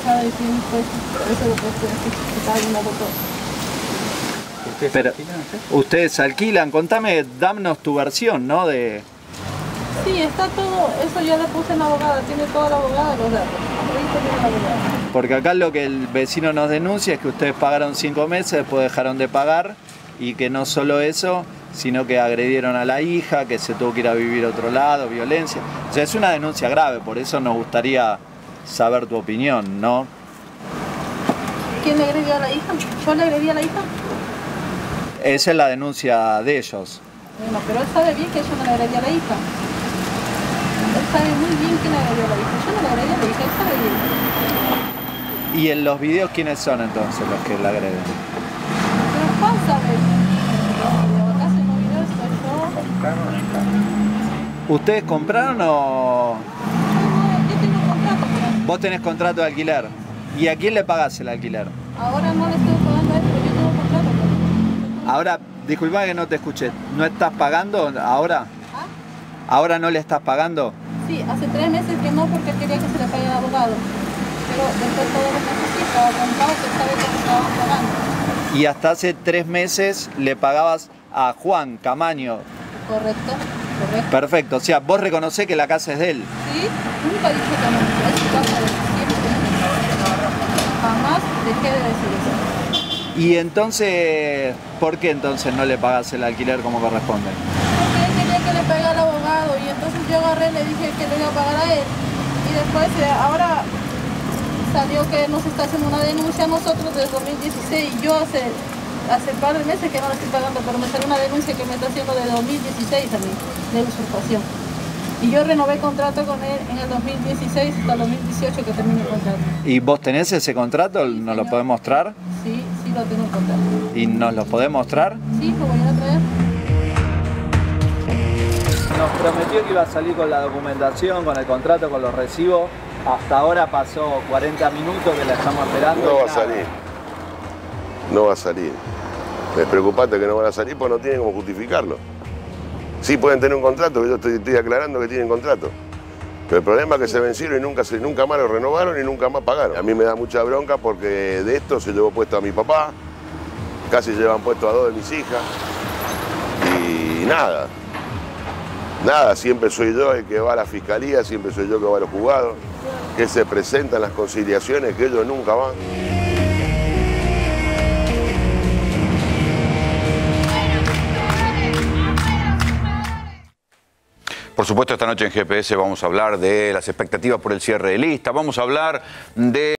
sabe quién fue, por eso lo que está en una foto. Pero ustedes alquilan, contame, dámonos tu versión, ¿no? Sí, está todo, eso ya le puse en la abogada, tiene toda la abogada los datos. Ahí tiene la abogada. Porque acá lo que el vecino nos denuncia es que ustedes pagaron 5 meses, después dejaron de pagar y que no solo eso, sino que agredieron a la hija, que se tuvo que ir a vivir a otro lado, violencia. O sea, es una denuncia grave, por eso nos gustaría saber tu opinión, ¿no? ¿Quién le agredió a la hija? ¿Yo le agredí a la hija? Esa es la denuncia de ellos. Bueno, pero él sabe bien que yo no le agredí a la hija. Él sabe muy bien quién le agredió a la hija. Yo no le agredí a la hija, él sabe bien. ¿Y en los videos quiénes son entonces los que la agreden? Pero Juan sabe bien. Acá en los videos soy yo. ¿Ustedes compraron o...? Yo tengo contrato. Vos tenés contrato de alquiler. ¿Y a quién le pagás el alquiler? Ahora no le estoy pagando a él, pero yo tengo contrato. Ahora, disculpa que no te escuché. ¿No estás pagando ahora? ¿Ah? ¿Ahora no le estás pagando? Sí, hace 3 meses que no, porque quería que se le pague al abogado. Pero después todos los meses sí estaba comprado, que sabe que me estaban pagando. Y hasta hace 3 meses le pagabas a Juan Camaño. Correcto, correcto. Perfecto, o sea, vos reconocés que la casa es de él. Sí, nunca dije que no, es su casa de siempre. Jamás dejé de decir eso. Y entonces, ¿por qué entonces no le pagás el alquiler como corresponde? Porque él quería que le pague al abogado y entonces yo agarré y le dije que le iba a pagar a él. Y después, ahora salió que nos está haciendo una denuncia a nosotros desde 2016. Yo hace un par de meses que no le estoy pagando, pero me salió una denuncia que me está haciendo de 2016 a mí, de usurpación. Y yo renové contrato con él en el 2016 hasta el 2018 que terminé el contrato. ¿Y vos tenés ese contrato? Sí, ¿Nos lo señor. podés mostrar? Sí, sí lo tengo en contrato. ¿Y nos lo podés mostrar? Sí, lo voy a traer. Nos prometió que iba a salir con la documentación, con el contrato, con los recibos. Hasta ahora pasó 40 minutos que la estamos esperando. No va a salir. No va a salir. Es preocupante que no van a salir porque no tienen cómo justificarlo. Sí pueden tener un contrato, que yo estoy aclarando que tienen contrato. Pero el problema es que se vencieron y nunca más lo renovaron y nunca más pagaron. A mí me da mucha bronca porque de esto se llevó puesto a mi papá, casi llevan puesto a 2 de mis hijas. Y nada. Nada, siempre soy yo el que va a la fiscalía, siempre soy yo el que va a los juzgados, que se presentan las conciliaciones, que ellos nunca van. Por supuesto, esta noche en GPS vamos a hablar de las expectativas por el cierre de lista, vamos a hablar de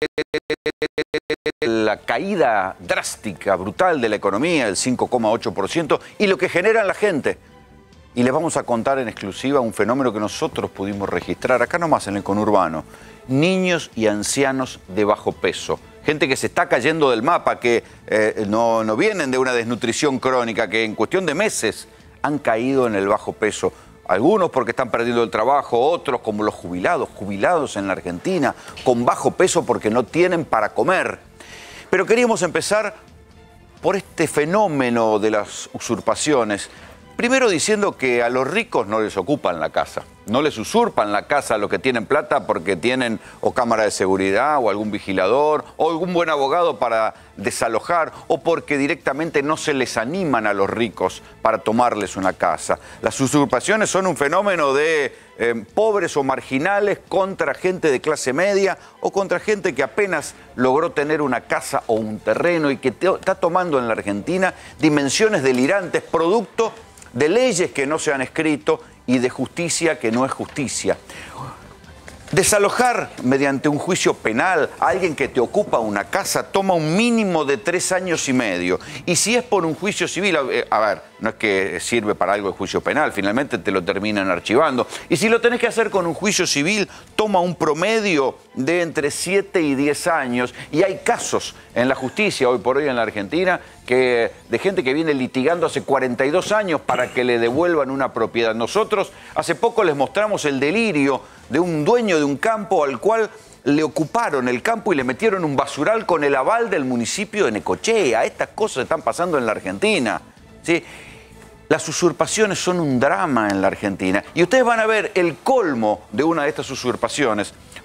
la caída drástica, brutal de la economía, el 5,8%, y lo que genera en la gente. Y les vamos a contar en exclusiva un fenómeno que nosotros pudimos registrar acá nomás en el conurbano. Niños y ancianos de bajo peso. Gente que se está cayendo del mapa, que no vienen de una desnutrición crónica, que en cuestión de meses han caído en el bajo peso. Algunos porque están perdiendo el trabajo, otros como los jubilados en la Argentina, con bajo peso porque no tienen para comer. Pero queríamos empezar por este fenómeno de las usurpaciones. Primero diciendo que a los ricos no les ocupan la casa, no les usurpan la casa a los que tienen plata porque tienen o cámara de seguridad o algún vigilador o algún buen abogado para desalojar o porque directamente no se les animan a los ricos para tomarles una casa. Las usurpaciones son un fenómeno de pobres o marginales contra gente de clase media o contra gente que apenas logró tener una casa o un terreno y que está tomando en la Argentina dimensiones delirantes producto de leyes que no se han escrito y de justicia que no es justicia. Desalojar mediante un juicio penal a alguien que te ocupa una casa toma un mínimo de 3 años y medio. Y si es por un juicio civil, a ver, no es que sirve para algo el juicio penal, finalmente te lo terminan archivando. Y si lo tenés que hacer con un juicio civil, toma un promedio de entre 7 y 10 años. Y hay casos en la justicia hoy por hoy en la Argentina de gente que viene litigando hace 42 años para que le devuelvan una propiedad. Nosotros hace poco les mostramos el delirio de un dueño de un campo al cual le ocuparon el campo y le metieron un basural con el aval del municipio de Necochea. Estas cosas están pasando en la Argentina, ¿sí? Las usurpaciones son un drama en la Argentina. Y ustedes van a ver el colmo de una de estas usurpaciones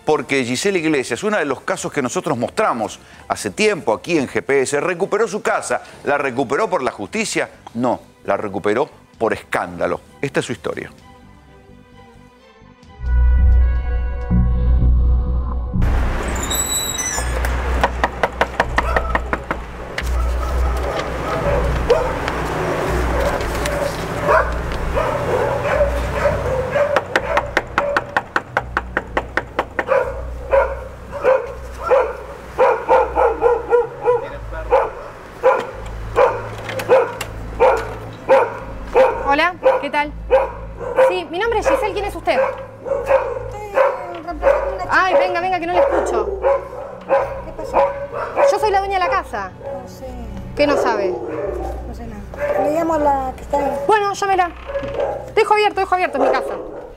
porque Giselle Iglesias, uno de los casos que nosotros mostramos hace tiempo aquí en GPS, recuperó su casa. ¿La recuperó por la justicia? No, la recuperó por escándalo. Esta es su historia. Hola, ¿qué tal? Sí, mi nombre es Giselle, ¿quién es usted? Ay, venga, venga, que no le escucho. ¿Qué pasó? Yo soy la dueña de la casa. No sé, ¿Qué no sabe? no sé nada. Le llamo a la que está ahí. Bueno, llámela. Dejo abierto, es mi casa.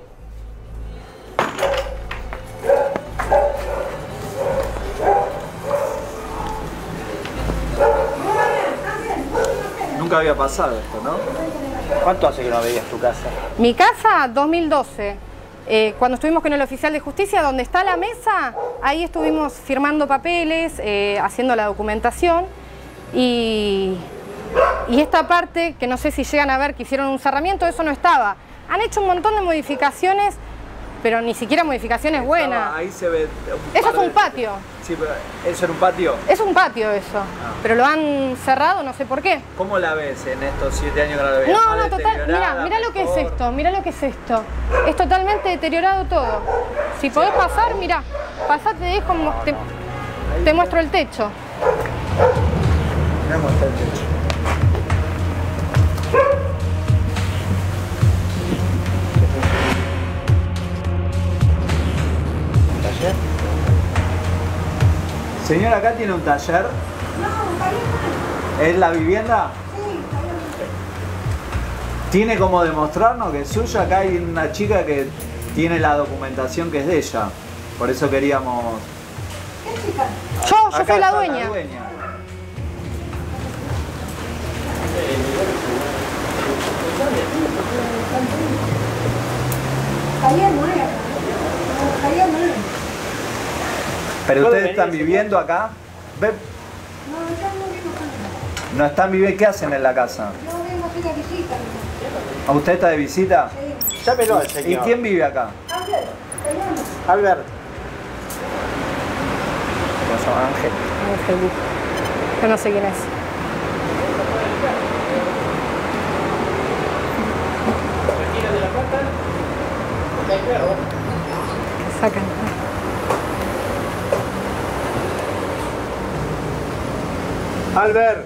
Nunca había pasado esto, ¿no? ¿Cuánto hace que no veías tu casa? Mi casa, 2012. Cuando estuvimos con el oficial de justicia, donde está la mesa, ahí estuvimos firmando papeles, haciendo la documentación y esta parte, que no sé si llegan a ver que hicieron un cerramiento, eso no estaba. Han hecho un montón de modificaciones, pero ni siquiera modificaciones buenas. Ahí se ve. Eso es un patio. Sí, pero ¿eso era un patio? Es un patio eso, pero lo han cerrado, no sé por qué. ¿Cómo la ves en estos 7 años que no la veías? No, ¿Más no, total, deteriorada, mira lo que es mejor? esto, mira lo que es esto. Es totalmente deteriorado todo. Si podés pasar, mira, pasá, te dejo, te muestro el techo. Mirá cómo está el techo. ¿Taller? Señora, ¿acá tiene un taller? No, está bien. ¿Es la vivienda? Sí, está bien. ¿Tiene como demostrarnos que es suya? Acá hay una chica que tiene la documentación que es de ella. Por eso queríamos... ¿Qué chica? Yo Acá soy la está dueña. Taller no es. Taller no es. ¿Pero ¿Puedo ustedes venir, están señor? viviendo acá? No, yo no vivo acá. ¿No están viviendo? ¿Qué hacen en la casa? Yo vengo aquí de visita. ¿A usted está de visita? Sí. Llámelo al ¿Y señor. quién vive acá? Ángel, te llamo. Albert. ¿Cómo se llama? Ángel. Ángel. Yo no sé quién es. ¿Qué sacan? Albert.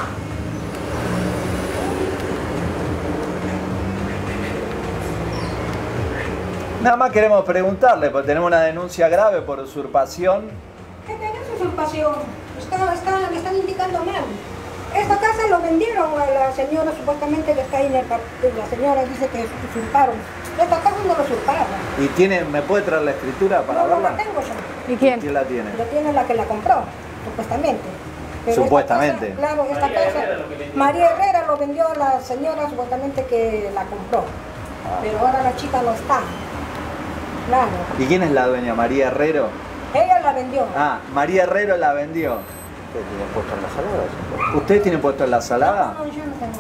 Nada más queremos preguntarle, porque tenemos una denuncia grave por usurpación. ¿Qué tenés usurpación? Me están indicando mal. Esta casa lo vendieron a la señora supuestamente que está ahí en el partido. La señora dice que usurparon. Esta casa no lo usurparon. ¿Y tiene, me puede traer la escritura para No, no la verla? tengo yo. ¿Y quién? ¿Quién la tiene? Lo tiene la que la compró, supuestamente. Pero Supuestamente. esta casa, claro, esta casa, María Herrera lo vendió a la señora supuestamente que la compró. Pero ahora la chica no está. Claro. ¿Y quién es la dueña? ¿María Herrero? Ella la vendió. Ah, María Herrero la vendió. ¿Usted tiene puesto en la salada? ¿Usted tiene puesto en la salada? No, yo no tengo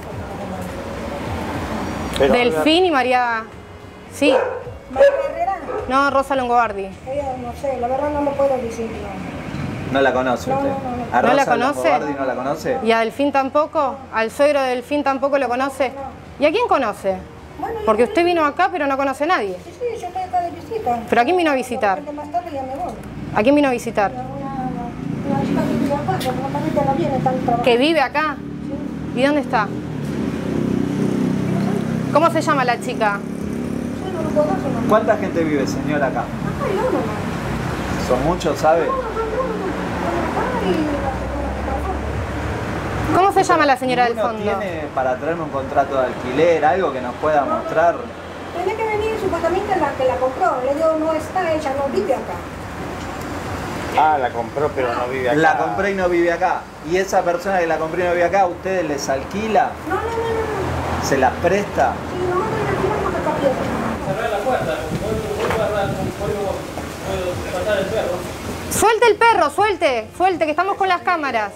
Pero, Delfín y María... Sí. María Herrera, No, Rosa Longobardi. ella no sé, la verdad no lo puedo decir. No la conoce No, usted. no, no, no. ¿A ¿No la Rosa conoce? Longobardi no la conoce? ¿Y a Delfín tampoco? ¿Al suegro de Delfín tampoco lo conoce? ¿Y a quién conoce? Bueno, yo Porque no- usted vino acá pero no conoce a nadie. Sí, sí, yo estoy acá de visita. ¿Pero a quién vino a visitar? Porque más tarde ya me voy. ¿A quién vino a visitar? Una chica que vive acá, que normalmente no viene, están trabajando. ¿Que vive acá? ¿Y dónde está? ¿Cómo se llama la chica? Sí, no lo conozco, no. ¿Cuánta gente vive, señora, acá? Acá hay uno, ¿no? ¿Son muchos, sabe? ¿Cómo se llama la señora del ¿Ninguno fondo? tiene para traerme un contrato de alquiler, algo que nos pueda mostrar? Tiene que venir supuestamente la que la compró. Le digo, no está, ella no vive acá. Ah, la compró pero no vive acá. La compré y no vive acá. ¿Y esa persona que la compró y no vive acá, ustedes les alquila? No, no, no, no. ¿Se las presta? Sí, no me alquilar porque está pieza. Cerrar la puerta, puedo cerrar, puedo pasar Suelte el perro, suelte, que estamos con las cámaras.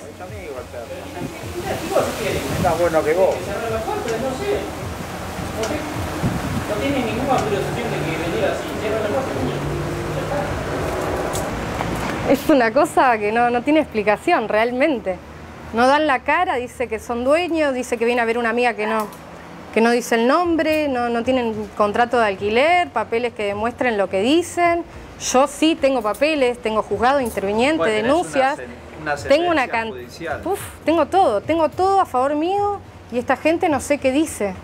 Está bueno que vos. No tiene ninguna autorización de que venir así. Cierra la puerta. Es una cosa que no tiene explicación realmente. No dan la cara, dice que son dueños, dice que viene a ver una amiga que no dice el nombre, no tienen contrato de alquiler, papeles que demuestren lo que dicen. Yo sí tengo papeles, tengo juzgado, interviniente, Bueno, denuncias. tengo una cantidad. Tengo todo a favor mío y esta gente no sé qué dice.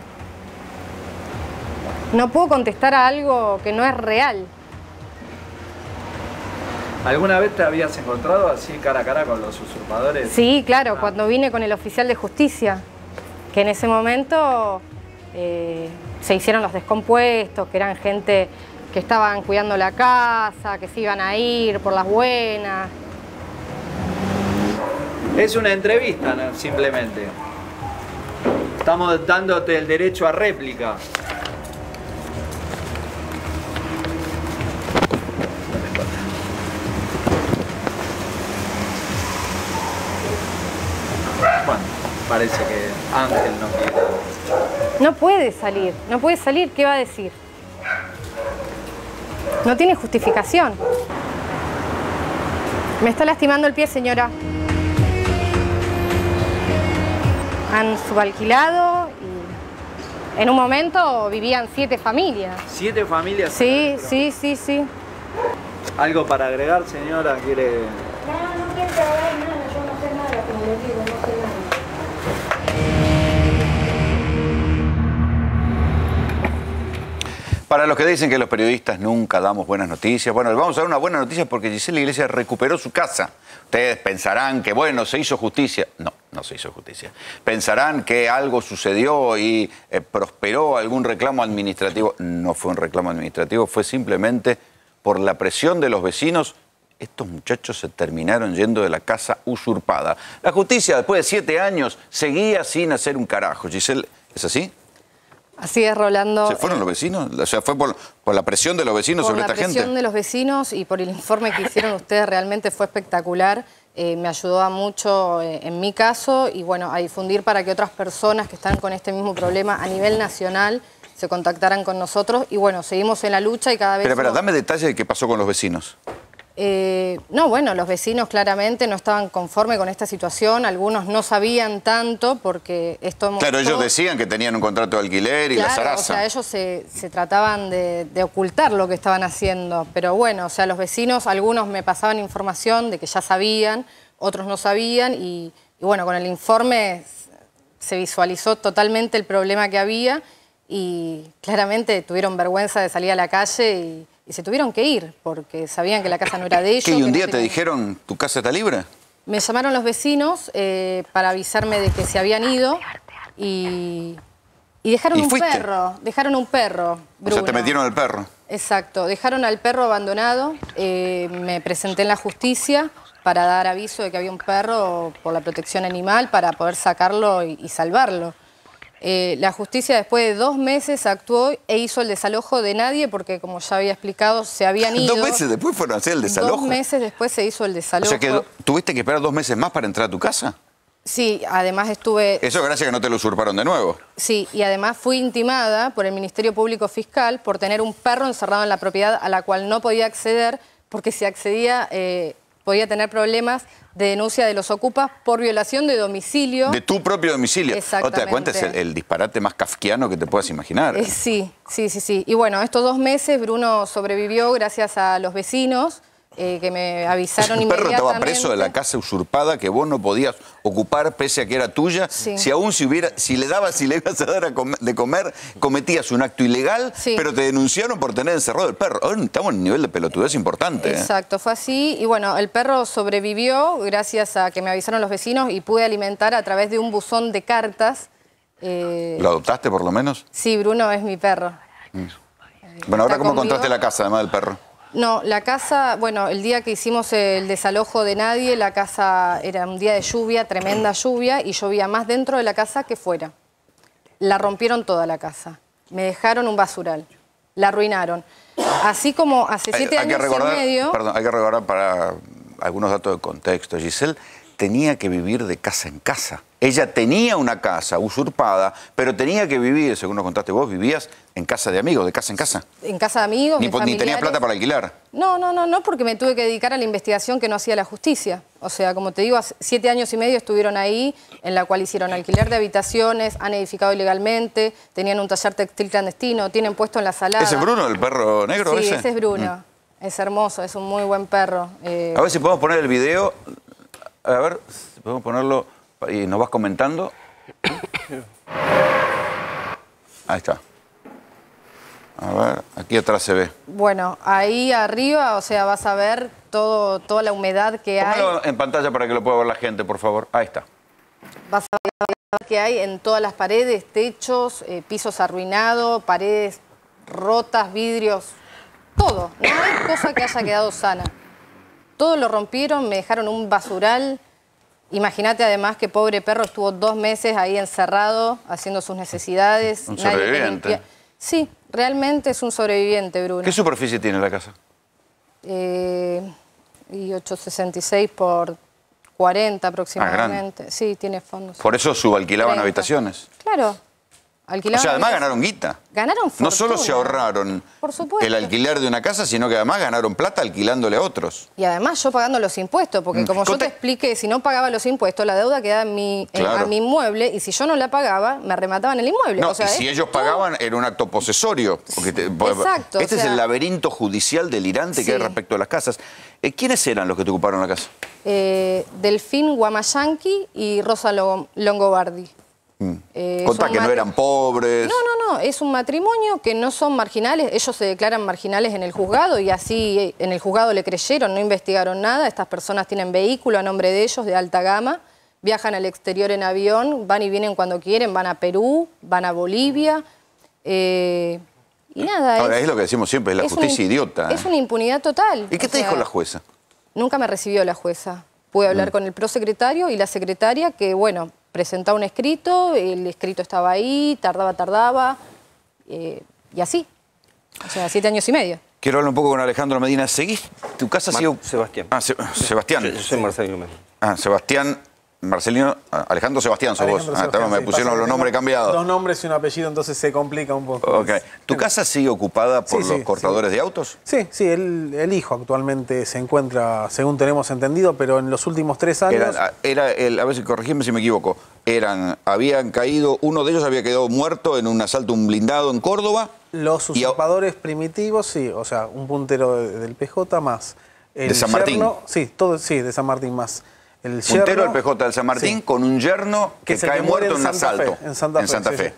No puedo contestar a algo que no es real. ¿Alguna vez te habías encontrado así cara a cara con los usurpadores? Sí, claro, cuando vine con el oficial de justicia, que en ese momento se hicieron los descompuestos, que eran gente que estaban cuidando la casa, que se iban a ir por las buenas. Es una entrevista, ¿no? Simplemente. Estamos dándote el derecho a réplica. Bueno, parece que Ángel no quiere. No puede salir, ¿qué va a decir? No tiene justificación. Me está lastimando el pie, señora. Han subalquilado y en un momento vivían 7 familias. ¿7 familias? Sí. ¿Algo para agregar, señora? ¿Quiere...? No quiero agregar nada, yo no sé nada, como les digo, no sé nada. Para los que dicen que los periodistas nunca damos buenas noticias, bueno, les vamos a dar una buena noticia porque Gisela Iglesias recuperó su casa. Ustedes pensarán que, bueno, se hizo justicia. No, no se hizo justicia. Pensarán que algo sucedió y prosperó algún reclamo administrativo. No fue un reclamo administrativo, fue simplemente por la presión de los vecinos. Estos muchachos se terminaron yendo de la casa usurpada. La justicia, después de 7 años, seguía sin hacer un carajo. Gisela, ¿es así? Así es, Rolando. ¿Se fueron los vecinos? O sea, ¿fue por la presión de los vecinos sobre esta gente? Por la presión de los vecinos y por el informe que hicieron ustedes, realmente fue espectacular. Me ayudó mucho en mi caso y bueno, a difundir para que otras personas que están con este mismo problema a nivel nacional se contactaran con nosotros. Y bueno, seguimos en la lucha y cada vez... Pero dame detalles de qué pasó con los vecinos. No, bueno, los vecinos claramente no estaban conformes con esta situación, algunos no sabían tanto porque esto... Claro, ellos decían que tenían un contrato de alquiler y la zaraza. O sea, ellos se trataban de ocultar lo que estaban haciendo, pero bueno, o sea, los vecinos, algunos me pasaban información de que ya sabían, otros no sabían y bueno, con el informe se visualizó totalmente el problema que había y claramente tuvieron vergüenza de salir a la calle y se tuvieron que ir, porque sabían que la casa no era de ellos. ¿Y un día no te dijeron, tu casa está libre? Me llamaron los vecinos para avisarme de que se habían ido y dejaron un perro. Dejaron un perro, Bruno. O sea, te metieron el perro. Exacto, dejaron al perro abandonado. Me presenté en la justicia para dar aviso de que había un perro por la protección animal para poder sacarlo y salvarlo. La justicia después de 2 meses actuó e hizo el desalojo de nadie porque, como ya había explicado, se habían ido. 2 meses después fueron a hacer el desalojo. 2 meses después se hizo el desalojo. O sea que tuviste que esperar 2 meses más para entrar a tu casa. Sí, además estuve... Eso gracias a que no te lo usurparon de nuevo. Sí, y además fui intimada por el Ministerio Público Fiscal por tener un perro encerrado en la propiedad a la cual no podía acceder porque si accedía podía tener problemas de denuncia de los ocupas por violación de domicilio. De tu propio domicilio. Exactamente. ¿No te das cuenta? Es el disparate más kafkiano que te puedas imaginar. Sí. Y bueno, estos 2 meses Bruno sobrevivió gracias a los vecinos que me avisaron inmediatamente. El perro estaba preso de la casa usurpada que vos no podías ocupar pese a que era tuya. Sí. Si le ibas a dar de comer, cometías un acto ilegal, sí, pero te denunciaron por tener encerrado el perro. Ahora estamos en un nivel de pelotudez importante. Exacto, fue así. Y bueno, el perro sobrevivió gracias a que me avisaron los vecinos y pude alimentar a través de un buzón de cartas. ¿Lo adoptaste por lo menos? Sí, Bruno es mi perro. Bueno, ahora ¿cómo conmigo. encontraste la casa además del perro? No, la casa, bueno, el día que hicimos el desalojo de nadie, la casa era un día de lluvia, tremenda lluvia, y llovía más dentro de la casa que fuera. La rompieron toda la casa. Me dejaron un basural. La arruinaron. Así como hace 7 años y medio... Perdón, hay que recordar para algunos datos de contexto. Giselle tenía que vivir de casa en casa. Ella tenía una casa usurpada, pero tenía que vivir, según nos contaste vos, vivías en casa de amigos, de casa en casa. En casa de amigos, Ni tenías plata para alquilar. No, porque me tuve que dedicar a la investigación que no hacía la justicia. O sea, como te digo, hace 7 años y medio estuvieron ahí, en la cual hicieron alquiler de habitaciones, han edificado ilegalmente, tenían un taller textil clandestino, tienen puesto en la salada. ¿Ese es Bruno, el perro negro ese? Sí, ese es Bruno. Es hermoso, es un muy buen perro. A ver si podemos poner el video. A ver, si podemos ponerlo y nos vas comentando. Ahí está. A ver, aquí atrás se ve. Bueno, ahí arriba, o sea, vas a ver toda la humedad que hay. Póngalo en pantalla para que lo pueda ver la gente, por favor. Ahí está. Vas a ver la humedad que hay en todas las paredes, techos, pisos arruinados, paredes rotas, vidrios, todo. No hay cosa que haya quedado sana. Todo lo rompieron, me dejaron un basural. Imagínate además que pobre perro estuvo 2 meses ahí encerrado, haciendo sus necesidades. Un sobreviviente. Sí, realmente es un sobreviviente, Bruno. ¿Qué superficie tiene la casa? Y 866 por 40 aproximadamente. Sí, tiene fondos. Por eso subalquilaban 30. Habitaciones. Claro. Alquilaban o sea, además habitaciones. ganaron guita. Ganaron fortuna. No solo se ahorraron Por supuesto. el alquiler de una casa, sino que además ganaron plata alquilándole a otros. Y además yo pagando los impuestos, porque como yo te expliqué, si no pagaba los impuestos, la deuda quedaba en a mi inmueble, y si yo no la pagaba, me remataban el inmueble. No, o sea, y si ellos pagaban, era un acto posesorio. Porque Exacto. Este es el laberinto judicial delirante que hay respecto a las casas. ¿Quiénes eran los que te ocuparon la casa? Delfín Guamayanqui y Rosa Longobardi. Contá que no eran pobres. No, es un matrimonio que no son marginales, ellos se declaran marginales en el juzgado y así en el juzgado le creyeron, no investigaron nada. Estas personas tienen vehículo a nombre de ellos de alta gama, viajan al exterior en avión, van y vienen cuando quieren, van a Perú, van a Bolivia y nada. Ahora, es lo que decimos siempre, es la justicia idiota. Es una impunidad total. ¿Y qué te dijo la jueza? Nunca me recibió la jueza. Pude hablar con el prosecretario y la secretaria que, bueno, presentaba un escrito, el escrito estaba ahí, tardaba, y así. O sea, 7 años y medio. Quiero hablar un poco con Alejandro Medina. ¿Seguís? ¿Tu casa sigue...? Sebastián. Ah, Sebastián. Yo soy Marcelino Medina. Ah, Sebastián, Marcelino, Alejandro Sebastián sos vos. Me pusieron los nombres cambiados. 2 nombres y un apellido, entonces se complica un poco. Ok. ¿Tu casa sigue ocupada por los cortadores de autos? Sí, el hijo actualmente se encuentra, según tenemos entendido, pero en los últimos 3 años... a ver si corregime si me equivoco. Habían caído, uno de ellos había quedado muerto en un asalto a un blindado en Córdoba. Los usurpadores primitivos, sí, o sea, un puntero del PJ más... ¿De San Martín? Sí, de San Martín más... El puntero del PJ del San Martín con un yerno que cae muerto en un asalto. En Santa Fe.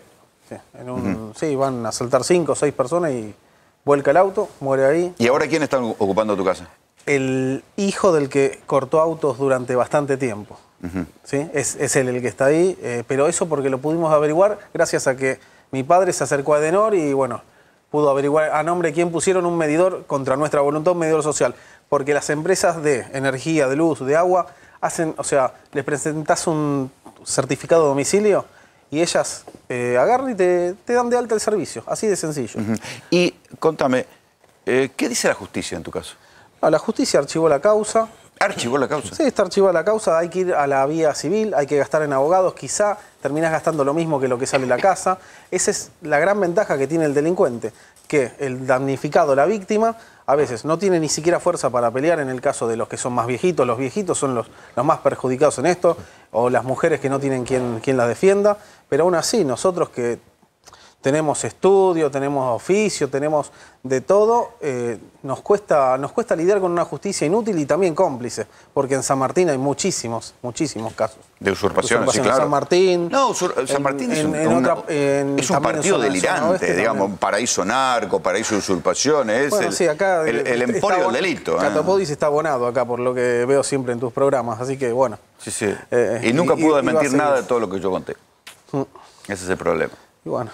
Sí, van a asaltar 5 o 6 personas y vuelca el auto, muere ahí. ¿Y ahora quién está ocupando tu casa? El hijo del que cortó autos durante bastante tiempo. ¿Sí? Es él el que está ahí, pero eso porque lo pudimos averiguar gracias a que mi padre se acercó a Edenor y bueno, pudo averiguar a nombre de quién pusieron un medidor contra nuestra voluntad, un medidor social. Porque las empresas de energía, de luz, de agua, o sea, les presentas un certificado de domicilio y ellas agarran y te dan de alta el servicio, así de sencillo. Y contame, ¿qué dice la justicia en tu caso? La justicia archivó la causa. ¿Archivó la causa? Sí, está archivada la causa, hay que ir a la vía civil, hay que gastar en abogados, quizá terminás gastando lo mismo que lo que sale la casa. Esa es la gran ventaja que tiene el delincuente, que el damnificado, la víctima, a veces no tiene ni siquiera fuerza para pelear en el caso de los que son más viejitos. Los viejitos son los más perjudicados en esto, o las mujeres que no tienen quien las defienda, pero aún así nosotros que tenemos estudio, tenemos oficio, tenemos de todo, nos cuesta lidiar con una justicia inútil y también cómplice, porque en San Martín hay muchísimos casos. De usurpaciones, sí, claro. San Martín... No, San Martín es un partido delirante, digamos, un paraíso narco, paraíso de usurpaciones, bueno, sí, acá el emporio del delito. Catapodis está abonado acá, por lo que veo siempre en tus programas, así que bueno. Sí. Y nunca pudo desmentir nada de todo lo que yo conté. Ese es el problema. Y bueno.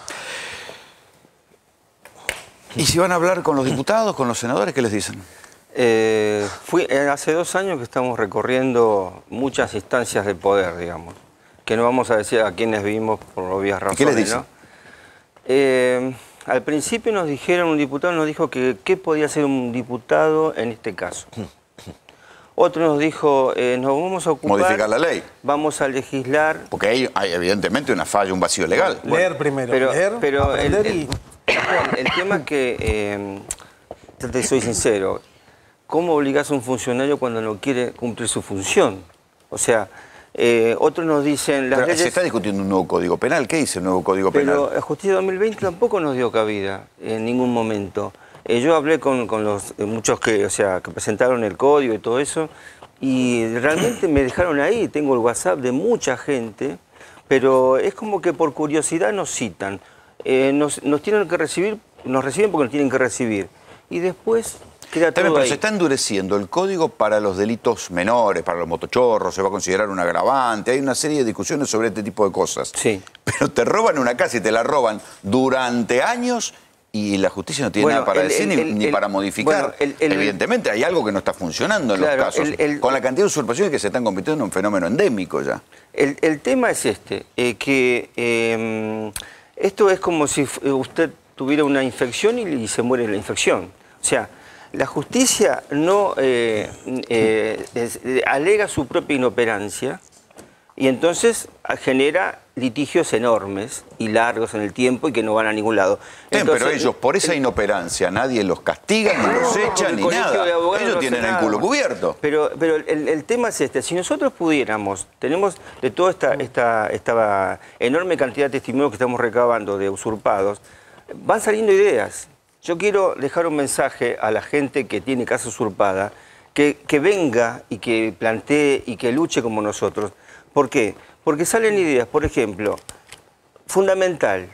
¿Y si van a hablar con los diputados, con los senadores, qué les dicen? Hace 2 años que estamos recorriendo muchas instancias de poder, digamos, que no vamos a decir a quiénes vimos por obvias razones. ¿Qué les dicen? ¿No? Al principio un diputado nos dijo que qué podía hacer un diputado en este caso. Otro nos dijo, nos vamos a ocupar... Modificar la ley. Vamos a legislar... Porque hay evidentemente una falla, un vacío legal. Leer primero, pero aprender y... el tema es que, te soy sincero, ¿cómo obligás a un funcionario cuando no quiere cumplir su función? O sea, otros nos dicen... Las leyes... Se está discutiendo un nuevo Código Penal. ¿Qué dice el nuevo Código Penal? Pero Justicia 2020 tampoco nos dio cabida en ningún momento. Yo hablé con los muchos que presentaron el código y todo eso, y realmente me dejaron ahí. Tengo el WhatsApp de mucha gente, pero es como que por curiosidad nos citan. Nos tienen que recibir, nos reciben porque nos tienen que recibir. Y después... Pero se está endureciendo el código para los delitos menores, para los motochorros, se va a considerar un agravante, hay una serie de discusiones sobre este tipo de cosas. Sí. Pero te roban una casa y te la roban durante años y la justicia no tiene nada para decir ni para modificar. Evidentemente hay algo que no está funcionando en los casos, con la cantidad de usurpaciones que se están convirtiendo en un fenómeno endémico ya. El tema es que esto es como si usted tuviera una infección y se muere de la infección. O sea, la justicia no alega su propia inoperancia y entonces genera litigios enormes y largos en el tiempo y que no van a ningún lado. Entonces, pero ellos, por esa inoperancia, nadie los castiga, ni los echan, ni nada. Ellos tienen el culo cubierto. Pero el tema es si nosotros pudiéramos, tenemos de toda esta enorme cantidad de testimonios que estamos recabando de usurpados, van saliendo ideas. Yo quiero dejar un mensaje a la gente que tiene casa usurpada, que venga y que plantee y que luche como nosotros. ¿Por qué? Porque salen ideas, por ejemplo, fundamental,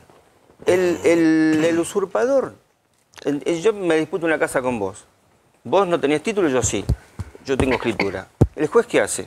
el usurpador, yo me disputo una casa con vos, vos no tenías título, yo sí, yo tengo escritura. ¿El juez qué hace?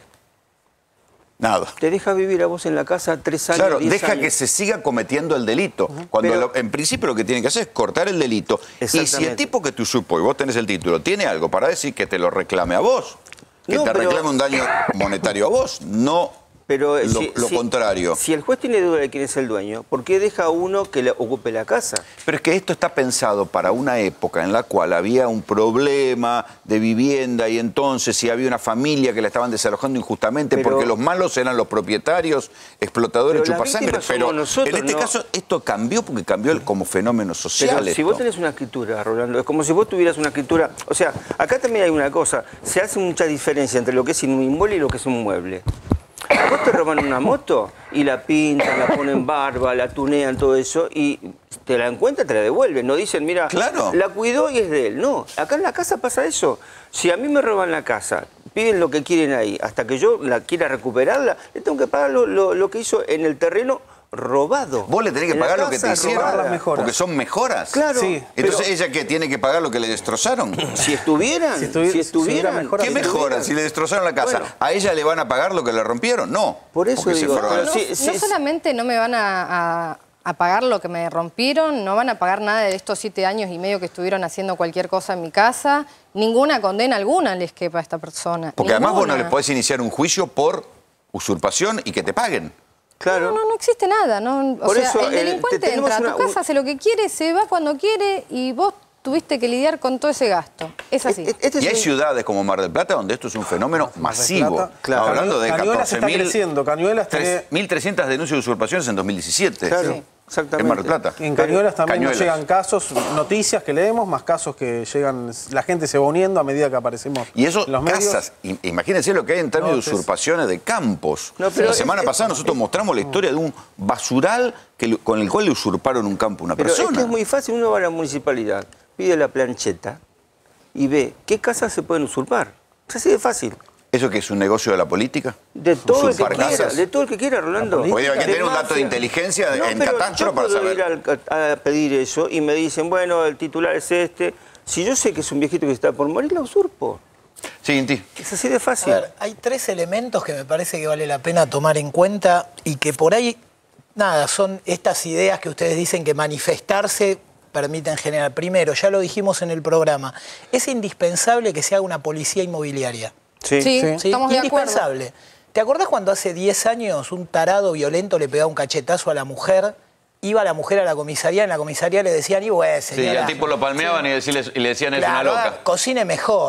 Nada. Te deja vivir a vos en la casa 3 años, Claro, 10 deja años. que se siga cometiendo el delito. Cuando en principio lo que tiene que hacer es cortar el delito. Y si el tipo que te usurpó y vos tenés el título tiene algo para decir, que te lo reclame a vos. Que te reclame un daño monetario a vos, no pero lo contrario. Si el juez tiene duda de quién es el dueño, ¿por qué deja a uno que le ocupe la casa? Pero es que esto está pensado para una época en la cual había un problema de vivienda y entonces si había una familia que la estaban desalojando injustamente porque los malos eran los propietarios, explotadores, chupasangre. Pero nosotros, en este caso esto cambió porque cambió como fenómeno social. Pero si vos tenés una escritura, Rolando, es como si vos tuvieras una escritura... O sea, acá también hay una cosa, se hace mucha diferencia entre lo que es un inmueble y lo que es un mueble. A vos te roban una moto y la pintan, la ponen barba, la tunean, todo eso, y te la encuentran, te la devuelven. No dicen, mira, la cuidó y es de él. No, acá en la casa pasa eso. Si a mí me roban la casa, piden lo que quieren ahí, hasta que yo la quiera recuperarla, le tengo que pagar lo que hizo en el terreno robado. Vos le tenés que pagar lo que te hicieron, porque son mejoras. Claro. Sí, entonces, ¿ella qué? ¿Tiene que pagar lo que le destrozaron? Si estuvieran, ¿Qué mejora si le destrozaron la casa? Bueno. ¿A ella le van a pagar lo que le rompieron? No. Por eso digo, no solamente no me van a pagar lo que me rompieron, no van a pagar nada de estos 7 años y medio que estuvieron haciendo cualquier cosa en mi casa, ninguna condena alguna les quepa a esta persona. Porque además vos no le podés iniciar un juicio por usurpación y que te paguen. Claro. No existe nada. No, Por eso, el delincuente entra a tu casa, hace lo que quiere, se va cuando quiere y vos tuviste que lidiar con todo ese gasto. Es así. Y hay ciudades como Mar del Plata donde esto es un fenómeno masivo. Claro. Hablando de Cañuelas está creciendo. Cañuelas tiene 1.300 denuncias de usurpaciones en 2017. Claro. Sí. Exactamente. En Mar del Plata. En Cañuelas también nos llegan casos, noticias que leemos, más casos que llegan, la gente se va uniendo a medida que aparecemos y eso, en los medios. casas, imagínense lo que hay en términos de usurpaciones de campos. La semana pasada nosotros mostramos la historia de un basural con el cual le usurparon un campo a una persona. Pero es muy fácil, uno va a la municipalidad, pide la plancheta y ve qué casas se pueden usurpar. Es así de fácil. ¿Eso que es un negocio de la política? De todo el que quiera, Rolando. Porque hay que tener un dato de inteligencia en catastro para saber. Yo puedo ir a pedir eso y me dicen, bueno, el titular es este. Si yo sé que es un viejito que está por morir, lo usurpo. Siguiente. Es así de fácil. A ver, hay 3 elementos que me parece que vale la pena tomar en cuenta y que por ahí, nada, son estas ideas que ustedes dicen que manifestarse permiten generar. Primero, ya lo dijimos en el programa, es indispensable que se haga una policía inmobiliaria. Sí, estamos de acuerdo. Indispensable. ¿Te acordás cuando hace 10 años un tarado violento le pegaba un cachetazo a la mujer? Iba la mujer a la comisaría, en la comisaría le decían, y bueno, señora... Sí, el tipo lo palmeaban y le decían, es una claro, loca. Cocine mejor.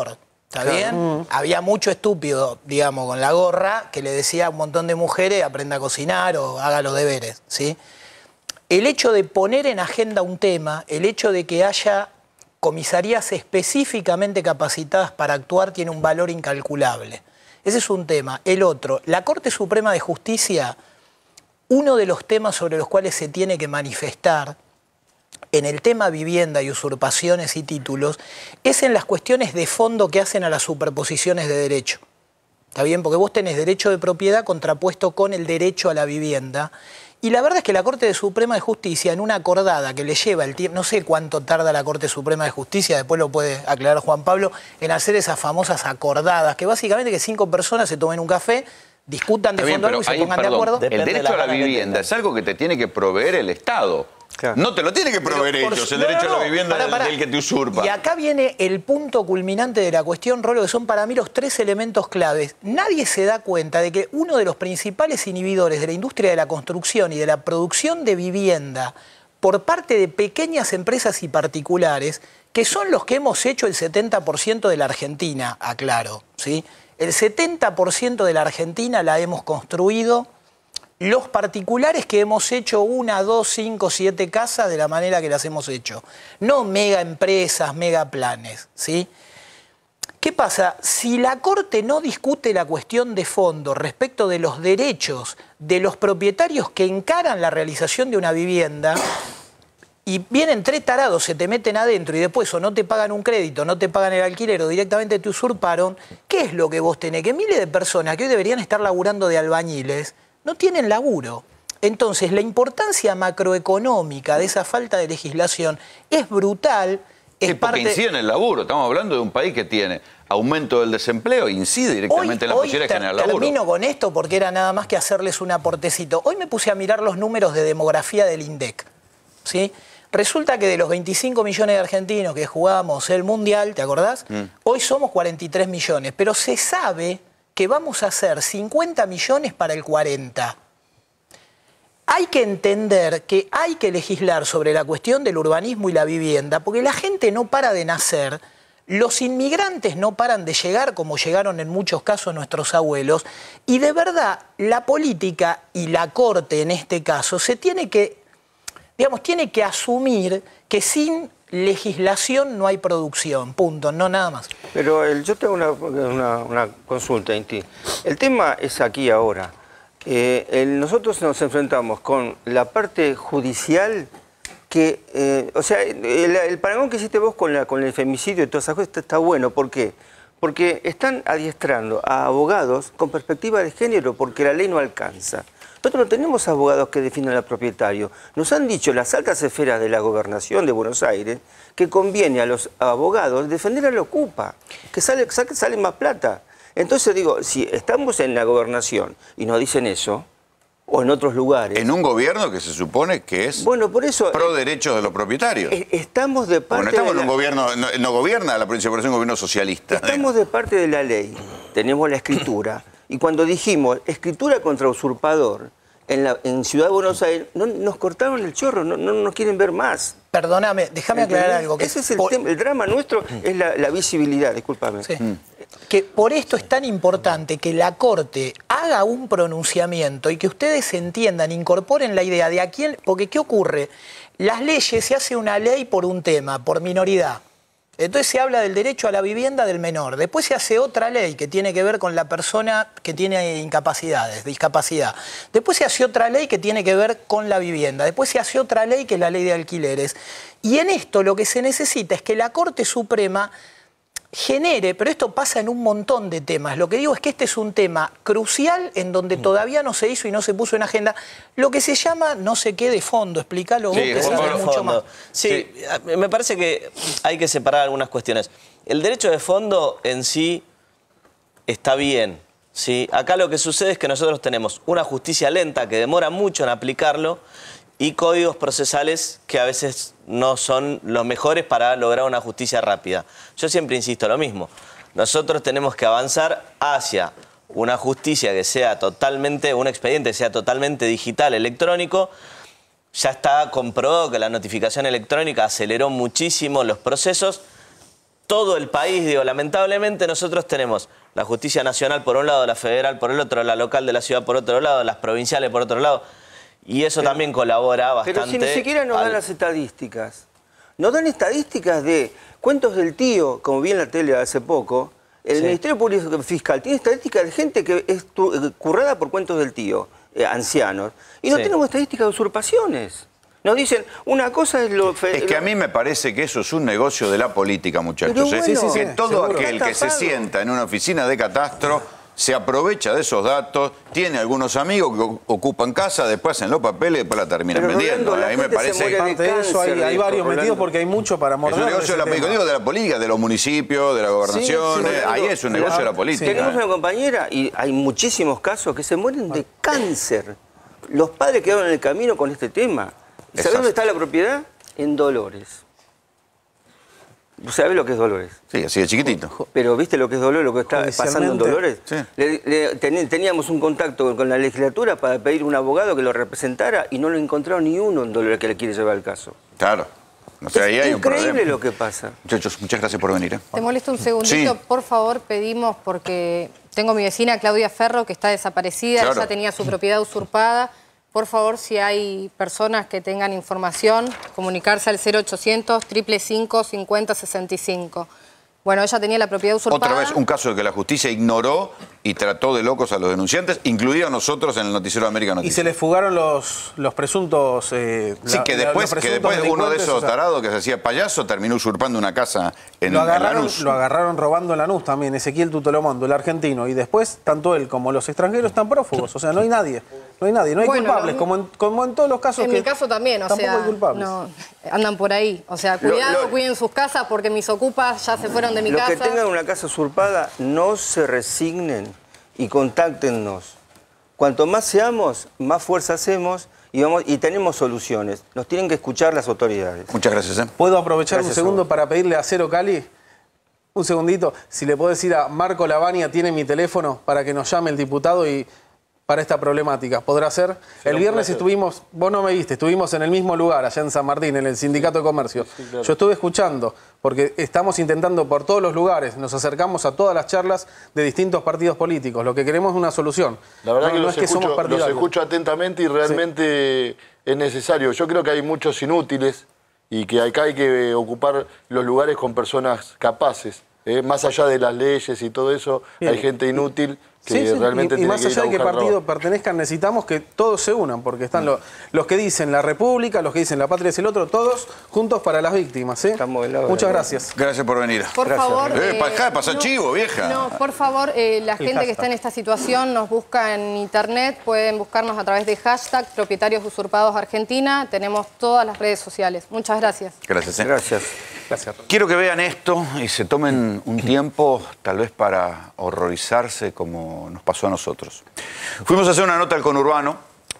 ¿Está bien? Había mucho estúpido, digamos, con la gorra, que le decía a un montón de mujeres, aprenda a cocinar o haga los deberes, ¿sí? El hecho de poner en agenda un tema, el hecho de que haya comisarías específicamente capacitadas para actuar, tiene un valor incalculable. Ese es un tema. El otro, la Corte Suprema de Justicia, uno de los temas sobre los cuales se tiene que manifestar en el tema vivienda y usurpaciones y títulos, es en las cuestiones de fondo que hacen a las superposiciones de derecho. ¿Está bien? Porque vos tenés derecho de propiedad contrapuesto con el derecho a la vivienda. Y la verdad es que la Corte Suprema de Justicia, en una acordada que le lleva el tiempo, no sé cuánto tarda la Corte Suprema de Justicia, después lo puede aclarar Juan Pablo, en hacer esas famosas acordadas, que básicamente que 5 personas se tomen un café, discutan de fondo algo y se pongan de acuerdo. El derecho a la vivienda es algo que te tiene que proveer el Estado. Claro. No te lo tiene que proveer ellos, el derecho a la vivienda del que te usurpa. Y acá viene el punto culminante de la cuestión, Rolo, que son para mí los 3 elementos claves. Nadie se da cuenta de que uno de los principales inhibidores de la industria de la construcción y de la producción de vivienda por parte de pequeñas empresas y particulares, que son los que hemos hecho el 70% de la Argentina, aclaro, ¿sí? El 70% de la Argentina la hemos construido los particulares que hemos hecho 1, 2, 5, 7 casas de la manera que las hemos hecho. No mega empresas, mega planes, ¿sí? ¿Qué pasa? Si la Corte no discute la cuestión de fondo respecto de los derechos de los propietarios que encaran la realización de una vivienda, y vienen 3 tarados, se te meten adentro y después o no te pagan un crédito, no te pagan el alquiler o directamente te usurparon, ¿qué es lo que vos tenés? Que miles de personas que hoy deberían estar laburando de albañiles no tienen laburo. Entonces, la importancia macroeconómica de esa falta de legislación es brutal. Es porque incide en el laburo. Estamos hablando de un país que tiene aumento del desempleo e incide directamente en la posibilidad de generar laburo. Termino con esto porque era nada más que hacerles un aportecito. Hoy me puse a mirar los números de demografía del INDEC, ¿sí? Resulta que de los 25 millones de argentinos que jugamos el Mundial, ¿te acordás? Hoy somos 43 millones, pero se sabe que vamos a hacer 50 millones para el 40. Hay que entender que hay que legislar sobre la cuestión del urbanismo y la vivienda, porque la gente no para de nacer, los inmigrantes no paran de llegar, como llegaron en muchos casos nuestros abuelos, y de verdad la política y la Corte en este caso se tiene que, digamos, tiene que asumir que sin legislación no hay producción, punto, no nada más. Pero yo tengo una consulta en ti. El tema es aquí ahora. Nosotros nos enfrentamos con la parte judicial que, o sea, el parangón que hiciste vos con el femicidio y todas esas cosas está bueno. ¿Por qué? Porque están adiestrando a abogados con perspectiva de género porque la ley no alcanza. Nosotros no tenemos abogados que definan al propietario. Nos han dicho las altas esferas de la gobernación de Buenos Aires que conviene a los abogados defender al ocupa, que sale más plata. Entonces digo, si estamos en la gobernación y nos dicen eso, o en otros lugares... En un gobierno que se supone que es por eso, pro derechos de los propietarios. Estamos de parte... Bueno, estamos en un gobierno, no gobierna la provincia de Buenos Aires, un gobierno socialista. Estamos de parte de la ley, tenemos la escritura. Y cuando dijimos escritura contra usurpador en Ciudad de Buenos Aires, nos cortaron el chorro, no nos quieren ver más. Perdóname, déjame aclarar algo. Ese es el tema, el drama nuestro es la visibilidad, discúlpame. Sí. Que por esto es tan importante que la Corte haga un pronunciamiento y que ustedes entiendan, incorporen la idea de a quién... Porque ¿qué ocurre? Las leyes, se hace una ley por un tema, por minoridad. Entonces se habla del derecho a la vivienda del menor. Después se hace otra ley que tiene que ver con la persona que tiene discapacidad. Después se hace otra ley que tiene que ver con la vivienda. Después se hace otra ley que es la ley de alquileres. Y en esto lo que se necesita es que la Corte Suprema genere, pero esto pasa en un montón de temas. Lo que digo es que este es un tema crucial en donde todavía no se hizo y no se puso en agenda. Lo que se llama no sé qué de fondo. Explícalo vos, que sabes mucho más. Sí, me parece que hay que separar algunas cuestiones. El derecho de fondo en sí está bien, ¿sí? Acá lo que sucede es que nosotros tenemos una justicia lenta que demora mucho en aplicarlo y códigos procesales que a veces no son los mejores para lograr una justicia rápida. Yo siempre insisto lo mismo. Nosotros tenemos que avanzar hacia una justicia que sea totalmente, un expediente que sea totalmente digital, electrónico. Ya está comprobado que la notificación electrónica aceleró muchísimo los procesos. todo el país, digo, lamentablemente nosotros tenemos la justicia nacional por un lado, la federal por el otro, la local de la ciudad por otro lado, las provinciales por otro lado, y eso también colabora bastante. Pero si ni siquiera nos dan las estadísticas. Nos dan estadísticas de cuentos del tío, como vi en la tele hace poco. El Ministerio Público Fiscal tiene estadísticas de gente que es currada por cuentos del tío, ancianos. Y no tenemos estadísticas de usurpaciones. Nos dicen, una cosa es lo... Es que a mí me parece que eso es un negocio de la política, muchachos. Bueno, que todo seguro. aquel que se sienta en una oficina de catastro se aprovecha de esos datos, tiene algunos amigos que ocupan casa, después hacen los papeles y después la terminan vendiendo. Rolando, A mí me parece que Aparte de eso, hay varios metidos porque hay mucho para es morder. un negocio de la política, de los municipios, de la gobernación. Ahí es un negocio de la política. Tenemos una compañera, y hay muchísimos casos, que se mueren de cáncer. Los padres quedaron en el camino con este tema. ¿Sabés dónde está la propiedad? En Dolores. ¿Sabés lo que es Dolores? Sí, así de chiquitito. Pero ¿viste lo que es Dolores, lo que está pasando en Dolores? Sí. Teníamos un contacto con la legislatura para pedir un abogado que lo representara y no lo encontraron ni uno en Dolores que le quiere llevar el caso. Claro. O sea, ahí hay un problema. Increíble lo que pasa. Muchachos, muchas gracias por venir. Te molesto un segundito, por favor, pedimos, porque tengo mi vecina Claudia Ferro que está desaparecida, ella tenía su propiedad usurpada. Por favor, si hay personas que tengan información, comunicarse al 0800 555 5065. Bueno, ella tenía la propiedad usurpada. Otra vez, un caso de que la justicia ignoró y trató de locos a los denunciantes, incluidos nosotros en el noticiero de América Noticias. Y se les fugaron los presuntos... sí, que después uno de esos tarados que se hacía payaso terminó usurpando una casa en Lanús. Lo agarraron robando en Lanús también, Ezequiel Tutolomondo, el argentino. Y después, tanto él como los extranjeros están prófugos. O sea, no hay nadie. No hay nadie, no hay culpables, como en todos los casos. En mi caso también, o sea, no, andan por ahí. O sea, cuidado, cuiden sus casas porque mis ocupas ya se fueron de mi casa. Los que tengan una casa usurpada, no se resignen y contáctenos. Cuanto más seamos, más fuerza hacemos y tenemos soluciones. Nos tienen que escuchar las autoridades. Muchas gracias. ¿Puedo aprovechar un segundo para pedirle a Cero Cali? Un segundito. Si le puedo decir a Marco Lavagna, tiene mi teléfono para que nos llame el diputado y... para esta problemática. ¿Podrá ser? El viernes estuvimos, vos no me viste, estuvimos en el mismo lugar, allá en San Martín, en el Sindicato de Comercio. Sí, claro. Yo estuve escuchando, porque estamos intentando por todos los lugares, nos acercamos a todas las charlas de distintos partidos políticos. Lo que queremos es una solución. La verdad que no es que somos partidarios. Los escucho atentamente y realmente es necesario. Yo creo que hay muchos inútiles y que acá hay que ocupar los lugares con personas capaces. Más allá de las leyes y todo eso, hay gente inútil que realmente y más allá de qué partido pertenezcan, necesitamos que todos se unan, porque están los que dicen la República, los que dicen la patria es el otro, todos juntos para las víctimas. Muchas gracias. Gracias por venir. Por favor. Pasa chivo, vieja. No, por favor, la gente que está en esta situación nos busca en internet, pueden buscarnos a través de hashtag Propietarios Usurpados Argentina. Tenemos todas las redes sociales. Muchas gracias. Gracias. Gracias. Quiero que vean esto y se tomen un tiempo tal vez para horrorizarse como nos pasó a nosotros. Fuimos a hacer una nota al conurbano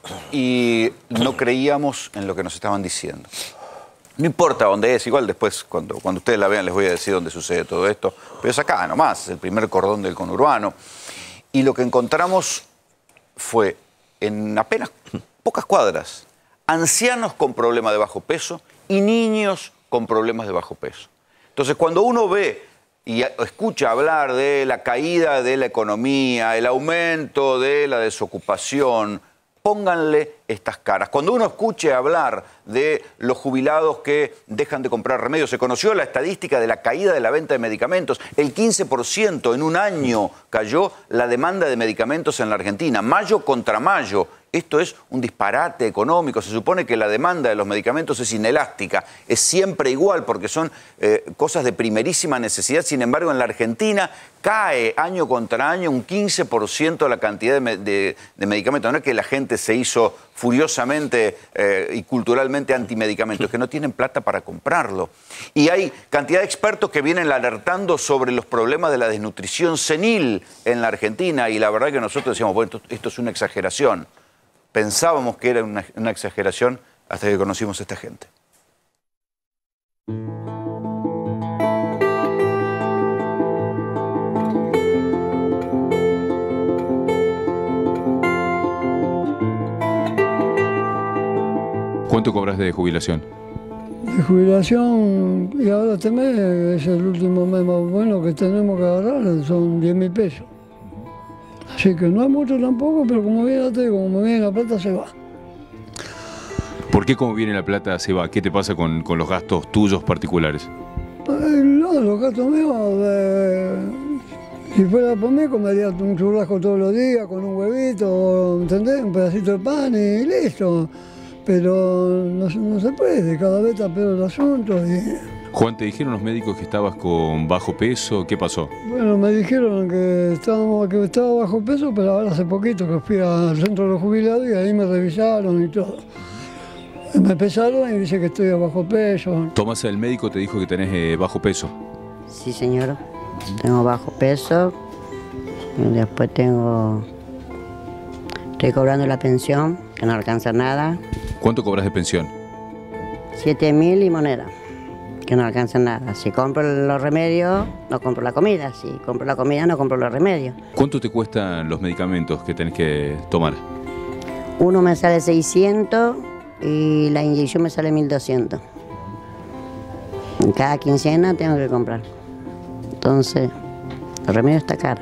y no creíamos en lo que nos estaban diciendo. No importa dónde es, igual después cuando ustedes la vean les voy a decir dónde sucede todo esto, pero es acá nomás, el primer cordón del conurbano. Y lo que encontramos fue en apenas pocas cuadras, ancianos con problemas de bajo peso y niños con problemas de bajo peso. Entonces, cuando uno ve y escucha hablar de la caída de la economía, el aumento de la desocupación, pónganle estas caras. Cuando uno escuche hablar de los jubilados que dejan de comprar remedios, se conoció la estadística de la caída de la venta de medicamentos. El 15% en un año cayó la demanda de medicamentos en la Argentina, mayo contra mayo. Esto es un disparate económico. Se supone que la demanda de los medicamentos es inelástica, es siempre igual porque son cosas de primerísima necesidad. Sin embargo, en la Argentina cae año contra año un 15% la cantidad de medicamentos. No es que la gente se hizo furiosamente y culturalmente antimedicamentos, es que no tienen plata para comprarlo. Y hay cantidad de expertos que vienen alertando sobre los problemas de la desnutrición senil en la Argentina y la verdad que nosotros decíamos, bueno, esto es una exageración. Pensábamos que era una exageración hasta que conocimos a esta gente. ¿Cuánto cobras de jubilación? de jubilación, y ahora este mes es el último mes más bueno que tenemos que agarrar, son 10.000 pesos. Así que no es mucho tampoco, pero como viene, como viene la plata se va. ¿Por qué como viene la plata se va? ¿Qué te pasa con los gastos tuyos particulares? No, los gastos míos, si fuera por mí comería un churrasco todos los días con un huevito, ¿entendés? Un pedacito de pan y listo. Pero no se puede, cada vez está peor el asunto. Juan, ¿te dijeron los médicos que estabas con bajo peso? ¿Qué pasó? Bueno, me dijeron que estaba bajo peso, pero ahora hace poquito que fui al centro de los jubilados y ahí me revisaron y todo. Me pesaron y dice que estoy a bajo peso. Tomás, el médico te dijo que tenés bajo peso. Sí, señor. Tengo bajo peso. Y después estoy cobrando la pensión, que no alcanza nada. ¿Cuánto cobras de pensión? 7.000 y moneda, que no alcanza nada. Si compro los remedios, no compro la comida. Si compro la comida, no compro los remedios. ¿Cuánto te cuestan los medicamentos que tenés que tomar? Uno me sale 600 y la inyección me sale 1.200. En cada quincena tengo que comprar. Entonces, el remedio está caro.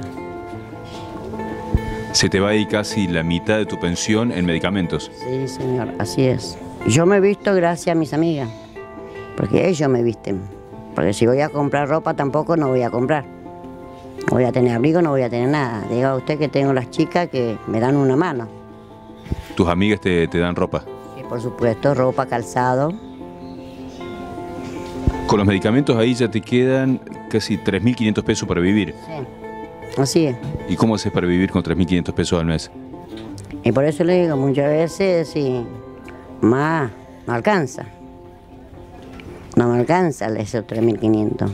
Se te va ahí casi la mitad de tu pensión en medicamentos. Sí, señor, así es. Yo me he visto gracias a mis amigas, porque ellos me visten. Porque si voy a comprar ropa tampoco no voy a comprar. No voy a tener abrigo, no voy a tener nada. Diga usted que tengo las chicas que me dan una mano. ¿Tus amigas te dan ropa? Sí, por supuesto, ropa, calzado. Con los medicamentos ahí ya te quedan casi 3.500 pesos para vivir. Sí, así es. ¿Y cómo haces para vivir con 3.500 pesos al mes? Y por eso le digo, muchas veces, sí, más no alcanza. No me alcanza esos 3.500.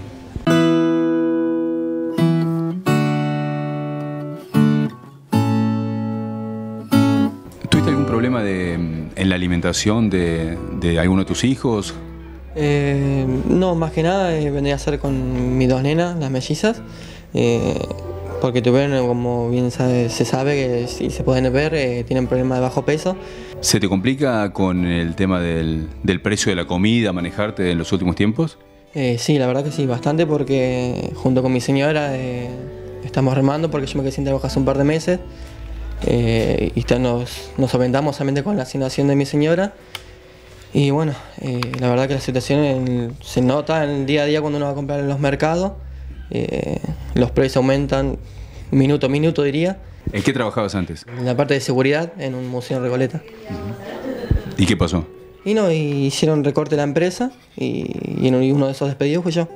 ¿Tuviste algún problema en la alimentación de alguno de tus hijos? No, más que nada vendría a ser con mis dos nenas, las mellizas, porque tuvieron, como bien se sabe, que si se pueden ver, tienen problemas de bajo peso. ¿Se te complica con el tema del precio de la comida manejarte en los últimos tiempos? Sí, la verdad que sí, bastante, porque junto con mi señora estamos remando, porque yo me quedé sin trabajo hace un par de meses, y nos solventamos solamente con la asignación de mi señora. Y bueno, la verdad que la situación se nota en el día a día cuando uno va a comprar en los mercados. Los precios aumentan minuto a minuto, diría. ¿En qué trabajabas antes? En la parte de seguridad, en un museo en Recoleta. ¿Y qué pasó? Y hicieron recorte de la empresa y uno de esos despedidos fui yo.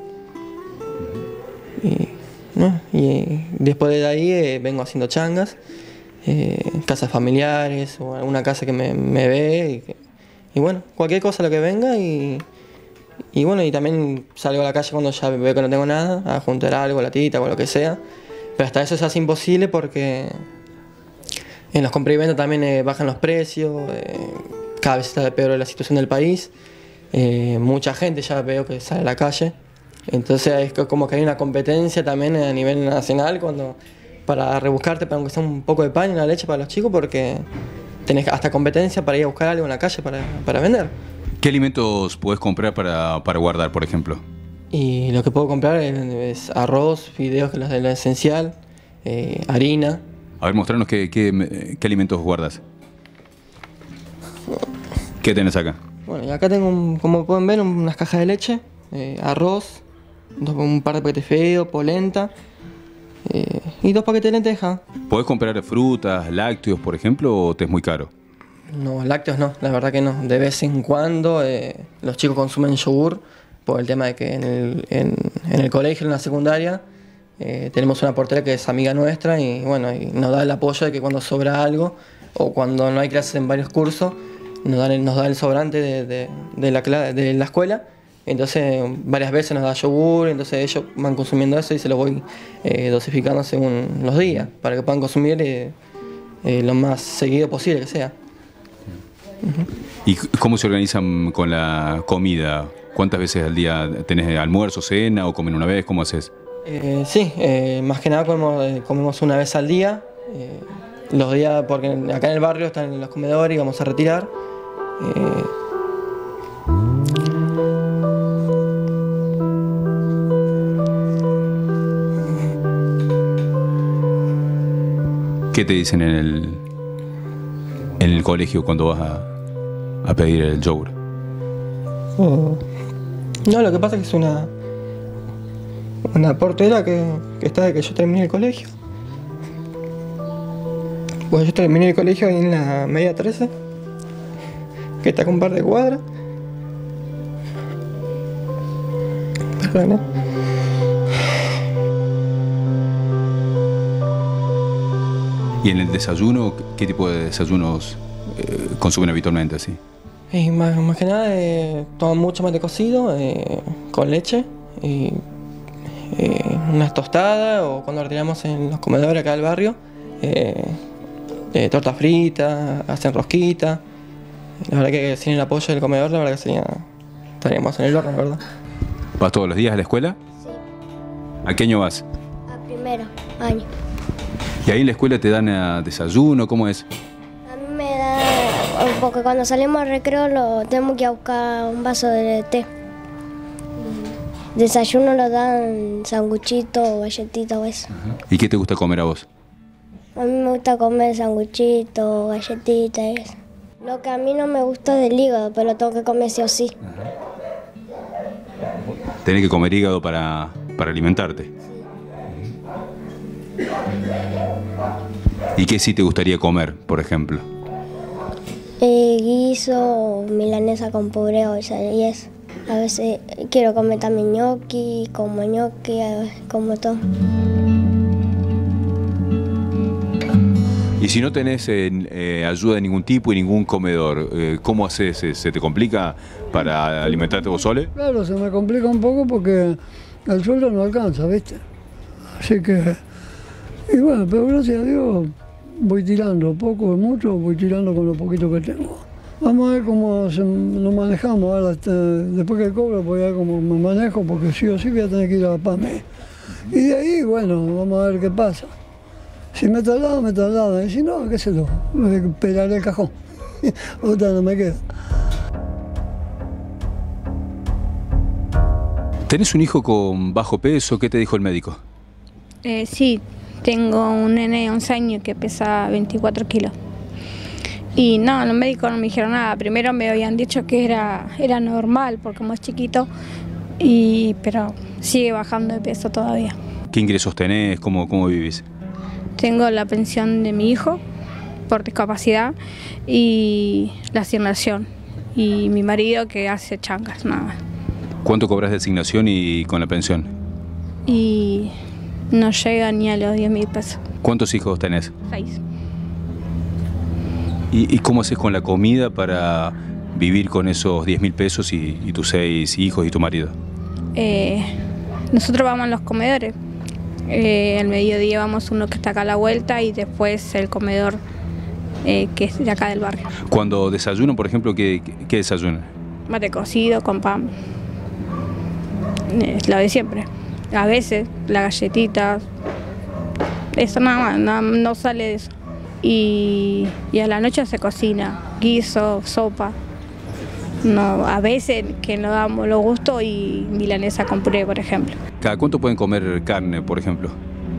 Y después de ahí vengo haciendo changas, casas familiares o alguna casa que me ve. Y bueno, cualquier cosa lo que venga y bueno, y también salgo a la calle cuando ya veo que no tengo nada, a juntar algo, latita o lo que sea. Pero hasta eso se hace imposible porque en los compra y venta también bajan los precios, cada vez está peor la situación del país. Mucha gente ya veo que sale a la calle. Entonces es como que hay una competencia también a nivel nacional para rebuscarte, para aunque sea un poco de pan y una leche para los chicos, porque tenés hasta competencia para ir a buscar algo en la calle para vender. ¿Qué alimentos podés comprar para guardar, por ejemplo? Y lo que puedo comprar es arroz, fideos, que es lo esencial, harina. A ver, mostranos qué alimentos guardas. ¿Qué tenés acá? Bueno, y acá tengo, como pueden ver, unas cajas de leche, arroz, un par de paquetes de fideo, polenta y 2 paquetes de lenteja. ¿Podés comprar frutas, lácteos, por ejemplo, o te es muy caro? No, lácteos no, la verdad que no. De vez en cuando los chicos consumen yogur por el tema de que en el colegio, en la secundaria, tenemos una portera que es amiga nuestra y bueno, y nos da el apoyo de que cuando sobra algo o cuando no hay clases en varios cursos, nos da el sobrante de la escuela. Entonces varias veces nos da yogur, entonces ellos van consumiendo eso y se lo voy dosificando según los días, para que puedan consumir lo más seguido posible que sea. ¿Y cómo se organizan con la comida? ¿Cuántas veces al día tenés almuerzo, cena o comen una vez? ¿Cómo haces? Sí, más que nada comemos una vez al día. Los días, porque acá en el barrio están los comedores y vamos a retirar. ¿Qué te dicen en el colegio cuando vas a pedir el yogur? No, lo que pasa es que es una portera que está de que yo terminé el colegio. Pues yo terminé el colegio ahí en la media 13, que está con un par de cuadras. Perdón, ¿Y en el desayuno, qué tipo de desayunos consumen habitualmente así? Y más que nada tomo mucho mate cocido con leche y unas tostadas, o cuando retiramos en los comedores acá del barrio, torta frita, hacen rosquita. La verdad que sin el apoyo del comedor, la verdad que estaríamos en el horno, la verdad. ¿Vas todos los días a la escuela? Sí. ¿A qué año vas? A primero año. ¿Y ahí en la escuela te dan desayuno? ¿Cómo es? A mí me da, porque cuando salimos al recreo tenemos que ir a buscar un vaso de té. Desayuno lo dan sanguchito, galletita o eso. ¿Y qué te gusta comer a vos? A mí me gusta comer sanguchito, galletita y eso. Lo que a mí no me gusta es del hígado, pero lo tengo que comer sí o sí. Tenés que comer hígado para alimentarte. ¿Y qué sí te gustaría comer, por ejemplo? Guiso, milanesa con pureo y eso. A veces quiero comer también ñoqui, como todo. Y si no tenés ayuda de ningún tipo y ningún comedor, ¿cómo haces? ¿Se te complica para alimentarte vos sole? Claro, se me complica un poco porque el sueldo no alcanza, ¿viste? Así que, y bueno, pero gracias a Dios voy tirando, poco o mucho, voy tirando con lo poquito que tengo. Vamos a ver cómo nos manejamos ahora, después que cobro voy a ver cómo me manejo, porque sí o sí voy a tener que ir a la PAME. Y de ahí, bueno, vamos a ver qué pasa. Si me traslado, y si no, qué sé yo, pelaré el cajón. Otra no me queda. ¿Tenés un hijo con bajo peso? ¿Qué te dijo el médico? Sí, tengo un nene de 11 años que pesa 24 kilos. Y no, los médicos no me dijeron nada. Primero me habían dicho que era normal, porque como es chiquito, pero sigue bajando de peso todavía. ¿Qué ingresos tenés? ¿Cómo vivís? Tengo la pensión de mi hijo por discapacidad y la asignación. Y mi marido que hace changas, nada más. ¿Cuánto cobras de asignación y con la pensión? Y no llega ni a los 10.000 pesos. ¿Cuántos hijos tenés? 6. ¿Y cómo haces con la comida para vivir con esos 10.000 pesos y tus 6 hijos y tu marido? Nosotros vamos a los comedores. Al mediodía vamos uno que está acá a la vuelta y después el comedor que es de acá del barrio. Cuando desayunan, por ejemplo, ¿qué desayunan? Mate cocido con pan. Lo de siempre. A veces la galletita. Eso nada más, no sale de eso. Y a la noche se cocina guiso, sopa. No, a veces que nos damos los gustos y milanesa con puré, por ejemplo. ¿Cada cuánto pueden comer carne, por ejemplo?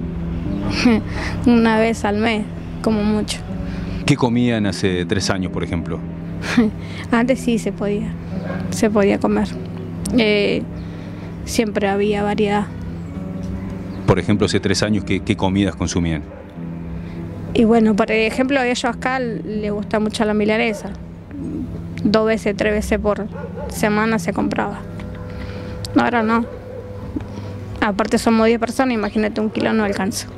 Una vez al mes, como mucho. ¿Qué comían hace 3 años, por ejemplo? Antes sí se podía comer. Siempre había variedad. Por ejemplo, hace 3 años, ¿qué comidas consumían? Y bueno, por ejemplo, a ellos acá les gusta mucho la milanesa. 2 veces, 3 veces por semana se compraba. Ahora no. Aparte somos 10 personas, imagínate, 1 kilo no alcanza.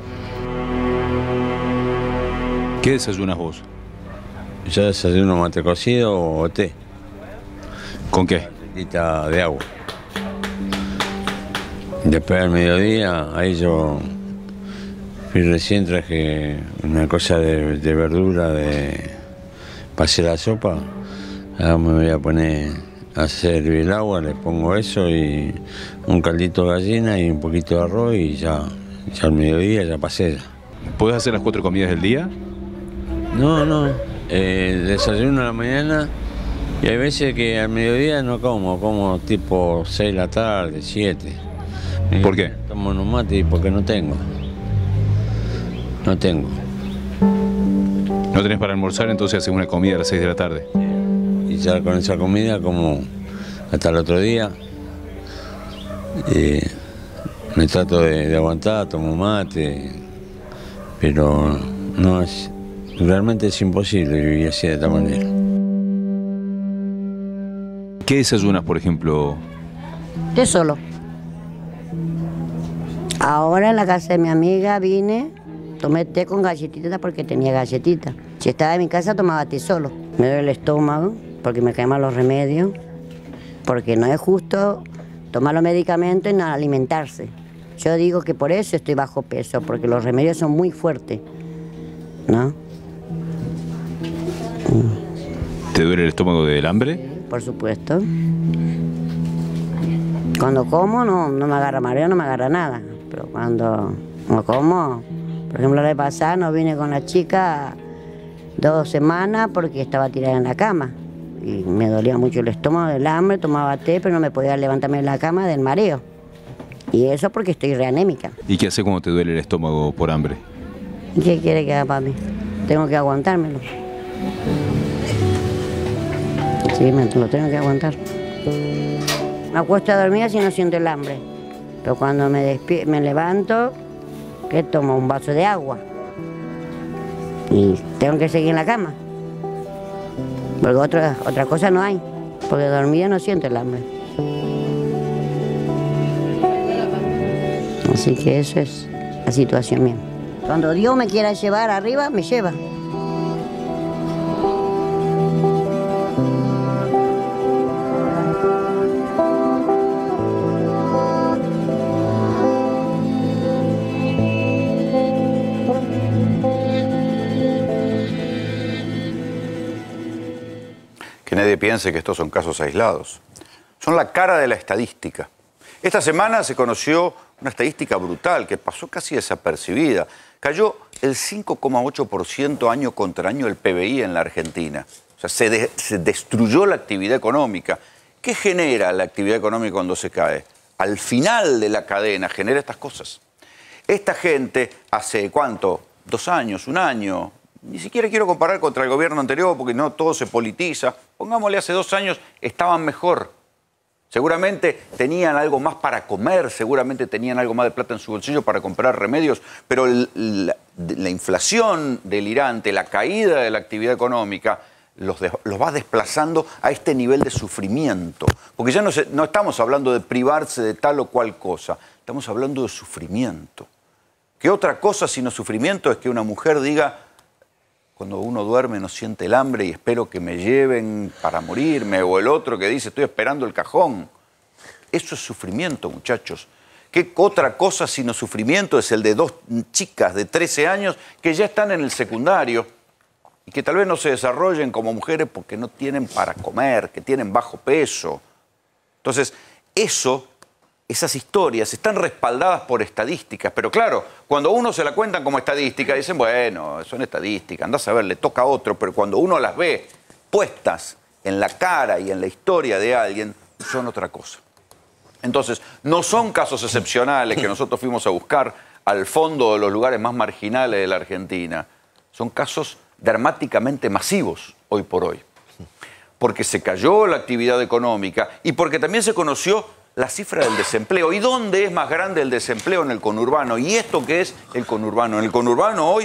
¿Qué desayunas vos? Yo desayuno mate cocido o té. ¿Con qué? Una de agua. Después al mediodía, ahí yo recién traje una cosa de verdura para hacer la sopa. Ahora me voy a poner a hacer hervir el agua, le pongo eso y un caldito de gallina y un poquito de arroz y ya al mediodía ya pasé. ¿Podés hacer las 4 comidas del día? No. Desayuno a la mañana y hay veces que al mediodía no como tipo 6 de la tarde, 7. ¿Por qué? Tomo un mate porque no tengo. No tenés para almorzar, entonces haces una comida a las 6 de la tarde. Y ya con esa comida como hasta el otro día. Me trato de aguantar, tomo mate, pero no es, realmente es imposible vivir así de esta manera. ¿Qué desayunas, por ejemplo? Té solo. Ahora en la casa de mi amiga vine, tomé té con galletitas porque tenía galletitas. Si estaba en mi casa tomaba té solo. Me duele el estómago porque me caen mal los remedios, porque no es justo tomar los medicamentos y no alimentarse. Yo digo que por eso estoy bajo peso, porque los remedios son muy fuertes, ¿no? ¿Te duele el estómago del hambre? Por supuesto. Cuando como no me agarra mareo, no me agarra nada. Pero cuando no como, por ejemplo la vez pasada no vine con la chica 2 semanas porque estaba tirada en la cama. Y me dolía mucho el estómago del hambre, tomaba té, pero no me podía levantarme de la cama del mareo. Y eso porque estoy reanémica. ¿Y qué hace cuando te duele el estómago por hambre? ¿Y qué quiere que haga, papi? Tengo que aguantármelo. Sí, me lo tengo que aguantar. Me acuesto a dormir si no siento el hambre. Pero cuando me levanto, ¿qué tomo? Un vaso de agua. Y tengo que seguir en la cama. Porque otra cosa no hay. Porque dormida no siento el hambre. Así que eso es la situación mía. Cuando Dios me quiera llevar arriba, me lleva. Que nadie piense que estos son casos aislados. Son la cara de la estadística. Esta semana se conoció una estadística brutal que pasó casi desapercibida. Cayó el 5,8% año contra año el PBI en la Argentina. O sea, se destruyó la actividad económica. ¿Qué genera la actividad económica cuando se cae? Al final de la cadena genera estas cosas. Esta gente hace, ¿cuánto? 2 años, 1 año. Ni siquiera quiero comparar contra el gobierno anterior porque no todo se politiza. Pongámosle, hace 2 años estaban mejor. Seguramente tenían algo más para comer, seguramente tenían algo más de plata en su bolsillo para comprar remedios, pero la inflación delirante, la caída de la actividad económica, los va desplazando a este nivel de sufrimiento. Porque ya no estamos hablando de privarse de tal o cual cosa, estamos hablando de sufrimiento. ¿Qué otra cosa sino sufrimiento es que una mujer diga: cuando uno duerme no siente el hambre y espero que me lleven para morirme? O el otro que dice: estoy esperando el cajón. Eso es sufrimiento, muchachos. ¿Qué otra cosa sino sufrimiento es el de 2 chicas de 13 años que ya están en el secundario y que tal vez no se desarrollen como mujeres porque no tienen para comer, que tienen bajo peso? Entonces, esas historias están respaldadas por estadísticas, pero claro, cuando uno se la cuentan como estadística, dicen, bueno, son estadísticas, andás a ver, le toca a otro, pero cuando uno las ve puestas en la cara y en la historia de alguien, son otra cosa. Entonces, no son casos excepcionales que nosotros fuimos a buscar al fondo de los lugares más marginales de la Argentina. Son casos dramáticamente masivos hoy por hoy. Porque se cayó la actividad económica y porque también se conoció la cifra del desempleo. ¿Y dónde es más grande el desempleo? En el conurbano. ¿Y esto qué es el conurbano? En el conurbano hoy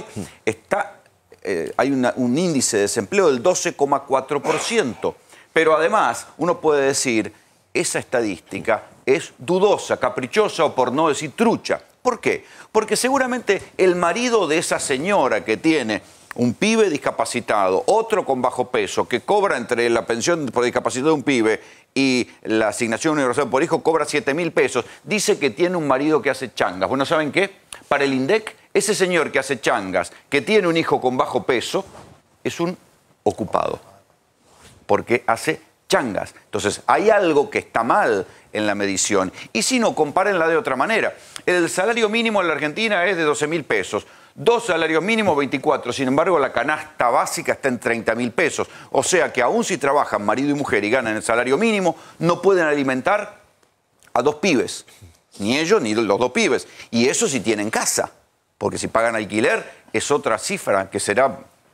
hay un índice de desempleo del 12,4%. Pero además, uno puede decir, esa estadística es dudosa, caprichosa o por no decir trucha. ¿Por qué? Porque seguramente el marido de esa señora que tiene un pibe discapacitado, otro con bajo peso, que cobra entre la pensión por discapacidad de un pibe y la asignación universal por hijo, cobra 7.000 pesos, dice que tiene un marido que hace changas. Bueno, ¿saben qué? Para el INDEC, ese señor que hace changas, que tiene un hijo con bajo peso, es un ocupado, porque hace changas. Entonces, hay algo que está mal en la medición. Y si no, compárenla de otra manera. El salario mínimo en la Argentina es de 12.000 pesos. 2 salarios mínimos, 24. Sin embargo, la canasta básica está en 30.000 pesos. O sea que aún si trabajan marido y mujer y ganan el salario mínimo, no pueden alimentar a 2 pibes. Ni ellos ni los 2 pibes. Y eso si tienen casa. Porque si pagan alquiler es otra cifra que será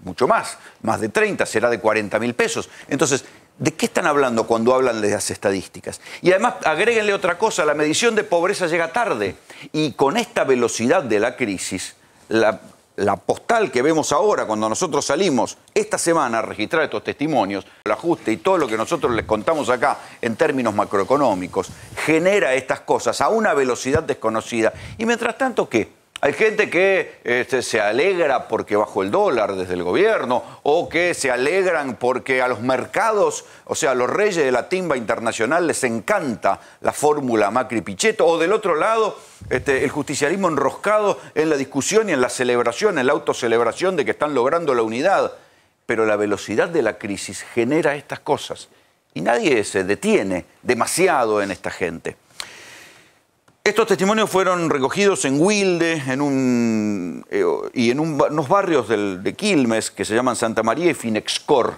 mucho más de 30, será de 40.000 pesos. Entonces, ¿de qué están hablando cuando hablan de las estadísticas? Y además, agréguenle otra cosa, la medición de pobreza llega tarde. Y con esta velocidad de la crisis, la postal que vemos ahora, cuando nosotros salimos esta semana a registrar estos testimonios, el ajuste y todo lo que nosotros les contamos acá en términos macroeconómicos, genera estas cosas a una velocidad desconocida. Y mientras tanto, ¿qué? Hay gente que se alegra porque bajó el dólar desde el gobierno, o que se alegran porque a los mercados, o sea, a los reyes de la timba internacional les encanta la fórmula Macri-Pichetto, o del otro lado, el justicialismo enroscado en la discusión y en la celebración, en la autocelebración de que están logrando la unidad. Pero la velocidad de la crisis genera estas cosas y nadie se detiene demasiado en esta gente. Estos testimonios fueron recogidos en Wilde y en unos barrios de Quilmes que se llaman Santa María y Finexcor.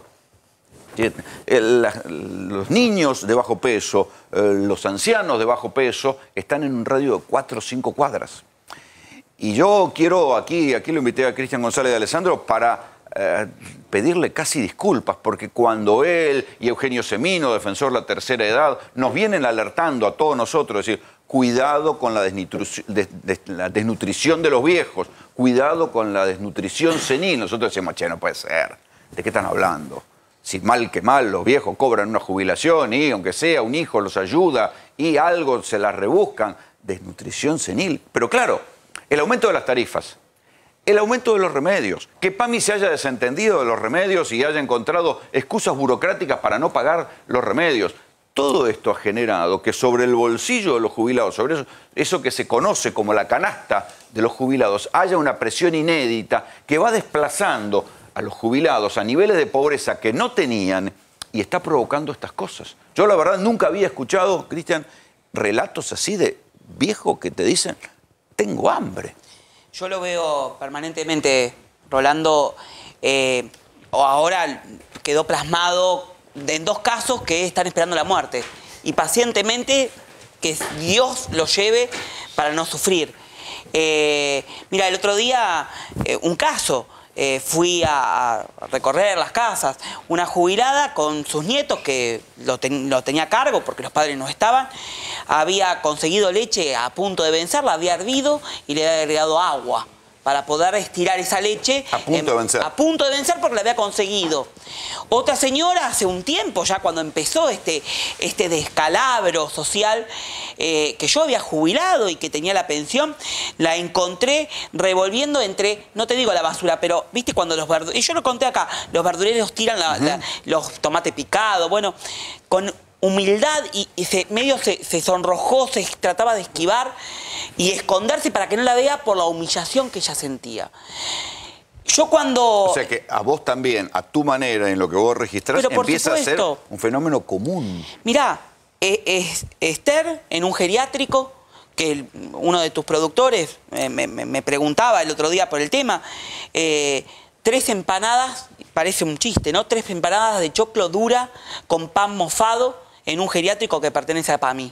Los niños de bajo peso, los ancianos de bajo peso están en un radio de 4 o 5 cuadras. Y yo quiero, aquí lo invité a Cristian González de Alessandro para pedirle casi disculpas, porque cuando él y Eugenio Semino, defensor de la tercera edad, nos vienen alertando a todos nosotros, es decir, cuidado con la desnutrición de los viejos, cuidado con la desnutrición senil. Nosotros decimos, che, no puede ser, ¿de qué están hablando? Si mal que mal los viejos cobran una jubilación y aunque sea un hijo los ayuda y algo se las rebuscan, desnutrición senil. Pero claro, el aumento de las tarifas, el aumento de los remedios, que PAMI se haya desentendido de los remedios y haya encontrado excusas burocráticas para no pagar los remedios. Todo esto ha generado que sobre el bolsillo de los jubilados, sobre eso que se conoce como la canasta de los jubilados, haya una presión inédita que va desplazando a los jubilados a niveles de pobreza que no tenían y está provocando estas cosas. Yo la verdad nunca había escuchado, Cristian, relatos así de viejos que te dicen, tengo hambre. Yo lo veo permanentemente, Rolando, ahora quedó plasmado en 2 casos que están esperando la muerte y pacientemente que Dios los lleve para no sufrir. Mira, el otro día, un caso, fui a recorrer las casas, una jubilada con sus nietos que lo tenía a cargo porque los padres no estaban, había conseguido leche a punto de vencer, la había hervido y le había agregado agua para poder estirar esa leche. A punto de vencer. A punto de vencer porque la había conseguido. Otra señora, hace un tiempo, ya cuando empezó este descalabro social, que yo había jubilado y que tenía la pensión, la encontré revolviendo entre, no te digo la basura, pero viste cuando los verduleros, y yo lo conté acá, los verduleros tiran los tomates picados, bueno, con humildad y medio se sonrojó, se trataba de esquivar y esconderse para que no la vea por la humillación que ella sentía. Yo cuando... O sea que a vos también, a tu manera, en lo que vos registrás, empieza a ser un fenómeno común. Mirá, Esther, en un geriátrico, que uno de tus productores me preguntaba el otro día por el tema, 3 empanadas, parece un chiste, ¿no? 3 empanadas de choclo dura con pan mofado en un geriátrico que pertenece a PAMI.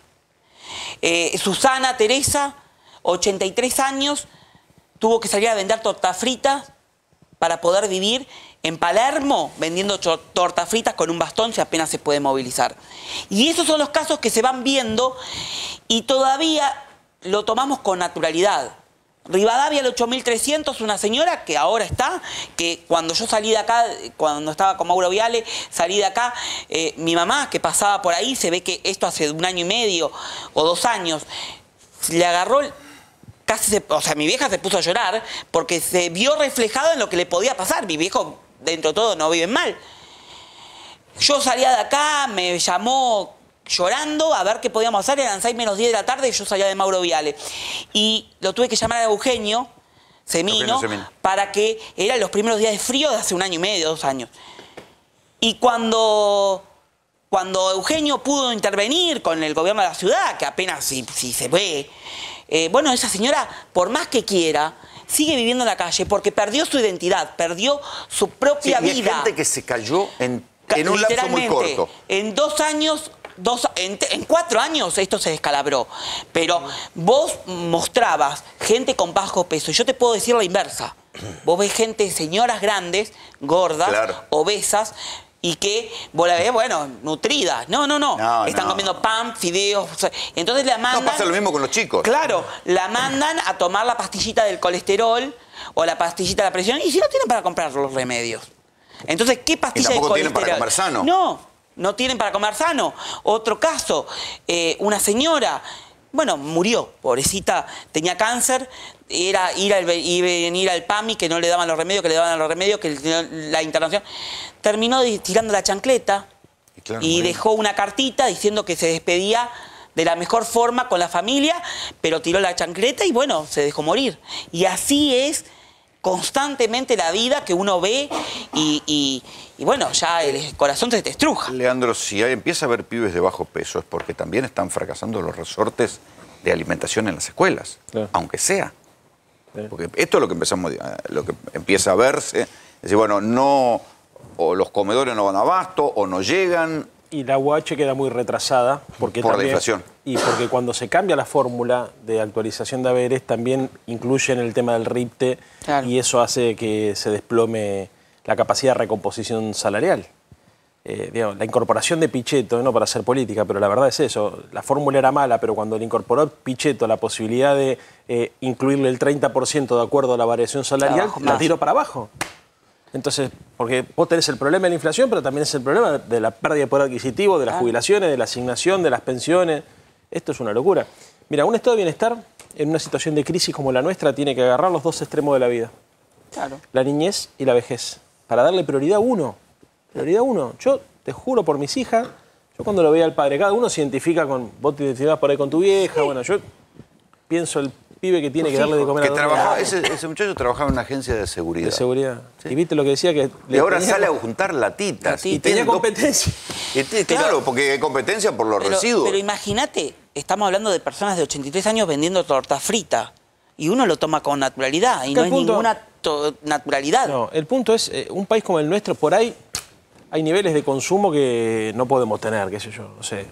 Susana Teresa, 83 años, tuvo que salir a vender tortas fritas para poder vivir en Palermo vendiendo tortas fritas con un bastón si apenas se puede movilizar. Y esos son los casos que se van viendo y todavía lo tomamos con naturalidad. Rivadavia, el 8300, una señora que ahora está, que cuando yo salí de acá, cuando estaba con Mauro Viale, salí de acá, mi mamá que pasaba por ahí, se ve que esto hace 1 año y medio o 2 años, le agarró, o sea, mi vieja se puso a llorar porque se vio reflejado en lo que le podía pasar. Mi viejo, dentro de todo, no vive mal. Yo salía de acá, me llamó llorando a ver qué podíamos hacer, eran 6 menos 10 de la tarde y yo salía de Mauro Viale. Y lo tuve que llamar a Eugenio Semino, para que eran los primeros días de frío de hace 1 año y medio, 2 años. Y cuando Eugenio pudo intervenir con el gobierno de la ciudad, que apenas si se ve, bueno, esa señora, por más que quiera, sigue viviendo en la calle porque perdió su identidad, perdió su propia vida. Y hay gente que se cayó en un lapso muy corto. En 2 años... en 4 años esto se descalabró, pero vos mostrabas gente con bajo peso y yo te puedo decir la inversa. vos ves gente, señoras grandes, gordas, obesas, y que vos la ves, bueno, nutridas. No. Están comiendo pan, fideos. Entonces la mandan... No pasa lo mismo con los chicos. Claro, la mandan a tomar la pastillita del colesterol o la pastillita de la presión, y si no tienen para comprar los remedios. Entonces, ¿qué pastilla de colesterol? Y tampoco tienen para comer sano. No tienen para comer sano. Otro caso, una señora... Bueno, murió, pobrecita, tenía cáncer, era ir y venir al PAMI, que no le daban los remedios, que la internación. Terminó tirando la chancleta y dejó una cartita diciendo que se despedía de la mejor forma con la familia, pero tiró la chancleta y bueno, se dejó morir. Y así es constantemente la vida que uno ve y bueno, ya el corazón se te estruja. Leandro, si empieza a haber pibes de bajo peso es porque también están fracasando los resortes de alimentación en las escuelas, aunque sea. Porque esto es lo que lo que empieza a verse, es decir, bueno, o los comedores no van a abasto, o no llegan. Y la UH queda muy retrasada porque por la inflación. Y porque cuando se cambia la fórmula de actualización de haberes también incluyen el tema del RIPTE y eso hace que se desplome la capacidad de recomposición salarial. Digamos, la incorporación de Pichetto, no para hacer política, pero la verdad es eso, la fórmula era mala, pero cuando le incorporó Pichetto la posibilidad de incluirle el 30% de acuerdo a la variación salarial, la tiró para abajo. Entonces, porque vos tenés el problema de la inflación, pero también es el problema de la pérdida de poder adquisitivo, de las jubilaciones, de la asignación, de las pensiones. Esto es una locura. Mira, un estado de bienestar en una situación de crisis como la nuestra tiene que agarrar los dos extremos de la vida. La niñez y la vejez. Para darle prioridad a uno. Prioridad a uno. Yo te juro por mis hijas, yo cuando lo veía al padre, cada uno se identifica con, vos te identificás por ahí con tu vieja, bueno, yo pienso el pibe que tiene que darle de comer a ese muchacho trabajaba en una agencia de seguridad. De seguridad. Sí. Y viste lo que decía que... Y ahora sale a juntar latitas. Y tenía competencia. Claro, porque hay competencia por los residuos. Pero imagínate, estamos hablando de personas de 83 años vendiendo torta frita. Y uno lo toma con naturalidad. Y no hay ninguna naturalidad. No, el punto es, un país como el nuestro, por ahí hay niveles de consumo que no podemos tener, qué sé yo, no sé,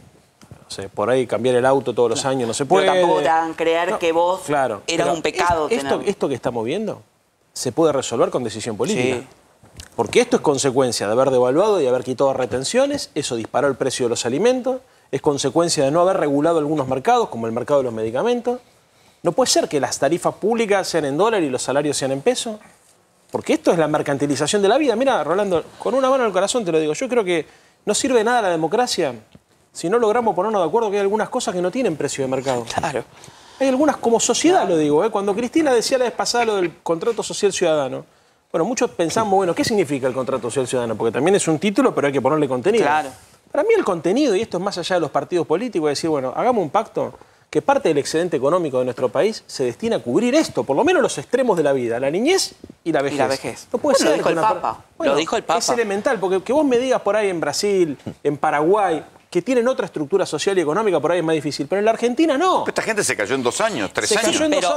por ahí cambiar el auto todos los años no se puede. Pero tampoco te hagan creer que vos eras un pecado. Esto que estamos viendo se puede resolver con decisión política. Sí. Porque esto es consecuencia de haber devaluado y haber quitado retenciones, eso disparó el precio de los alimentos, es consecuencia de no haber regulado algunos mercados, como el mercado de los medicamentos. No puede ser que las tarifas públicas sean en dólar y los salarios sean en peso. Porque esto es la mercantilización de la vida. Mira, Rolando, con una mano en el corazón te lo digo. Yo creo que no sirve de nada la democracia si no logramos ponernos de acuerdo que hay algunas cosas que no tienen precio de mercado. Claro. Hay algunas, como sociedad lo digo, Cuando Cristina decía la vez pasada lo del contrato social ciudadano, bueno, muchos pensamos, bueno, ¿qué significa el contrato social ciudadano? Porque también es un título, pero hay que ponerle contenido. Claro. Para mí el contenido, y esto es más allá de los partidos políticos, es decir, bueno, hagamos un pacto que parte del excedente económico de nuestro país se destina a cubrir esto, por lo menos los extremos de la vida, la niñez y la vejez. No puede ser. Lo dijo el Papa. Lo dijo el Papa. Es elemental, porque que vos me digas por ahí en Brasil, en Paraguay, que tienen otra estructura social y económica, por ahí es más difícil. Pero en la Argentina no. Pero esta gente se cayó en 2 años, 3 años.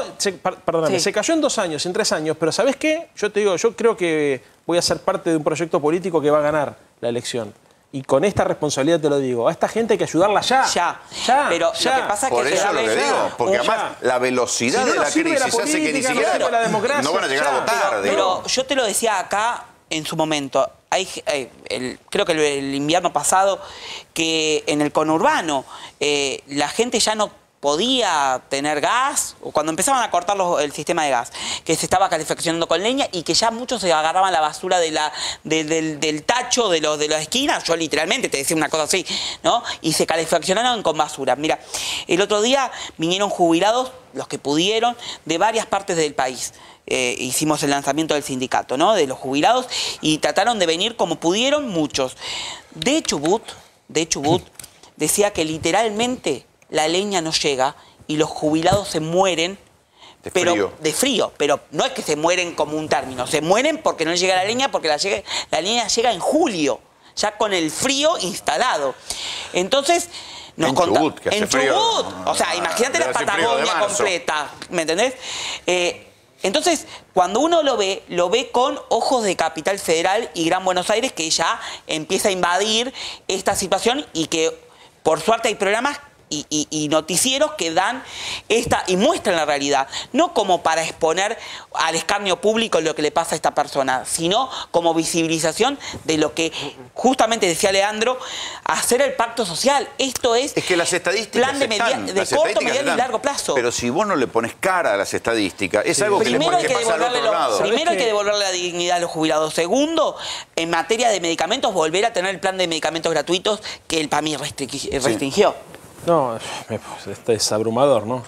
Se cayó en 2 años, en 3 años. Pero ¿sabés qué? Yo te digo, yo creo que voy a ser parte de un proyecto político que va a ganar la elección. Y con esta responsabilidad te lo digo, a esta gente hay que ayudarla ya. Ya. Pero lo que pasa es que... Por eso es lo que digo, porque además la velocidad de la crisis hace que ni siquiera no van a llegar a votar. Pero yo te lo decía acá en su momento, creo que el invierno pasado, que en el conurbano la gente ya no podía tener gas, o cuando empezaban a cortar el sistema de gas, que se estaba calefaccionando con leña y que ya muchos se agarraban la basura del tacho de las esquinas, yo literalmente te decía una cosa así, ¿no? Y se calefaccionaron con basura. Mira, el otro día vinieron jubilados, los que pudieron, de varias partes del país. Hicimos el lanzamiento del sindicato, ¿no? De los jubilados, y trataron de venir como pudieron muchos. De Chubut decía que literalmente la leña no llega y los jubilados se mueren de frío. Pero no es que se mueren como un término, se mueren porque no llega la leña, porque la leña llega en julio, ya con el frío instalado. Entonces... En Chubut, que hace frío. O sea, imagínate la Patagonia completa, ¿me entendés? Entonces, cuando uno lo ve con ojos de Capital Federal y Gran Buenos Aires, que ya empieza a invadir esta situación y que, por suerte, hay programas y noticieros que dan esta y muestran la realidad, no como para exponer al escarnio público lo que le pasa a esta persona, sino como visibilización de lo que justamente decía Leandro, hacer el pacto social. Esto es que las estadísticas plan de corto, mediano y largo plazo. Pero si vos no le pones cara a las estadísticas, es algo que le puede pasar al otro lado. Primero hay que devolverle la dignidad a los jubilados. Segundo, en materia de medicamentos, volver a tener el plan de medicamentos gratuitos que el PAMI restringió. No, es abrumador, ¿no?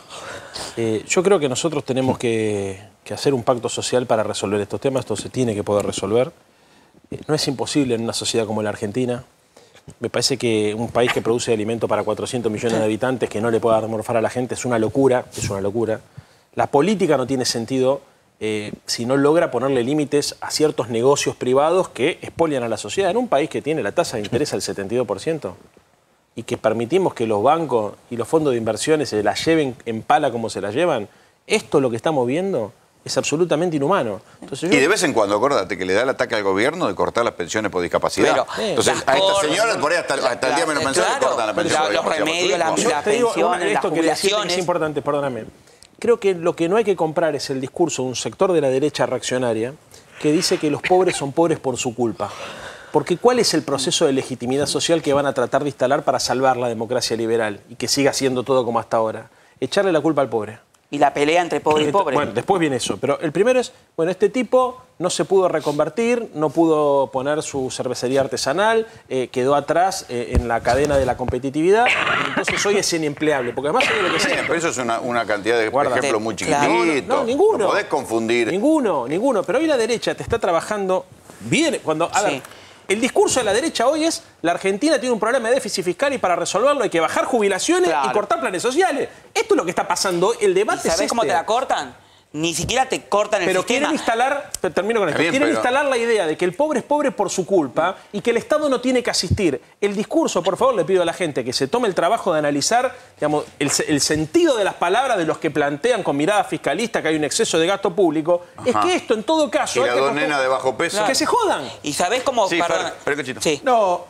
Yo creo que nosotros tenemos que hacer un pacto social para resolver estos temas. Esto se tiene que poder resolver. No es imposible en una sociedad como la Argentina. Me parece que un país que produce alimento para 400 millones de habitantes, que no le pueda dar morfar a la gente, es una locura, es una locura. La política no tiene sentido si no logra ponerle límites a ciertos negocios privados que expolian a la sociedad. En un país que tiene la tasa de interés al 72% y que permitimos que los bancos y los fondos de inversiones se la lleven en pala como se la llevan, esto lo que estamos viendo es absolutamente inhumano. Entonces, y de vez en cuando, acuérdate que le da el ataque al gobierno de cortar las pensiones por discapacidad. Pero, entonces, a estas señoras por ahí hasta el día menos mensual le cortan la pensión. Los remedios, las pensiones, las jubilaciones. Es importante, perdóname. Creo que lo que no hay que comprar es el discurso de un sector de la derecha reaccionaria que dice que los pobres son pobres por su culpa. Porque ¿cuál es el proceso de legitimidad social que van a tratar de instalar para salvar la democracia liberal y que siga siendo todo como hasta ahora? Echarle la culpa al pobre. Y la pelea entre pobre y pobre. Bueno, después viene eso. Pero el primero es, bueno, este tipo no se pudo reconvertir, no pudo poner su cervecería artesanal, quedó atrás en la cadena de la competitividad, entonces hoy es inempleable. Porque además hay lo que sea. Pero eso es una cantidad de ejemplos muy chiquititos. No, ninguno. No podés confundir. Ninguno. Pero hoy la derecha te está trabajando bien. Cuando, a ver, el discurso de la derecha hoy es la Argentina tiene un problema de déficit fiscal y para resolverlo hay que bajar jubilaciones y cortar planes sociales. Esto es lo que está pasando. El debate es ¿sabés cómo te la cortan? Ni siquiera te cortan el sistema. Pero quieren instalar, termino con esto, quieren instalar la idea de que el pobre es pobre por su culpa y que el Estado no tiene que asistir. El discurso, por favor, le pido a la gente que se tome el trabajo de analizar, digamos, el sentido de las palabras de los que plantean con mirada fiscalista que hay un exceso de gasto público. Es que esto, en todo caso... Y la dos nenas de bajo peso. Que se jodan. ¿Y sabés cómo...? Sí, pero sí. No,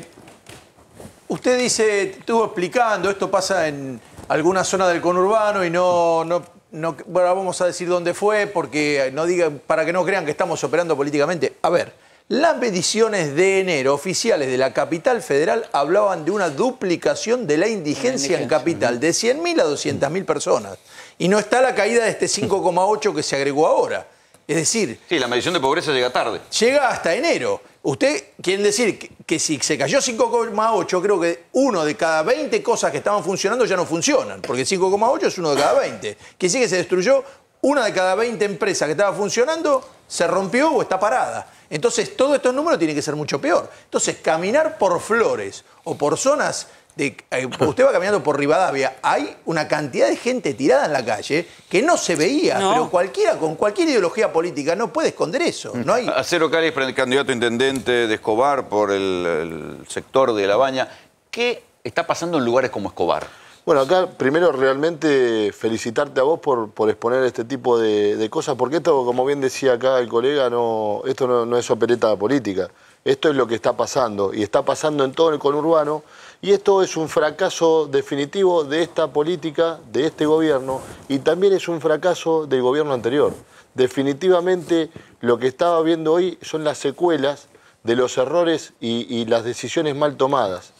usted dice, estuvo explicando, esto pasa en alguna zona del conurbano y bueno, vamos a decir dónde fue, porque no digan, para que no crean que estamos operando políticamente. A ver, las mediciones de enero oficiales de la capital federal hablaban de una duplicación de la indigencia en capital, de 100.000 a 200.000 personas. Y no está la caída de este 5,8 que se agregó ahora. Es decir... Sí, la medición de pobreza llega tarde. Llega hasta enero. Usted quiere decir que si se cayó 5,8, creo que uno de cada 20 cosas que estaban funcionando ya no funcionan, porque 5,8 es uno de cada 20. Quiere decir que se destruyó una de cada 20 empresas que estaba funcionando, se rompió o está parada. Entonces, todos estos números tienen que ser mucho peor. Entonces, caminar por Flores o por zonas... usted va caminando por Rivadavia, hay una cantidad de gente tirada en la calle que no se veía, pero cualquiera con cualquier ideología política no puede esconder eso. No hay... Acero Cáliz, candidato a intendente de Escobar por el sector de La Baña. ¿Qué está pasando en lugares como Escobar? Bueno, acá primero realmente felicitarte a vos por exponer este tipo de cosas, porque esto, como bien decía acá el colega, esto no es opereta política. Esto es lo que está pasando, y está pasando en todo el conurbano, y esto es un fracaso definitivo de esta política, de este gobierno, y también es un fracaso del gobierno anterior. Definitivamente lo que estaba viendo hoy son las secuelas de los errores y las decisiones mal tomadas.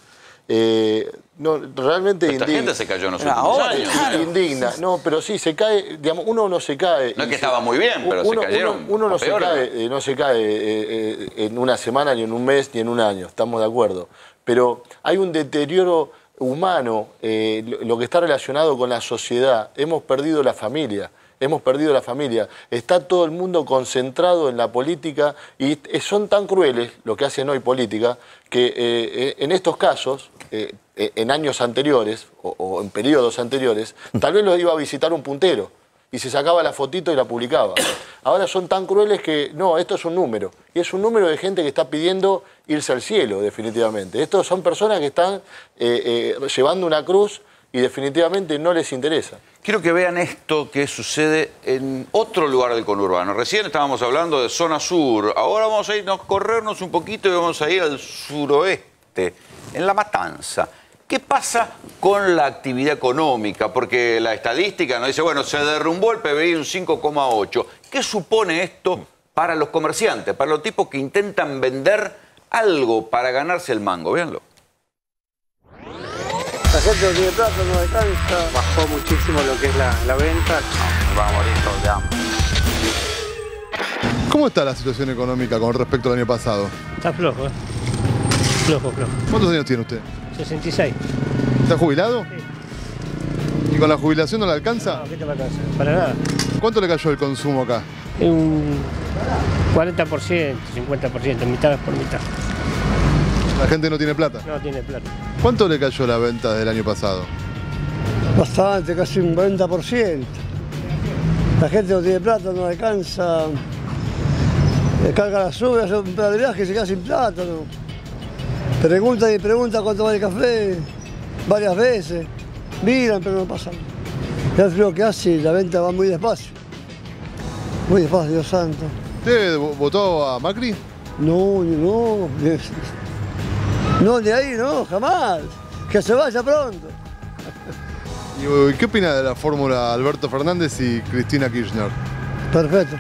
Realmente esta gente se cayó en los últimos años. Indigna. No, pero sí, se cae, digamos, uno no se cae. No es que estaba muy bien, pero se cayeron. Uno no se cae en una semana, ni en un mes, ni en un año, estamos de acuerdo. Pero hay un deterioro humano, lo que está relacionado con la sociedad. Hemos perdido la familia. Está todo el mundo concentrado en la política y son tan crueles lo que hacen hoy política que en estos casos, en años anteriores o en periodos anteriores, tal vez los iba a visitar un puntero y se sacaba la fotito y la publicaba. Ahora son tan crueles que no, esto es un número. Y es un número de gente que está pidiendo irse al cielo, definitivamente. Estos son personas que están llevando una cruz y definitivamente no les interesa. Quiero que vean esto que sucede en otro lugar del conurbano. Recién estábamos hablando de zona sur. Ahora vamos a corrernos un poquito y vamos a ir al suroeste, en La Matanza. ¿Qué pasa con la actividad económica? Porque la estadística nos dice, bueno, se derrumbó el PBI un 5,8. ¿Qué supone esto para los comerciantes, para los tipos que intentan vender algo para ganarse el mango? Véanlo. La gente no tiene plata, no alcanza. Bajó muchísimo lo que es la venta. No, va a morir todos de hambre. ¿Cómo está la situación económica con respecto al año pasado? Está flojo, ¿eh? Flojo. ¿Cuántos años tiene usted? 66. ¿Está jubilado? Sí. ¿Y con la jubilación no le alcanza? No, ¿qué te va a alcanzar? Para nada. ¿Cuánto le cayó el consumo acá? Un 40%, 50%, mitad por mitad. ¿La gente no tiene plata? No tiene plata. ¿Cuánto le cayó la venta del año pasado? Bastante, casi un 40%. La gente no tiene plata, no alcanza. Carga la sube, hace un plan de viaje y se queda sin plata, ¿no? Preguntan y preguntan cuánto vale el café, varias veces. Miran, pero no pasan. Ya el frío que hace, la venta va muy despacio. Muy despacio, Dios santo. ¿Usted votó a Macri? No. No, de ahí no, jamás. Que se vaya pronto. ¿Y qué opina de la fórmula Alberto Fernández y Cristina Kirchner? Perfecto.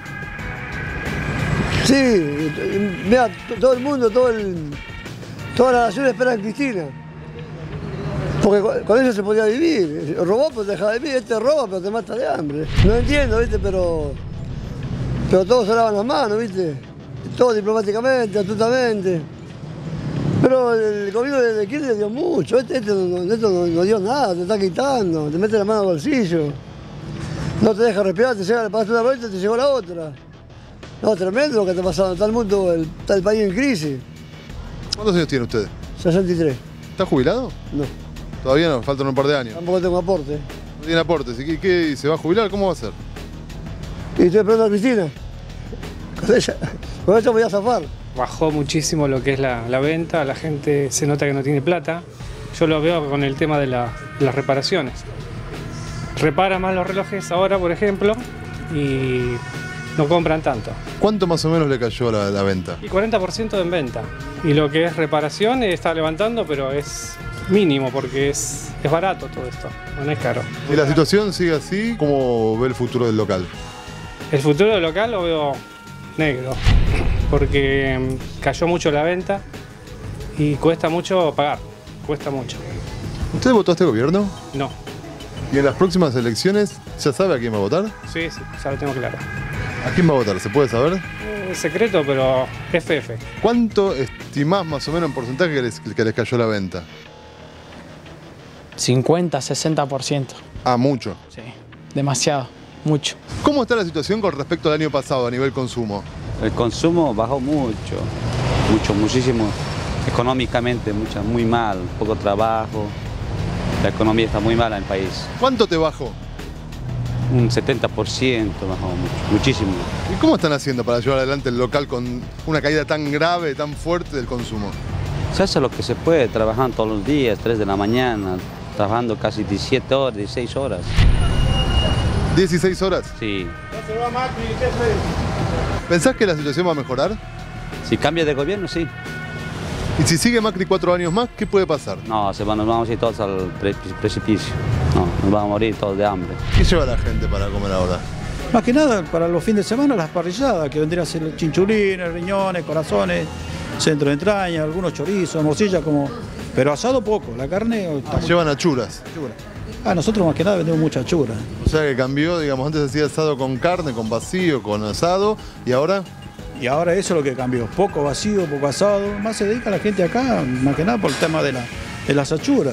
Sí, mira, todo el mundo, toda la nación espera a Cristina. Porque con eso se podía vivir. Robó, pero te deja de vivir. Este roba, pero te mata de hambre. No entiendo, ¿viste? Pero todos se lavan las manos, ¿viste? Todo diplomáticamente, astutamente. Pero el gobierno de Kirchner dio mucho. Este no dio nada, te está quitando, te mete la mano al bolsillo. No te deja respirar, te pasaste una vuelta y te llegó la otra. No, tremendo lo que está pasando. Está el mundo, está el país en crisis. ¿Cuántos años tiene usted? 63. ¿Está jubilado? No. Todavía no, faltan un par de años. Tampoco tengo aporte. No tiene aportes. ¿Y se va a jubilar? ¿Cómo va a ser? Y estoy esperando a Cristina. Con ella voy a zafar. Bajó muchísimo lo que es la venta, la gente se nota que no tiene plata. Yo lo veo con el tema de las reparaciones. Repara más los relojes ahora, por ejemplo, y no compran tanto. ¿Cuánto más o menos le cayó la venta? Y 40% en venta. Y lo que es reparación está levantando, pero es mínimo porque es barato todo esto, no es caro. Si la situación sigue así, ¿cómo ve el futuro del local? El futuro del local lo veo negro, porque cayó mucho la venta y cuesta mucho pagar, cuesta mucho. ¿Usted votó a este gobierno? No. ¿Y en las próximas elecciones ya sabe a quién va a votar? Sí, ya lo tengo claro. ¿A quién va a votar? ¿Se puede saber? Es secreto, pero FF. ¿Cuánto estimás más o menos en porcentaje que les cayó la venta? 50, 60%. Ah, mucho. Sí, demasiado, mucho. ¿Cómo está la situación con respecto al año pasado a nivel consumo? El consumo bajó muchísimo. Económicamente, muy mal, poco trabajo. La economía está muy mala en el país. ¿Cuánto te bajó? Un 70% bajó, muchísimo. ¿Y cómo están haciendo para llevar adelante el local con una caída tan grave, tan fuerte del consumo? Se hace lo que se puede, trabajando todos los días, 3 de la mañana, trabajando casi 17 horas, 16 horas. ¿16 horas? Sí. ¿Pensás que la situación va a mejorar? Si cambia de gobierno, sí. ¿Y si sigue Macri 4 años más, qué puede pasar? No, nos vamos a ir todos al precipicio. No, nos vamos a morir todos de hambre. ¿Qué lleva la gente para comer ahora? Más que nada, para los fines de semana, las parrilladas, que vendrían a ser chinchulines, riñones, corazones, centro de entraña, algunos chorizos, morcilla, pero asado poco, la carne... Llevan achuras. Nosotros más que nada vendemos mucha achura. O sea que cambió, digamos, antes hacía asado con carne, con vacío, con asado, ¿y ahora? Y ahora eso es lo que cambió, poco vacío, poco asado, más se dedica la gente acá, más que nada por el tema de las achuras.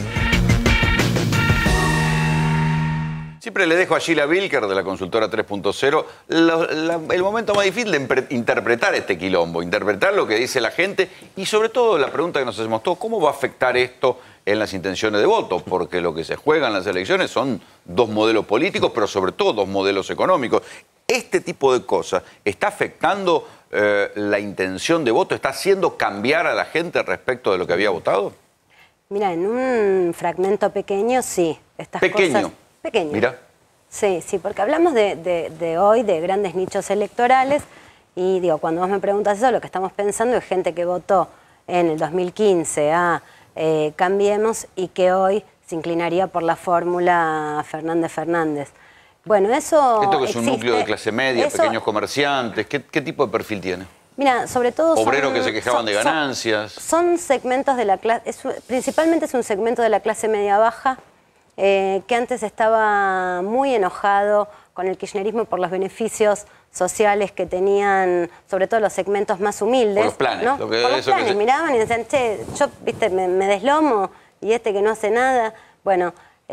Siempre le dejo a Sheila Bilker, de la consultora 3.0, el momento más difícil de interpretar este quilombo, interpretar lo que dice la gente y sobre todo la pregunta que nos hacemos todos, ¿cómo va a afectar esto en las intenciones de voto? Porque lo que se juega en las elecciones son dos modelos políticos, pero sobre todo dos modelos económicos. ¿Este tipo de cosas está afectando la intención de voto? ¿Está haciendo cambiar a la gente respecto de lo que había votado? Mira, en un fragmento pequeño, sí. ¿Pequeño? Pequeño. Mira. Sí, porque hablamos de hoy, de grandes nichos electorales, y digo, cuando vos me preguntas eso, lo que estamos pensando es gente que votó en el 2015 a Cambiemos y que hoy se inclinaría por la fórmula Fernández-Fernández. Bueno, eso Esto que es un existe. núcleo de clase media, pequeños comerciantes, ¿qué tipo de perfil tiene? Mira, sobre todo obreros que se quejaban de ganancias. Son segmentos de la clase, principalmente es un segmento de la clase media-baja que antes estaba muy enojado con el kirchnerismo por los beneficios sociales que tenían, sobre todo los segmentos más humildes. Por los planes. ¿no? Por los planes, miraban y decían, che, yo viste, me deslomo y este que no hace nada. Bueno,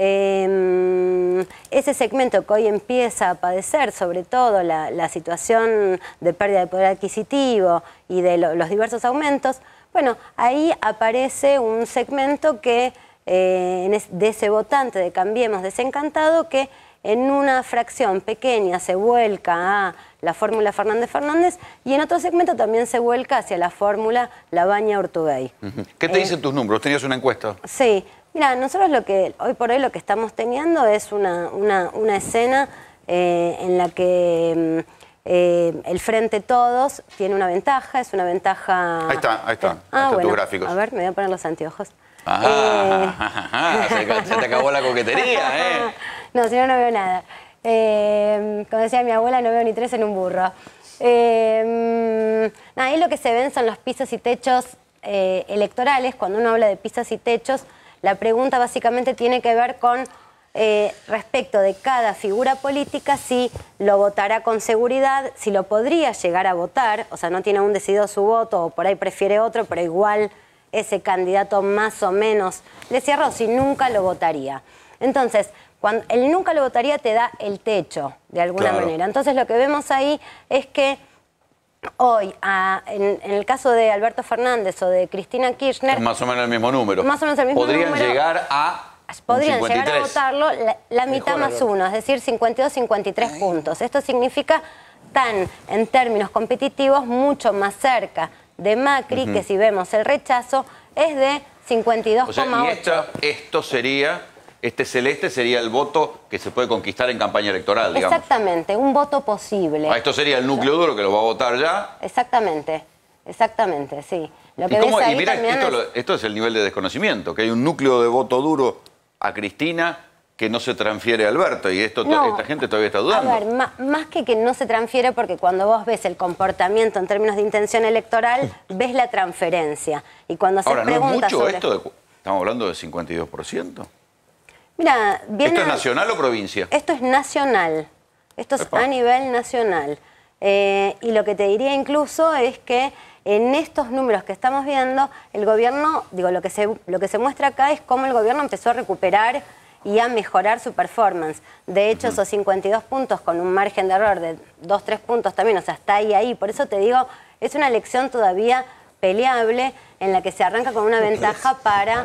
ese segmento que hoy empieza a padecer, sobre todo la situación de pérdida de poder adquisitivo y de los diversos aumentos, bueno, ahí aparece un segmento que de ese votante de Cambiemos desencantado que en una fracción pequeña se vuelca a la fórmula Fernández-Fernández y en otro segmento también se vuelca hacia la fórmula Labaña-Urtubey. ¿Qué te dicen tus números? ¿Tenías una encuesta? Sí. Mira, nosotros hoy por hoy lo que estamos teniendo es una escena en la que el Frente Todos tiene una ventaja, es una ventaja... Ahí están bueno, tus gráficos. A ver, me voy a poner los anteojos. Se te acabó la coquetería, ¿eh? No, si no, no veo nada. Como decía mi abuela, no veo ni tres en un burro. Ahí lo que se ven son los pisos y techos electorales. Cuando uno habla de pisos y techos, la pregunta básicamente tiene que ver con respecto de cada figura política, si lo votará con seguridad, si lo podría llegar a votar, o sea, no tiene aún decidido su voto o por ahí prefiere otro, pero igual ese candidato más o menos le cierra, o si nunca lo votaría. Entonces, cuando el nunca lo votaría te da el techo, de alguna manera. Entonces, lo que vemos ahí es que hoy, en el caso de Alberto Fernández o de Cristina Kirchner... Es más o menos el mismo número. Más o menos el mismo número. Podrían llegar a votarlo la mitad más uno, es decir, 52, 53 puntos. Esto significa en términos competitivos, mucho más cerca de Macri, que si vemos el rechazo, es de 52,8. O sea, y este celeste sería el voto que se puede conquistar en campaña electoral, digamos. Exactamente, un voto posible. Esto sería el núcleo duro que lo va a votar ya. Exactamente, sí. Lo que ves ahí mira, también esto es el nivel de desconocimiento, que hay un núcleo de voto duro a Cristina que no se transfiere a Alberto, y esta gente todavía está dudando. A ver, más que no se transfiere, porque cuando vos ves el comportamiento en términos de intención electoral, ves la transferencia. Y cuando Ahora, se pregunta ¿no es mucho estamos hablando de 52%? Mira, ¿Esto es nacional o provincia? Esto es nacional. Esto es a nivel nacional. Y lo que te diría incluso es que en estos números que estamos viendo, el gobierno, lo que se muestra acá es cómo el gobierno empezó a recuperar y a mejorar su performance. De hecho, esos 52 puntos con un margen de error de 2, 3 puntos también, o sea, está ahí. Por eso te digo, es una elección todavía peleable en la que se arranca con una ventaja para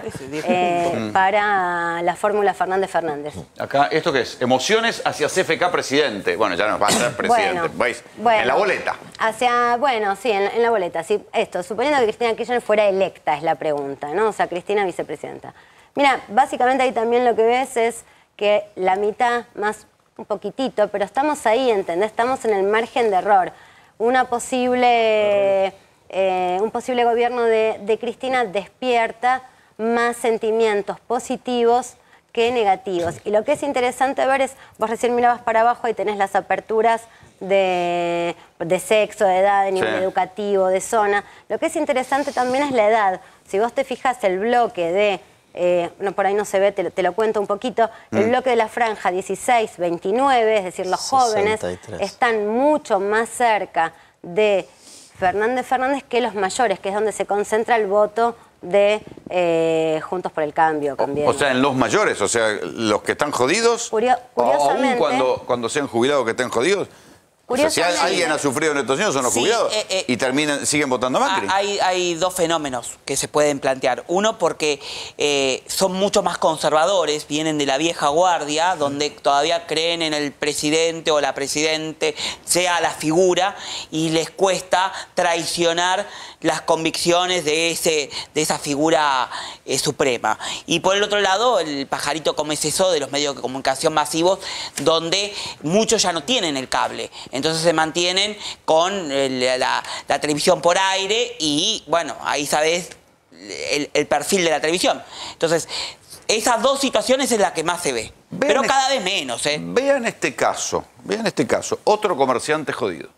la fórmula Fernández-Fernández. Acá, ¿esto qué es? Emociones hacia CFK presidente. Bueno, ya no va a ser presidente. Bueno, en la boleta. Sí, en la boleta. Sí, suponiendo que Cristina Kirchner fuera electa es la pregunta, ¿no? O sea, Cristina vicepresidenta. Mira, básicamente ahí también lo que ves es que la mitad, más un poquitito, pero estamos ahí, ¿entendés? Estamos en el margen de error. Un posible gobierno de Cristina despierta más sentimientos positivos que negativos. Y lo que es interesante ver es, vos recién mirabas para abajo y tenés las aperturas de sexo, de edad, de nivel educativo, de zona. Lo que es interesante también es la edad. Si vos te fijas el bloque de... por ahí no se ve, te lo cuento un poquito. El bloque de la franja 16-29, es decir, los jóvenes, están mucho más cerca de Fernández que los mayores, que es donde se concentra el voto de Juntos por el Cambio. O sea, en los mayores, o sea, los que están jodidos, curiosamente, aún cuando sean jubilados que estén jodidos. O sea, si alguien ha sufrido en estos años, son los jubilados y siguen votando a Macri. Hay dos fenómenos que se pueden plantear. Uno, porque son mucho más conservadores, vienen de la vieja guardia, donde todavía creen en el presidente o la presidente, sea la figura, y les cuesta traicionar las convicciones de esa figura suprema. Y por el otro lado, el pajarito come seso de los medios de comunicación masivos, donde muchos ya no tienen el cable. Entonces se mantienen con la televisión por aire y, bueno, ahí sabes el perfil de la televisión. Entonces, esas dos situaciones es la que más se ve. Pero cada vez menos, ¿eh? Vean este caso, otro comerciante jodido.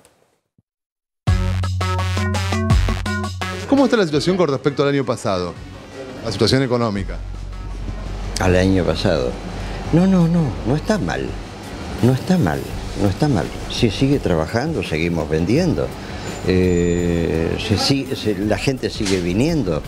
¿Cómo está la situación con respecto al año pasado? La situación económica. Al año pasado. No está mal. No está mal. Se sigue trabajando, seguimos vendiendo. La gente sigue viniendo.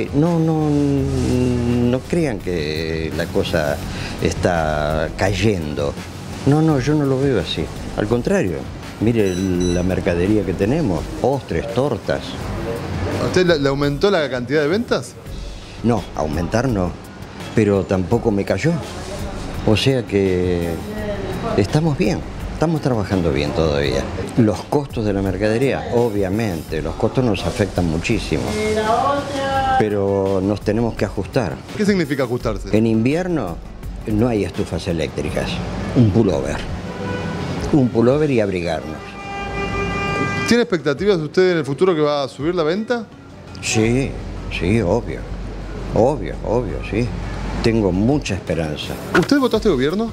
No crean que la cosa está cayendo. Yo no lo veo así. Al contrario, mire la mercadería que tenemos, postres, tortas. ¿A usted le aumentó la cantidad de ventas? No, aumentar no, pero tampoco me cayó. O sea que estamos bien, estamos trabajando bien todavía. Los costos de la mercadería, obviamente, los costos nos afectan muchísimo. Pero nos tenemos que ajustar. ¿Qué significa ajustarse? En invierno no hay estufas eléctricas, un pullover y abrigarnos. ¿Tiene expectativas de usted en el futuro que va a subir la venta? Sí, obvio, sí. Tengo mucha esperanza. ¿Usted votó a este gobierno?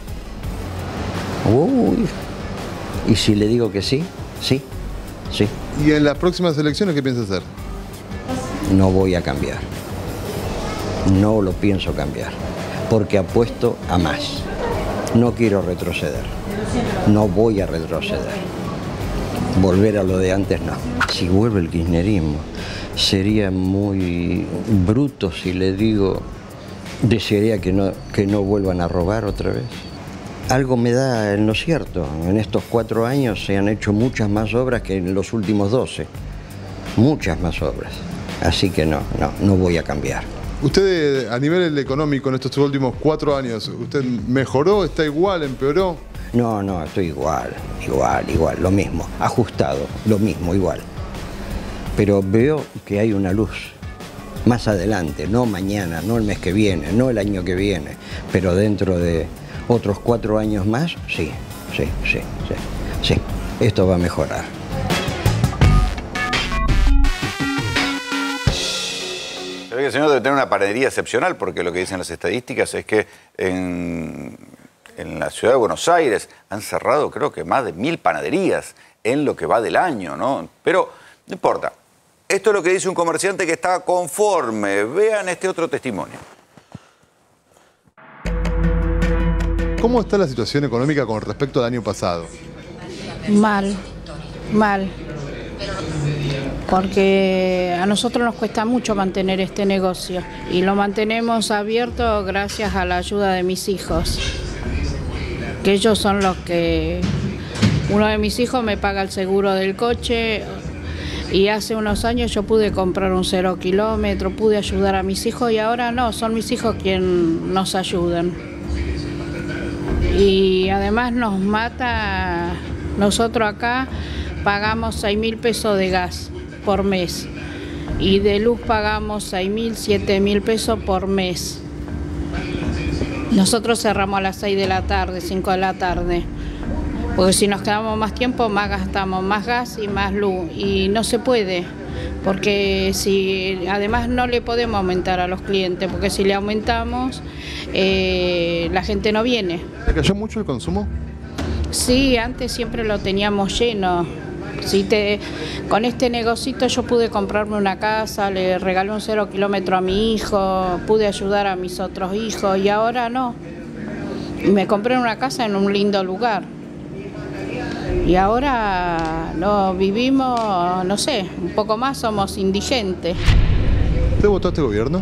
Uy, ¿y si le digo que sí? Sí. ¿Y en las próximas elecciones qué piensa hacer? No voy a cambiar. No lo pienso cambiar, porque apuesto a más. No quiero retroceder. No voy a retroceder. Volver a lo de antes no. Si vuelve el kirchnerismo, sería muy bruto si le digo, desearía que no vuelvan a robar otra vez. Algo me da en lo cierto. En estos 4 años se han hecho muchas más obras que en los últimos 12. Muchas más obras. Así que no voy a cambiar. Usted, a nivel económico, en estos últimos 4 años, ¿usted mejoró, está igual, empeoró? No, estoy igual, lo mismo, ajustado, lo mismo, igual. Pero veo que hay una luz más adelante, no mañana, no el mes que viene, no el año que viene, pero dentro de otros 4 años más, sí, esto va a mejorar. Se ve que el señor debe tener una panadería excepcional, porque lo que dicen las estadísticas es que en la ciudad de Buenos Aires han cerrado, creo que más de 1000 panaderías en lo que va del año, ¿no? Pero no importa. Esto es lo que dice un comerciante que está conforme. Vean este otro testimonio. ¿Cómo está la situación económica con respecto al año pasado? Mal. Porque a nosotros nos cuesta mucho mantener este negocio y lo mantenemos abierto gracias a la ayuda de mis hijos. Que ellos son los que... Uno de mis hijos me paga el seguro del coche y hace unos años yo pude comprar un 0 kilómetro, pude ayudar a mis hijos y ahora no, son mis hijos quienes nos ayudan. Y además nos mata, nosotros acá pagamos 6.000 pesos de gas por mes y de luz pagamos 6.000, 7.000 pesos por mes. Nosotros cerramos a las 6 de la tarde, 5 de la tarde, porque si nos quedamos más tiempo, más gastamos, más gas y más luz. Y no se puede, porque además no le podemos aumentar a los clientes, porque si le aumentamos, la gente no viene. ¿Le cayó mucho el consumo? Sí, antes siempre lo teníamos lleno. Con este negocito yo pude comprarme una casa, le regalé un 0 kilómetro a mi hijo, pude ayudar a mis otros hijos y ahora no. Me compré una casa en un lindo lugar. Y ahora no vivimos, no sé, un poco más somos indigentes. ¿Usted votó a este gobierno?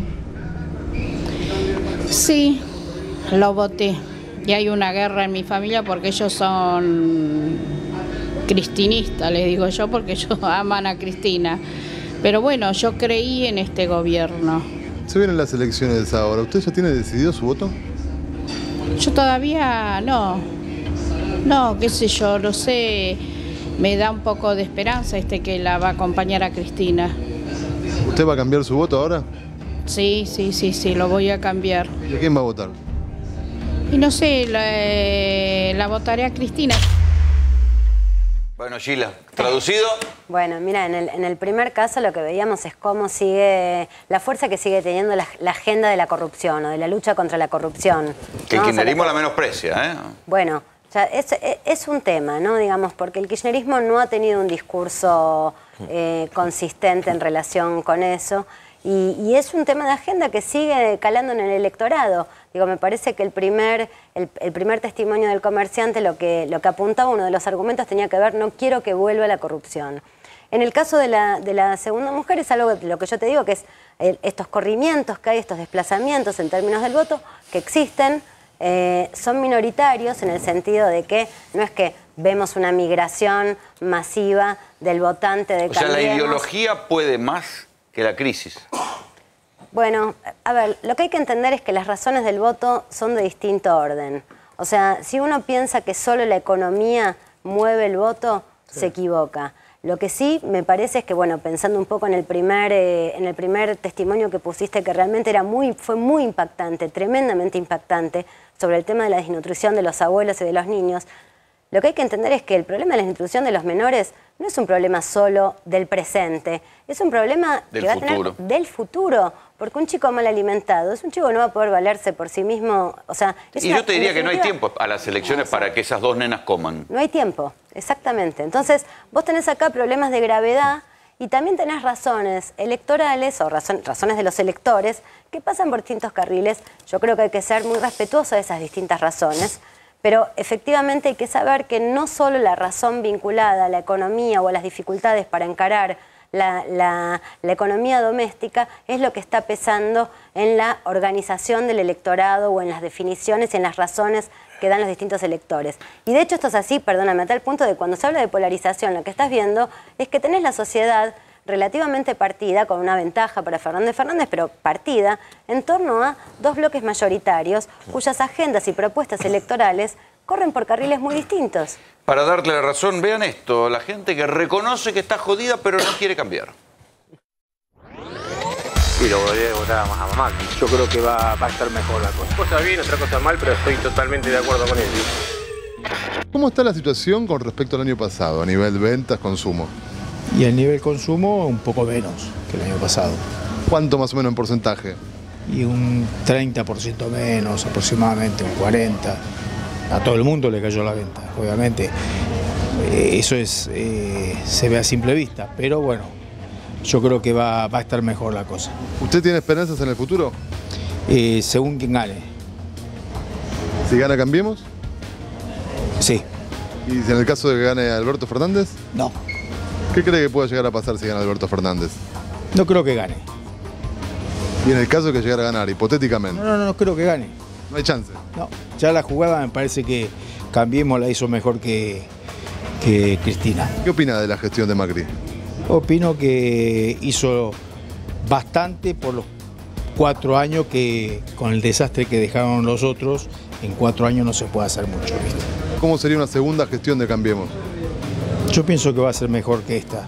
Sí, lo voté. Y hay una guerra en mi familia porque ellos son cristinistas, les digo yo, porque ellos aman a Cristina. Pero bueno, yo creí en este gobierno. Se vienen las elecciones ahora. ¿Usted ya tiene decidido su voto? Yo todavía no. No, qué sé yo, no sé. Me da un poco de esperanza que la va a acompañar a Cristina. ¿Usted va a cambiar su voto ahora? Sí, lo voy a cambiar. ¿Y a quién va a votar? Y no sé, la votaré a Cristina. Bueno, Gila, traducido. Bueno, mira, en el primer caso lo que veíamos es cómo sigue, la fuerza que sigue teniendo la agenda de la corrupción o de la lucha contra la corrupción. Que el kirchnerismo la menosprecia, ¿eh? Bueno, o sea, es un tema, ¿no? Digamos, porque el kirchnerismo no ha tenido un discurso consistente en relación con eso. Y es un tema de agenda que sigue calando en el electorado. Digo, me parece que el primer testimonio del comerciante lo que apuntaba, uno de los argumentos tenía que ver, no quiero que vuelva la corrupción. En el caso de la segunda mujer es algo de lo que yo te digo, que es estos corrimientos que hay, estos desplazamientos en términos del voto, que existen, son minoritarios en el sentido de que no es que vemos una migración masiva del votante de Cambiemos. O sea, la ideología puede más que la crisis. Bueno, a ver, lo que hay que entender es que las razones del voto son de distinto orden. O sea, si uno piensa que solo la economía mueve el voto, se equivoca. Lo que sí me parece es que, bueno, pensando un poco en el primer testimonio que pusiste, que realmente fue muy impactante, tremendamente impactante, sobre el tema de la desnutrición de los abuelos y de los niños, lo que hay que entender es que el problema de la desnutrición de los menores no es un problema solo del presente, es un problema que va a tener del futuro, porque un chico mal alimentado es un chico que no va a poder valerse por sí mismo. O sea, y yo te diría que no hay tiempo a las elecciones para que esas dos nenas coman. No hay tiempo, exactamente. Entonces, vos tenés acá problemas de gravedad y también tenés razones electorales o razones de los electores que pasan por distintos carriles. Yo creo que hay que ser muy respetuoso de esas distintas razones. Pero efectivamente hay que saber que no solo la razón vinculada a la economía o a las dificultades para encarar la economía doméstica es lo que está pesando en la organización del electorado o en las definiciones y en las razones que dan los distintos electores. Y de hecho esto es así, perdóname, a tal punto de cuando se habla de polarización, lo que estás viendo es que tenés la sociedad relativamente partida, con una ventaja para Fernández, pero partida en torno a dos bloques mayoritarios cuyas agendas y propuestas electorales corren por carriles muy distintos. Para darle la razón, vean esto, la gente que reconoce que está jodida pero no quiere cambiar. Sí, lo volveré a votar a mamá. Yo creo que va a estar mejor la cosa. Cosa bien, otra cosa mal, pero estoy totalmente de acuerdo con él. ¿Cómo está la situación con respecto al año pasado, a nivel ventas, consumo? Y el nivel consumo un poco menos que el año pasado. ¿Cuánto más o menos en porcentaje? Y un 30% menos, aproximadamente, un 40%. A todo el mundo le cayó la venta, obviamente. Eso se ve a simple vista, pero bueno, yo creo que va a estar mejor la cosa. ¿Usted tiene esperanzas en el futuro? Según quien gane. ¿Si gana Cambiemos? Sí. ¿Y en el caso de que gane Alberto Fernández? No. ¿Qué cree que puede llegar a pasar si gana Alberto Fernández? No creo que gane. ¿Y en el caso de que llegara a ganar, hipotéticamente? No creo que gane. ¿No hay chance? No, ya la jugada me parece que Cambiemos la hizo mejor que Cristina. ¿Qué opina de la gestión de Macri? Opino que hizo bastante por los 4 años que, con el desastre que dejaron los otros, en 4 años no se puede hacer mucho, ¿viste? ¿Cómo sería una segunda gestión de Cambiemos? Yo pienso que va a ser mejor que esta,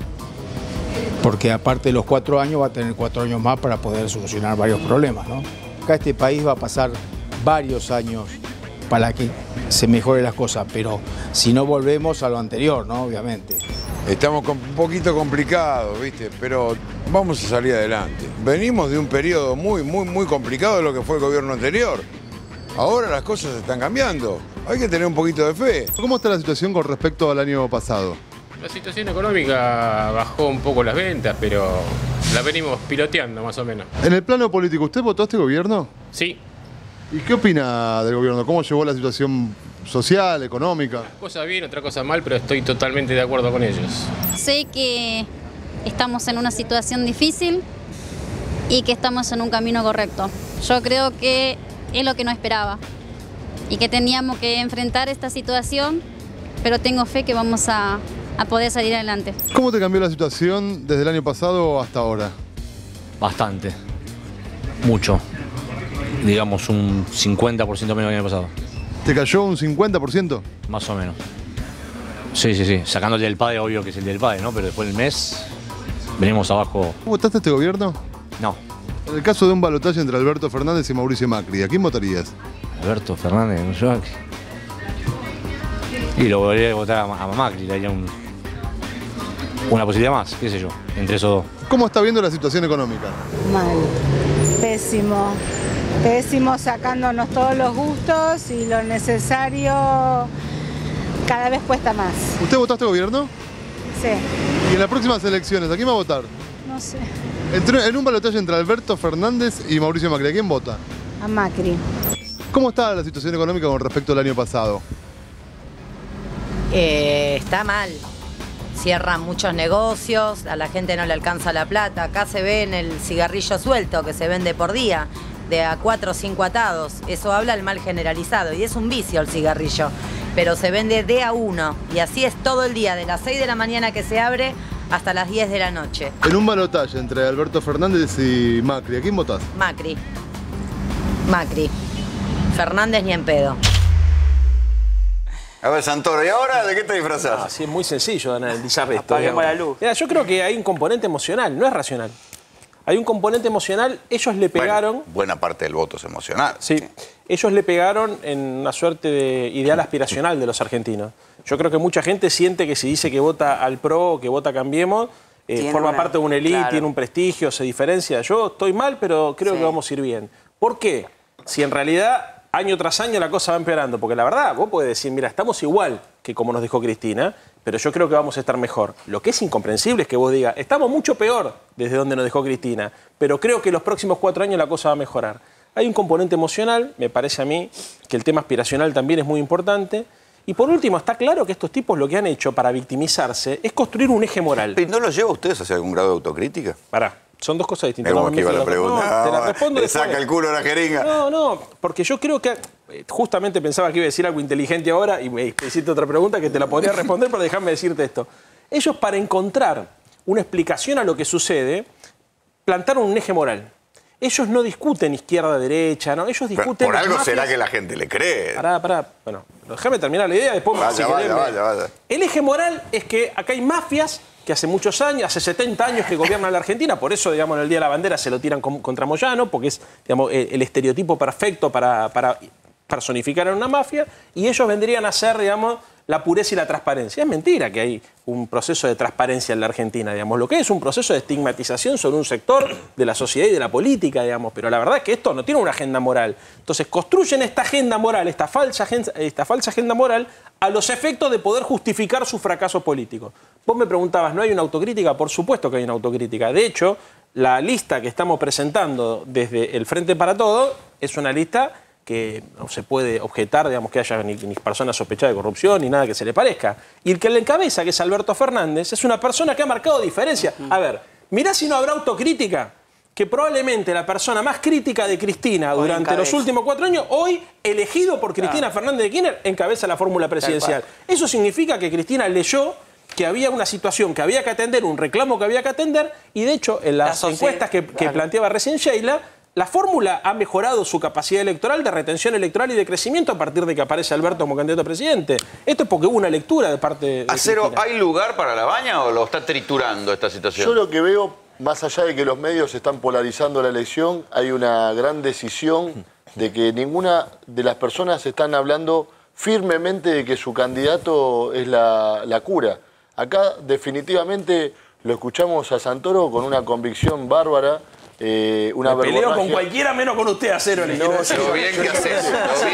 porque aparte de los 4 años va a tener 4 años más para poder solucionar varios problemas, ¿no? Acá este país va a pasar varios años para que se mejoren las cosas, pero si no volvemos a lo anterior, ¿no? Obviamente. Estamos un poquito complicados, ¿viste? Pero vamos a salir adelante. Venimos de un periodo muy complicado de lo que fue el gobierno anterior. Ahora las cosas están cambiando. Hay que tener un poquito de fe. ¿Cómo está la situación con respecto al año pasado? La situación económica bajó un poco las ventas, pero la venimos piloteando más o menos. En el plano político, ¿usted votó a este gobierno? Sí. ¿Y qué opina del gobierno? ¿Cómo llevó la situación social, económica? Una cosa bien, otra cosa mal, pero estoy totalmente de acuerdo con ellos. Sé que estamos en una situación difícil y que estamos en un camino correcto. Yo creo que es lo que no esperaba y que teníamos que enfrentar esta situación, pero tengo fe que vamos a poder salir adelante. ¿Cómo te cambió la situación desde el año pasado hasta ahora? Bastante. Mucho. Digamos un 50% menos que el año pasado. ¿Te cayó un 50%? Más o menos. Sí. Sacándole el PADE, obvio que es el del PADE, ¿no? Pero después del mes venimos abajo. ¿Votaste a este gobierno? No. En el caso de un balotaje entre Alberto Fernández y Mauricio Macri, ¿a quién votarías? Alberto Fernández, Mauricio Macri. Y lo volvería a votar a Macri, le haría una posibilidad más, qué sé yo, entre esos dos. ¿Cómo está viendo la situación económica? Mal, pésimo, pésimo, sacándonos todos los gustos y lo necesario cada vez cuesta más. ¿Usted votó a este gobierno? Sí. ¿Y en las próximas elecciones a quién va a votar? No sé. En un balotaje entre Alberto Fernández y Mauricio Macri, ¿a quién vota? A Macri. ¿Cómo está la situación económica con respecto al año pasado? Está mal. Cierran muchos negocios, a la gente no le alcanza la plata. Acá se ve en el cigarrillo suelto que se vende por día, de a 4 o 5 atados. Eso habla del mal generalizado y es un vicio el cigarrillo. Pero se vende de a 1 y así es todo el día, de las 6 de la mañana que se abre hasta las 10 de la noche. En un balotaje entre Alberto Fernández y Macri, ¿a quién votás? Macri. Macri. Fernández ni en pedo. A ver, Santoro, ¿y ahora de qué te disfrazás? No, sí, es muy sencillo analizar esto. Apaguemos la luz. Mira, yo creo que hay un componente emocional, no es racional. Hay un componente emocional, ellos le pegaron... Bueno, buena parte del voto es emocional. Sí, ellos le pegaron en una suerte de ideal aspiracional de los argentinos. Yo creo que mucha gente siente que si dice que vota al PRO o que vota Cambiemos, forma parte de una élite, claro, tiene un prestigio, se diferencia. Yo estoy mal, pero creo que vamos a ir bien. ¿Por qué? Si en realidad año tras año la cosa va empeorando. Porque la verdad, vos podés decir, mira, estamos igual que como nos dijo Cristina, pero yo creo que vamos a estar mejor. Lo que es incomprensible es que vos digas, estamos mucho peor desde donde nos dejó Cristina, pero creo que los próximos 4 años la cosa va a mejorar. Hay un componente emocional, me parece a mí que el tema aspiracional también es muy importante. Y por último, está claro que estos tipos lo que han hecho para victimizarse es construir un eje moral. ¿Y no los lleva a ustedes hacia algún grado de autocrítica? Pará. Son dos cosas distintas. Es como que iba la pregunta. No, te la respondo le después. saca el culo a la jeringa. No, porque yo creo que... Justamente pensaba que iba a decir algo inteligente ahora y me hiciste otra pregunta que te la podría responder, pero déjame decirte esto. Ellos, para encontrar una explicación a lo que sucede, plantaron un eje moral. Ellos no discuten izquierda-derecha, ¿no? Ellos discuten... Por algo mafias. será que la gente le cree. Pará. Bueno, déjame terminar la idea, después... Vaya. El eje moral es que acá hay mafias que hace muchos años, hace 70 años que gobiernan la Argentina, por eso, digamos, en el Día de la Bandera se lo tiran contra Moyano, porque es, digamos, el estereotipo perfecto para personificar en una mafia, y ellos vendrían a ser, digamos, la pureza y la transparencia. Es mentira que hay un proceso de transparencia en la Argentina, digamos. Lo que es un proceso de estigmatización sobre un sector de la sociedad y de la política, digamos. Pero la verdad es que esto no tiene una agenda moral. Entonces construyen esta agenda moral, esta falsa agenda moral, a los efectos de poder justificar su fracaso político. Vos me preguntabas, ¿no hay una autocrítica? Por supuesto que hay una autocrítica. De hecho, la lista que estamos presentando desde el Frente para Todo es una lista que no se puede objetar, digamos, que haya ni personas sospechadas de corrupción ni nada que se le parezca. Y el que le encabeza, que es Alberto Fernández, es una persona que ha marcado diferencia. A ver, mirá si no habrá autocrítica, que probablemente la persona más crítica de Cristina durante los últimos 4 años, hoy, elegido por Cristina Fernández de Kirchner, encabeza la fórmula presidencial. Eso significa que Cristina leyó que había una situación que había que atender, un reclamo que había que atender, y de hecho, en las encuestas que planteaba recién Sheila, la fórmula ha mejorado su capacidad electoral, de retención electoral y de crecimiento a partir de que aparece Alberto como candidato a presidente. Esto es porque hubo una lectura de parte de Acero, Cristina. ¿hay lugar para la baña o lo está triturando esta situación? Yo lo que veo, más allá de que los medios están polarizando la elección, hay una gran decisión de que ninguna de las personas están hablando firmemente de que su candidato es la cura. Acá definitivamente lo escuchamos a Santoro con una convicción bárbara. Una me peleo con cualquiera menos con usted, Acero. Lo bien que haces.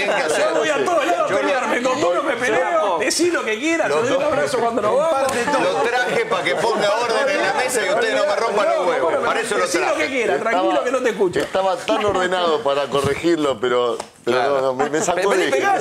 Yo voy a todos lados a pelearme. Con uno me peleo, decí lo que quieras, te doy un abrazo cuando nos vamos. Lo traje para que ponga orden en la mesa y usted no me rompa los huevos. Para eso lo traje. Decí lo que quieras, tranquilo que no te escucho. Estaba tan ordenado para corregirlo, pero no, me sacó de eje.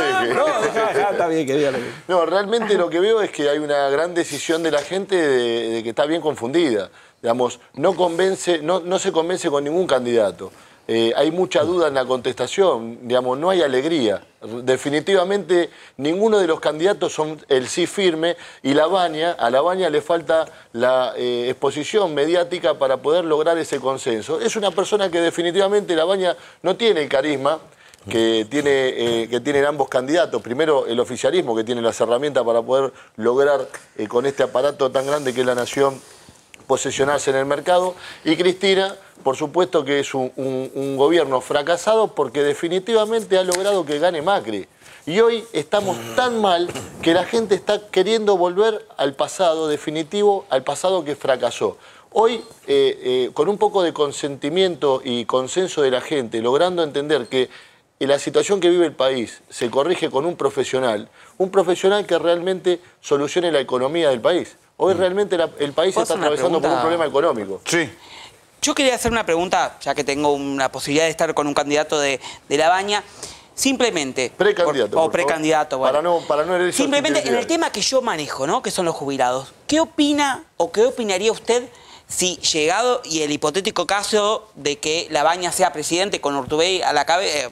Está bien, que dígale. No, realmente lo que veo es que hay una gran decisión de la gente de que está bien confundida. Digamos, no se convence con ningún candidato. Hay mucha duda en la contestación, digamos, no hay alegría. Definitivamente ninguno de los candidatos son el sí firme y a la Baña le falta la exposición mediática para poder lograr ese consenso. Es una persona que definitivamente la Baña no tiene el carisma que tienen ambos candidatos. Primero, el oficialismo, que tiene las herramientas para poder lograr con este aparato tan grande que es la Nación posesionarse en el mercado, y Cristina por supuesto que es un gobierno fracasado porque definitivamente ha logrado que gane Macri. Y hoy estamos tan mal que la gente está queriendo volver al pasado definitivo, al pasado que fracasó. Hoy, con un poco de consentimiento y consenso de la gente, logrando entender que la situación que vive el país se corrige con un profesional que realmente solucione la economía del país. Hoy realmente el país está atravesando por un problema económico. Sí. Yo quería hacer una pregunta, ya que tengo una posibilidad de estar con un candidato de La Baña. Simplemente. Precandidato. O precandidato, bueno. Para no herir simplemente en el tema que yo manejo, ¿no? Que son los jubilados. ¿Qué opina o qué opinaría usted si, llegado y el hipotético caso de que La Baña sea presidente con Urtubey a la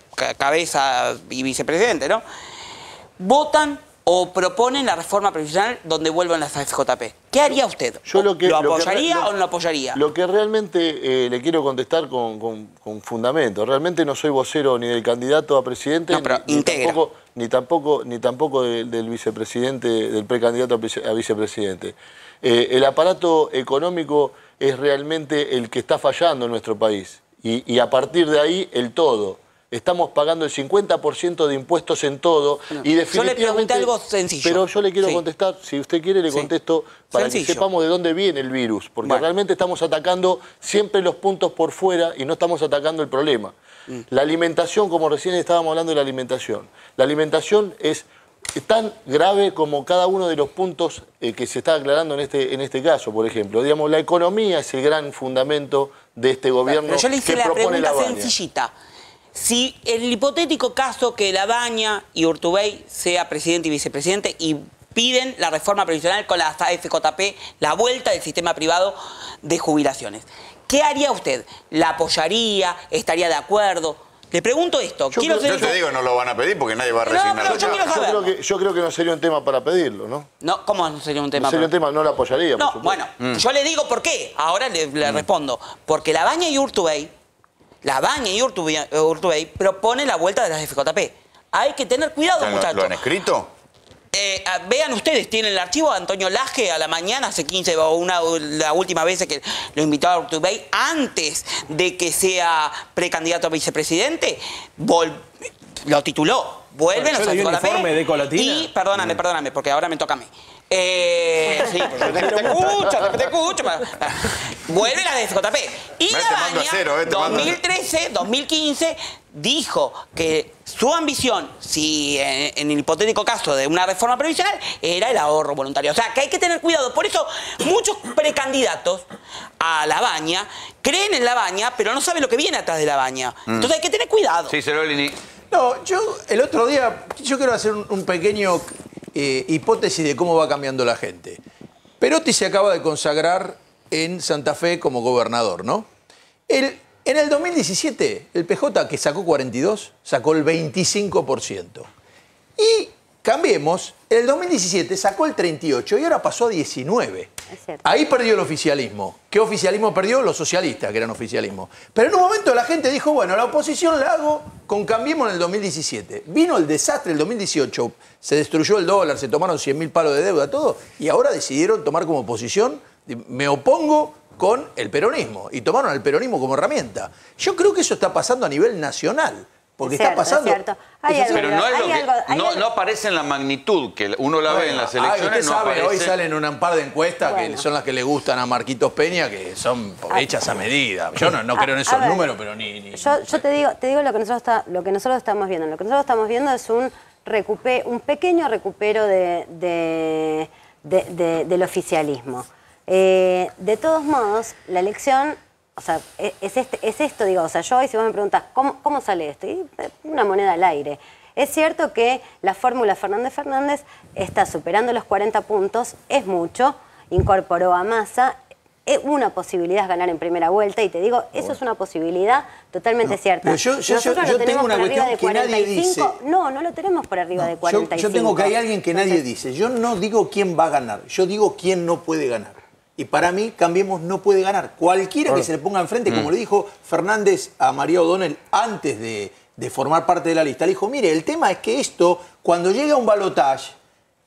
cabeza y vicepresidente, ¿no? Votan o proponen la reforma previsional donde vuelvan las AFJP. ¿Qué haría usted? ¿Lo apoyaría o no lo apoyaría? Lo que realmente le quiero contestar con fundamento. Realmente no soy vocero ni del candidato a presidente, ni tampoco del vicepresidente, del precandidato a vicepresidente. El aparato económico es realmente el que está fallando en nuestro país. Y a partir de ahí, el todo. Estamos pagando el 50% de impuestos en todo. Bueno, y definitivamente, yo le pregunté algo sencillo. Pero yo le quiero contestar, si usted quiere le contesto para que sepamos de dónde viene el virus. Porque realmente estamos atacando siempre los puntos por fuera y no estamos atacando el problema. La alimentación, como recién estábamos hablando de la alimentación. La alimentación es tan grave como cada uno de los puntos que se está aclarando en este caso, por ejemplo. Digamos, la economía es el gran fundamento de este gobierno. Pero yo le hice que la propone pregunta La Baña. sencillita. Si en el hipotético caso que La Baña y Urtubey sea presidente y vicepresidente y piden la reforma previsional con la AFJP, la vuelta del sistema privado de jubilaciones, ¿qué haría usted? ¿La apoyaría? ¿Estaría de acuerdo? Le pregunto esto. Yo te digo, no lo van a pedir porque nadie va a resignar. Yo creo que no sería un tema para pedirlo, ¿no? No, ¿cómo no sería un tema? No sería un tema, no lo apoyaría. No, bueno, yo le digo por qué. Ahora le respondo. Porque La Baña y Urtubey propone la vuelta de las FJP. Hay que tener cuidado, muchachos. ¿Lo han escrito? Vean ustedes, tienen el archivo de Antonio Laje a la mañana, hace 15 o la última vez que lo invitó a Urtubey, antes de que sea precandidato a vicepresidente, lo tituló. Vuelven los FJP. Y, perdóname, porque ahora me toca a mí. Sí, te escucho. Vuelve la de FJP. Y La Baña, 2013, 2015, dijo que su ambición, si en el hipotético caso de una reforma previsional, era el ahorro voluntario. O sea, que hay que tener cuidado. Por eso, muchos precandidatos a La Baña creen en La Baña, pero no saben lo que viene atrás de La Baña. Entonces hay que tener cuidado. Sí, Cerolini. No, yo el otro día, yo quiero hacer un pequeño hipótesis de cómo va cambiando la gente. Perotti se acaba de consagrar en Santa Fe como gobernador, ¿no? En el 2017, el PJ, que sacó 42, sacó el 25%. Y Cambiemos, en el 2017 sacó el 38 y ahora pasó a 19. Ahí perdió el oficialismo. ¿Qué oficialismo perdió? Los socialistas, que eran oficialismo. Pero en un momento la gente dijo, bueno, la oposición la hago con Cambiemos en el 2017. Vino el desastre el 2018, se destruyó el dólar, se tomaron 100.000 palos de deuda, todo, y ahora decidieron tomar como oposición, me opongo con el peronismo, y tomaron al peronismo como herramienta. Yo creo que eso está pasando a nivel nacional. Porque está pasando. Pero no es lo que no aparece en la magnitud que uno la ve en las elecciones. Usted sabe, hoy salen un par de encuestas que son las que le gustan a Marquitos Peña, que son hechas a medida. Yo no creo en esos números, pero ni. Yo te digo lo que nosotros estamos viendo. Lo que nosotros estamos viendo es un pequeño recupero del oficialismo. De todos modos, la elección. O sea, es esto, digo, o sea, yo hoy si vos me preguntás, ¿cómo sale esto? Y una moneda al aire. Es cierto que la fórmula Fernández está superando los 40 puntos, es mucho, incorporó a Massa, es una posibilidad ganar en primera vuelta, y te digo, eso es una posibilidad totalmente cierta. Pero yo tengo una cuestión que nadie dice. No lo tenemos por arriba de 45. Yo tengo que hay alguien que nadie dice. Yo no digo quién va a ganar, yo digo quién no puede ganar. Y para mí, Cambiemos no puede ganar. Cualquiera que se le ponga enfrente, como le dijo Fernández a María O'Donnell antes de formar parte de la lista, le dijo, mire, el tema es que esto, cuando llega un balotaje,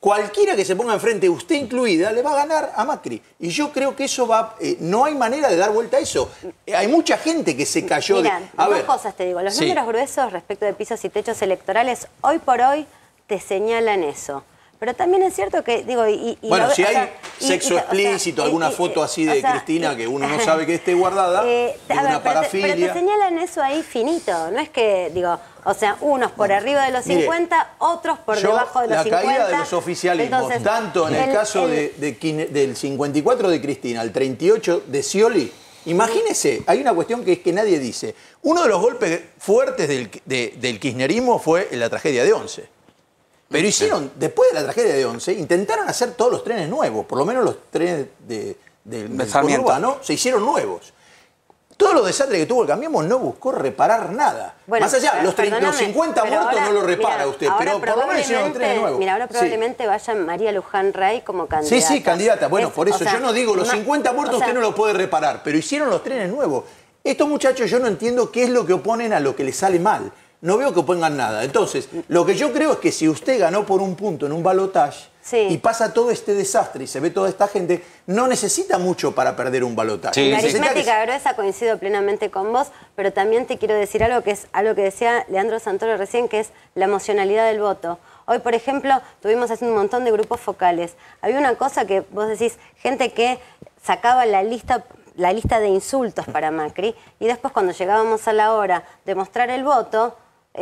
cualquiera que se ponga enfrente, usted incluida, le va a ganar a Macri. Y yo creo que eso va... no hay manera de dar vuelta a eso. Hay mucha gente que se cayó Mira, de... A dos ver, cosas te digo. Los sí. números gruesos respecto de pisos y techos electorales, hoy por hoy, te señalan eso. Pero también es cierto que, digo... bueno, si hay sexo explícito, alguna foto así de Cristina que uno no sabe que esté guardada, es una parafilia. Pero te señalan eso ahí finito. No es que, digo... O sea, unos por arriba de los 50, otros por debajo de los 50. La caída de los oficialismos, entonces, tanto en el caso del 54 de Cristina, el 38 de Scioli, imagínese, hay una cuestión que es que nadie dice. Uno de los golpes fuertes del kirchnerismo fue la tragedia de Once. Pero hicieron, después de la tragedia de Once, intentaron hacer todos los trenes nuevos, por lo menos los trenes del conurbano se hicieron nuevos. Todos los desastres que tuvo el Cambiemos no buscó reparar nada. Bueno, más allá, los 50 muertos ahora, no lo repara usted, pero por lo menos hicieron los trenes nuevos. Mira, ahora probablemente vaya María Luján Ray como candidata. Sí, candidata. Bueno, por eso yo no digo, los 50 muertos usted no lo puede reparar, pero hicieron los trenes nuevos. Estos muchachos yo no entiendo qué es lo que oponen a lo que les sale mal. No veo que opongan nada. Entonces, lo que yo creo es que si usted ganó por un punto en un balotaje y pasa todo este desastre y se ve toda esta gente, no necesita mucho para perder un balotaje. La aritmética gruesa, coincido plenamente con vos, pero también te quiero decir algo que es algo que decía Leandro Santoro recién, que es la emocionalidad del voto. Hoy, por ejemplo, tuvimos haciendo un montón de grupos focales. Había una cosa que vos decís, gente que sacaba la lista de insultos para Macri, y después cuando llegábamos a la hora de mostrar el voto,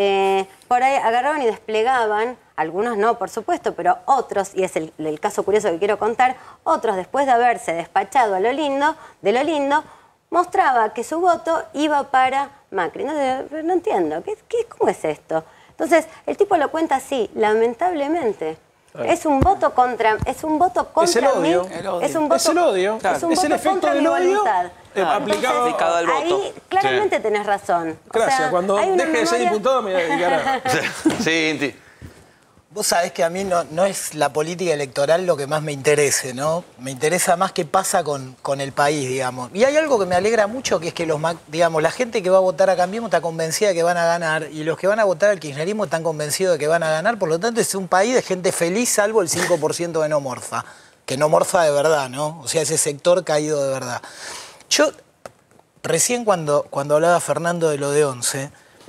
por ahí agarraban y desplegaban, algunos no, por supuesto, pero otros, y es el caso curioso que quiero contar, otros después de haberse despachado de lo lindo, mostraba que su voto iba para Macri. No entiendo, ¿cómo es esto? Entonces, el tipo lo cuenta así, lamentablemente. Es un voto contra es el odio. mí. Es un voto, es el odio. Es el efecto del odio aplicado al voto. Ahí claramente tenés razón. Gracias. O sea, cuando deje de ser diputado me voy a dedicar a... Sí, Inti. Vos sabés que a mí no es la política electoral lo que más me interese, ¿no? Me interesa más qué pasa con el país, digamos. Y hay algo que me alegra mucho, que es que la gente que va a votar a Cambiemos está convencida de que van a ganar, y los que van a votar al kirchnerismo están convencidos de que van a ganar. Por lo tanto, es un país de gente feliz, salvo el 5% de no morfa. Que no morfa de verdad, ¿no? O sea, ese sector caído de verdad. Yo, recién cuando hablaba Fernando de lo de Once,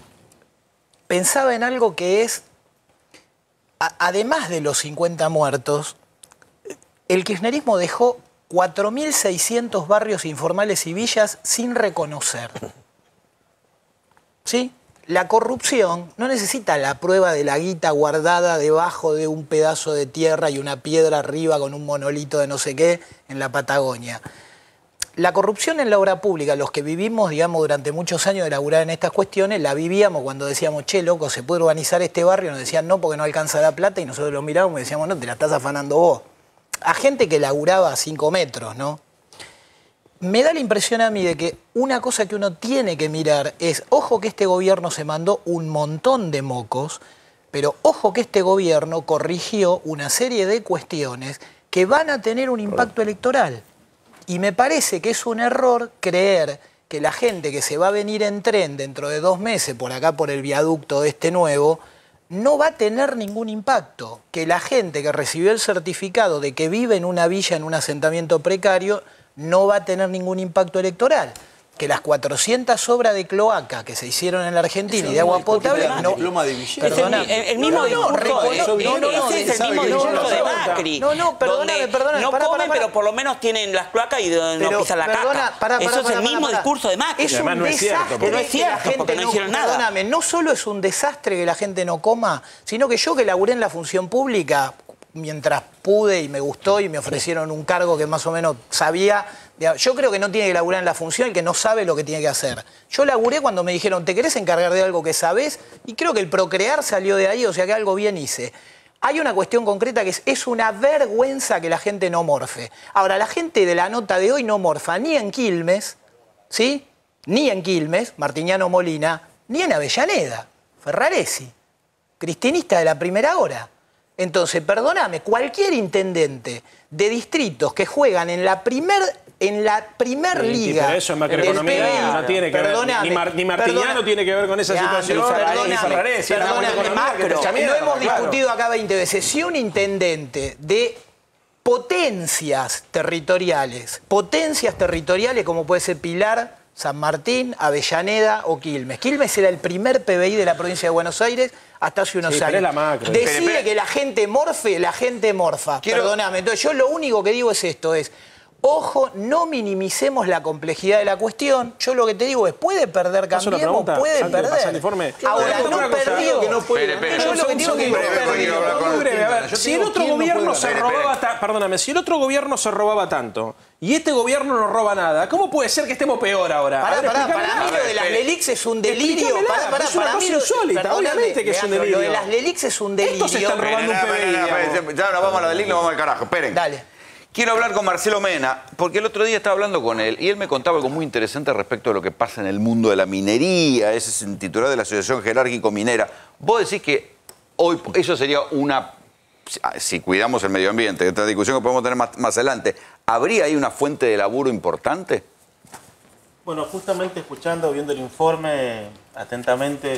pensaba en algo que es... Además de los 50 muertos, el kirchnerismo dejó 4.600 barrios informales y villas sin reconocer. ¿Sí? La corrupción no necesita la prueba de la guita guardada debajo de un pedazo de tierra y una piedra arriba con un monolito de no sé qué en la Patagonia. La corrupción en la obra pública, los que vivimos, digamos, durante muchos años de laburar en estas cuestiones, la vivíamos cuando decíamos, che, loco, ¿se puede urbanizar este barrio? Nos decían, no, porque no alcanza la plata, y nosotros lo mirábamos y decíamos, no, te la estás afanando vos. A gente que laburaba a 5 metros, ¿no? Me da la impresión a mí de que una cosa que uno tiene que mirar es, ojo que este gobierno se mandó un montón de mocos, pero ojo que este gobierno corrigió una serie de cuestiones que van a tener un impacto electoral. Y me parece que es un error creer que la gente que se va a venir en tren dentro de 2 meses por acá, por el viaducto este nuevo, no va a tener ningún impacto. Que la gente que recibió el certificado de que vive en una villa, en un asentamiento precario, no va a tener ningún impacto electoral. Que las 400 obras de cloaca que se hicieron en la Argentina y de agua potable no... Perdona. El mismo discurso de Macri. Perdóname. No comen, pero por lo menos tienen las cloacas y no pisan la caca. Eso es el mismo discurso de Macri. Es un desastre. No es cierto, porque no hicieron nada. Perdóname, no solo es un desastre que la gente no coma, sino que yo que laburé en la función pública, mientras pude y me gustó y me ofrecieron un cargo que más o menos sabía... Yo creo que no tiene que laburar en la función el que no sabe lo que tiene que hacer. Yo laburé cuando me dijeron, ¿te querés encargar de algo que sabés? Y creo que el procrear salió de ahí, o sea que algo bien hice. Hay una cuestión concreta que es una vergüenza que la gente no morfe. Ahora, la gente de la nota de hoy no morfa ni en Quilmes, ¿sí? Ni en Quilmes, Martiniano Molina, ni en Avellaneda, Ferraresi, cristinista de la primera hora. Entonces, perdóname, cualquier intendente de distritos que juegan en la primer en la primer liga. Pero eso es macroeconomía, no tiene que ver, ni Martiniano tiene que ver con esa situación, ni Ferrarés. Lo hemos discutido acá 20 veces. Si un intendente de potencias territoriales como puede ser Pilar, San Martín, Avellaneda o Quilmes. Quilmes era el primer PBI de la provincia de Buenos Aires hasta hace unos años. Decide que la gente morfe, la gente morfa. Perdóname. Entonces yo lo único que digo es esto, ojo, no minimicemos la complejidad de la cuestión. Yo lo que te digo es, ¿puede perder Cambiemos? Puede perder. Ahora, no perdió. Yo lo que digo es que no perdió. Si el otro gobierno se robaba, perdóname, si el otro gobierno se robaba tanto y este gobierno no roba nada, ¿cómo puede ser que estemos peor ahora? Para mí lo de las LELIX es un delirio. Es una cosa insólita, obviamente que es un delirio. Lo de las LELIX es un delirio. Estos se están robando un PBI. Ya nos vamos a la LELIX, nos vamos al carajo. Esperen. Dale. Quiero hablar con Marcelo Mena, porque el otro día estaba hablando con él y él me contaba algo muy interesante respecto de lo que pasa en el mundo de la minería, ese es el titular de la Asociación Jerárquico Minera. Vos decís que hoy eso sería una, si cuidamos el medio ambiente, esta discusión que podemos tener más adelante, ¿habría ahí una fuente de laburo importante? Bueno, justamente escuchando, viendo el informe atentamente,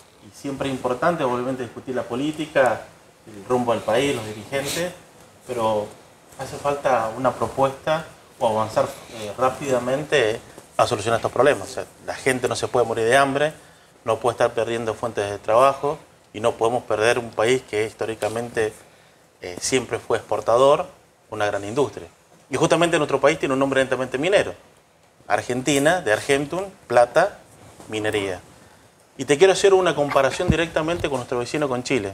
y siempre es importante obviamente discutir la política, el rumbo al país, los dirigentes, pero hace falta una propuesta o avanzar rápidamente a solucionar estos problemas. O sea, la gente no se puede morir de hambre, no puede estar perdiendo fuentes de trabajo y no podemos perder un país que históricamente siempre fue exportador, una gran industria. Y justamente nuestro país tiene un nombre netamente minero. Argentina, de Argentum, plata, minería. Y te quiero hacer una comparación directamente con nuestro vecino, con Chile.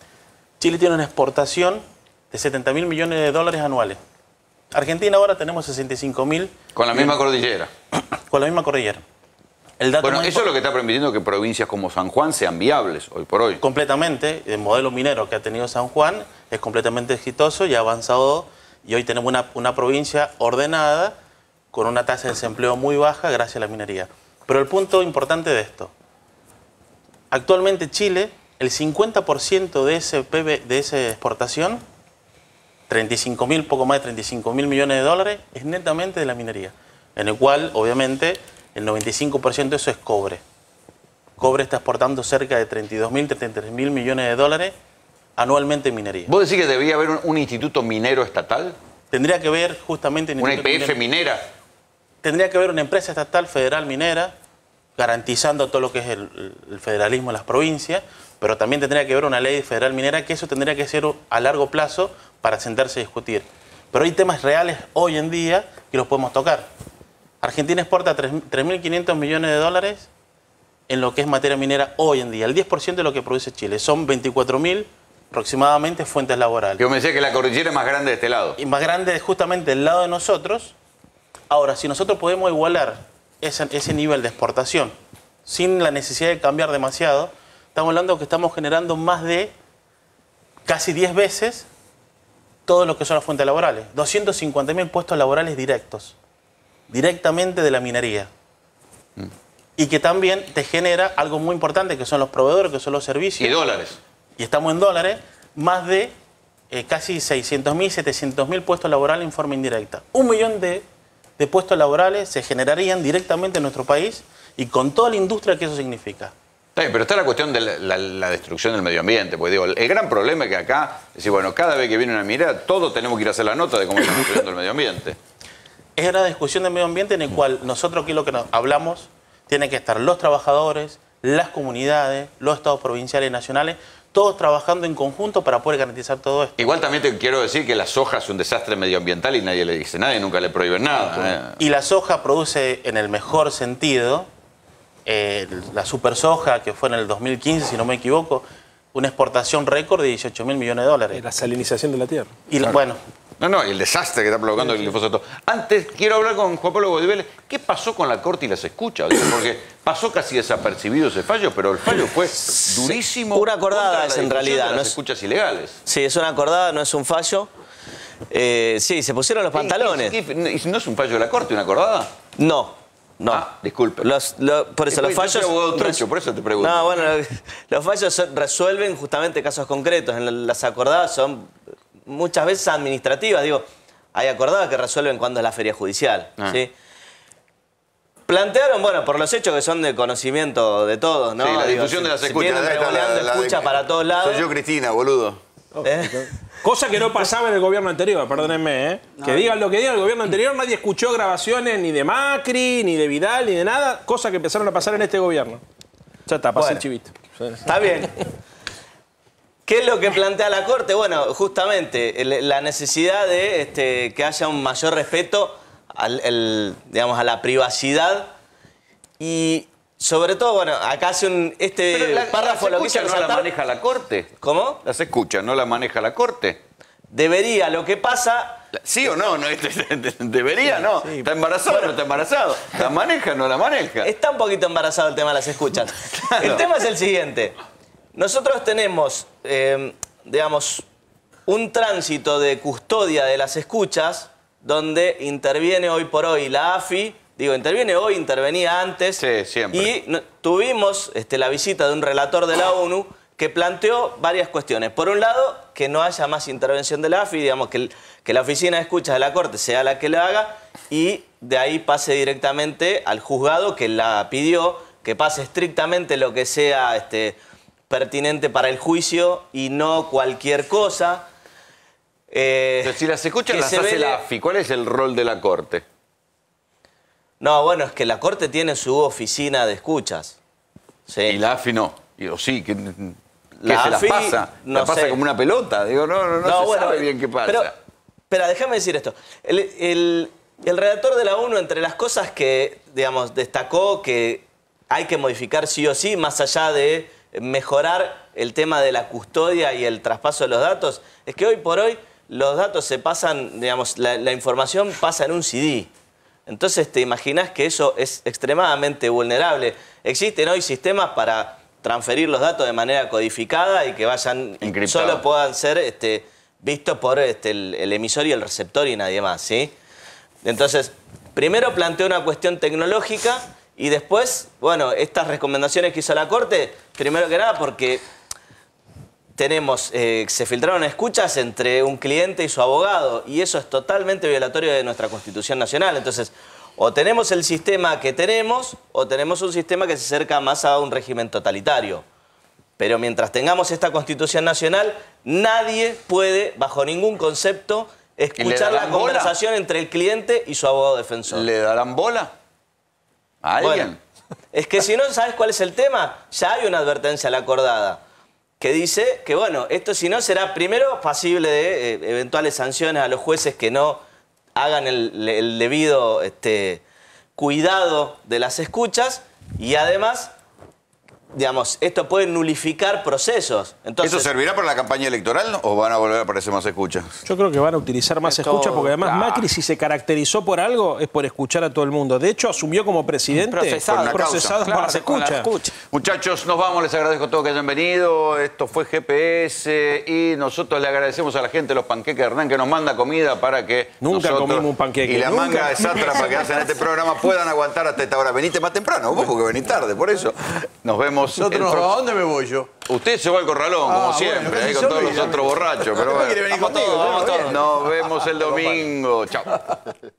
Chile tiene una exportación de 70.000 millones de dólares anuales. Argentina ahora tenemos 65.000. Con la misma cordillera. Con la misma cordillera. Bueno, eso es lo que está permitiendo que provincias como San Juan sean viables hoy por hoy. Completamente. El modelo minero que ha tenido San Juan es completamente exitoso y ha avanzado. Y hoy tenemos una provincia ordenada con una tasa de desempleo muy baja gracias a la minería. Pero el punto importante de esto. Actualmente Chile, el 50% de esa exportación, poco más de 35.000 millones de dólares, es netamente de la minería. En el cual, obviamente, el 95% de eso es cobre. Cobre está exportando cerca de 32.000, 33.000 millones de dólares anualmente en minería. ¿Vos decís que debería haber un instituto minero estatal? Tendría que haber justamente... ¿Una YPF minera? Tendría que haber una empresa estatal federal minera garantizando todo lo que es el federalismo en las provincias, pero también tendría que haber una ley federal minera, que eso tendría que ser a largo plazo para sentarse a discutir. Pero hay temas reales hoy en día que los podemos tocar. Argentina exporta 3.500 millones de dólares en lo que es materia minera hoy en día. El 10% de lo que produce Chile. Son 24.000 aproximadamente fuentes laborales. Yo me decía que la cordillera es más grande de este lado. Y más grande justamente del lado de nosotros. Ahora, si nosotros podemos igualar ese nivel de exportación sin la necesidad de cambiar demasiado, estamos hablando de que estamos generando más de casi 10 veces todo lo que son las fuentes laborales. 250.000 puestos laborales directamente de la minería. Y que también te genera algo muy importante, que son los proveedores, que son los servicios. Y dólares. Y estamos en dólares, más de casi 600.000, 700.000 puestos laborales en forma indirecta. 1 millón de puestos laborales se generarían directamente en nuestro país y con toda la industria que eso significa. Pero está la cuestión de la destrucción del medio ambiente. Porque digo, el gran problema es que acá, es decir, bueno, cada vez que viene una minera, todos tenemos que ir a hacer la nota de cómo estamos destruyendo el medio ambiente. Es una discusión del medio ambiente en el cual nosotros aquí lo que hablamos, tiene que estar los trabajadores, las comunidades, los estados provinciales y nacionales, todos trabajando en conjunto para poder garantizar todo esto. Igual también te quiero decir que la soja es un desastre medioambiental y nadie le dice nada y nunca le prohíben nada. Y la soja produce, en el mejor sentido, la super soja, que fue en el 2015, si no me equivoco, una exportación récord de 18.000 millones de dólares. La salinización de la tierra. Y bueno... No, y el desastre que está provocando el glifosato. Antes, quiero hablar con Juan Pablo Goidibeles. ¿Qué pasó con la Corte y las escuchas? Porque pasó casi desapercibido ese fallo, pero el fallo fue durísimo. Una acordada es en realidad. No es escuchas ilegales. Sí, es una acordada, no es un fallo. Sí, se pusieron los pantalones. ¿Y no es un fallo de la Corte, una acordada? No. Disculpe. Por eso los fallos... por eso te pregunto. No, bueno, los fallos resuelven justamente casos concretos. Las acordadas son muchas veces administrativas. Digo, hay acordados que resuelven cuándo es la feria judicial. ¿Sí? Plantearon, bueno, por los hechos que son de conocimiento de todos, ¿no? Sí, la discusión de las escuchas. Escucha para todos lados. Soy yo, Cristina, boludo. Cosa que no pasaba en el gobierno anterior, perdónenme, ¿eh? Que digan lo que digan, el gobierno anterior nadie escuchó grabaciones ni de Macri, ni de Vidal, ni de nada, cosa que empezaron a pasar en este gobierno. Ya está, pasé el chivito. Está bien. ¿Qué es lo que plantea la Corte? Bueno, justamente la necesidad de que haya un mayor respeto digamos, a la privacidad y sobre todo, bueno, acá hace párrafo lo que hizo no la maneja la Corte. ¿Cómo? Las escuchas no la maneja la Corte. Debería, lo que pasa... ¿Sí o no? Debería, no. Sí. ¿Está embarazado o no está embarazado? ¿La maneja o no la maneja? Está un poquito embarazado el tema de las escuchas. Claro. El tema es el siguiente. Nosotros tenemos, digamos, un tránsito de custodia de las escuchas donde interviene hoy por hoy la AFI. Digo, interviene hoy, intervenía antes. Sí, siempre. Y tuvimos la visita de un relator de la ONU que planteó varias cuestiones. Por un lado, que no haya más intervención de la AFI, digamos, que la oficina de escuchas de la Corte sea la que la haga y de ahí pase directamente al juzgado que la pidió, que pase estrictamente lo que sea pertinente para el juicio y no cualquier cosa. Pero si las escuchas las hace la AFI, ¿cuál es el rol de la Corte? No, bueno, es que la Corte tiene su oficina de escuchas. Sí. Y la AFI no. Digo, sí, que la se AFI, las pasa. No la pasa sé. como una pelota. Digo, no se sabe bien qué pasa. Pero déjame decir esto. El redactor de la ONU, entre las cosas que, digamos, destacó que hay que modificar sí o sí, más allá de mejorar el tema de la custodia y el traspaso de los datos, es que hoy por hoy los datos se pasan, digamos, la información pasa en un CD. Entonces te imaginas que eso es extremadamente vulnerable. Existen hoy sistemas para transferir los datos de manera codificada y que vayan encriptados. Solo puedan ser vistos por el emisor y el receptor y nadie más, ¿sí? Entonces, primero planteó una cuestión tecnológica y después, bueno, estas recomendaciones que hizo la Corte, primero que nada porque se filtraron escuchas entre un cliente y su abogado y eso es totalmente violatorio de nuestra Constitución Nacional. Entonces, o tenemos el sistema que tenemos o tenemos un sistema que se acerca más a un régimen totalitario. Pero mientras tengamos esta Constitución Nacional, nadie puede, bajo ningún concepto, escuchar la conversación entre el cliente y su abogado defensor. ¿Le darán bola a alguien? Bueno, es que si no sabes cuál es el tema, ya hay una advertencia a la acordada que dice que, bueno, esto si no será primero pasible de eventuales sanciones a los jueces que no hagan el debido cuidado de las escuchas y además, digamos, esto puede nulificar procesos. Entonces, ¿eso servirá para la campaña electoral o van a volver a aparecer más escuchas? Yo creo que van a utilizar más escuchas porque además Macri, si se caracterizó por algo, es por escuchar a todo el mundo. De hecho, asumió como presidente procesado por las escuchas. Muchachos, nos vamos. Les agradezco a todos que hayan venido. Esto fue GPS y nosotros le agradecemos a la gente de los panqueques de Hernán que nos manda comida para que nunca comimos un panqueque. Y la manga de sátrapa que hacen este programa puedan aguantar hasta esta hora. Venite más temprano, vos porque venís tarde, por eso. Nos vemos. ¿A dónde me voy yo? Usted se va al corralón, como siempre, bueno, ahí con todos los otros borrachos. Pero ¿Quiere venir conmigo? Nos vemos el domingo. Chao.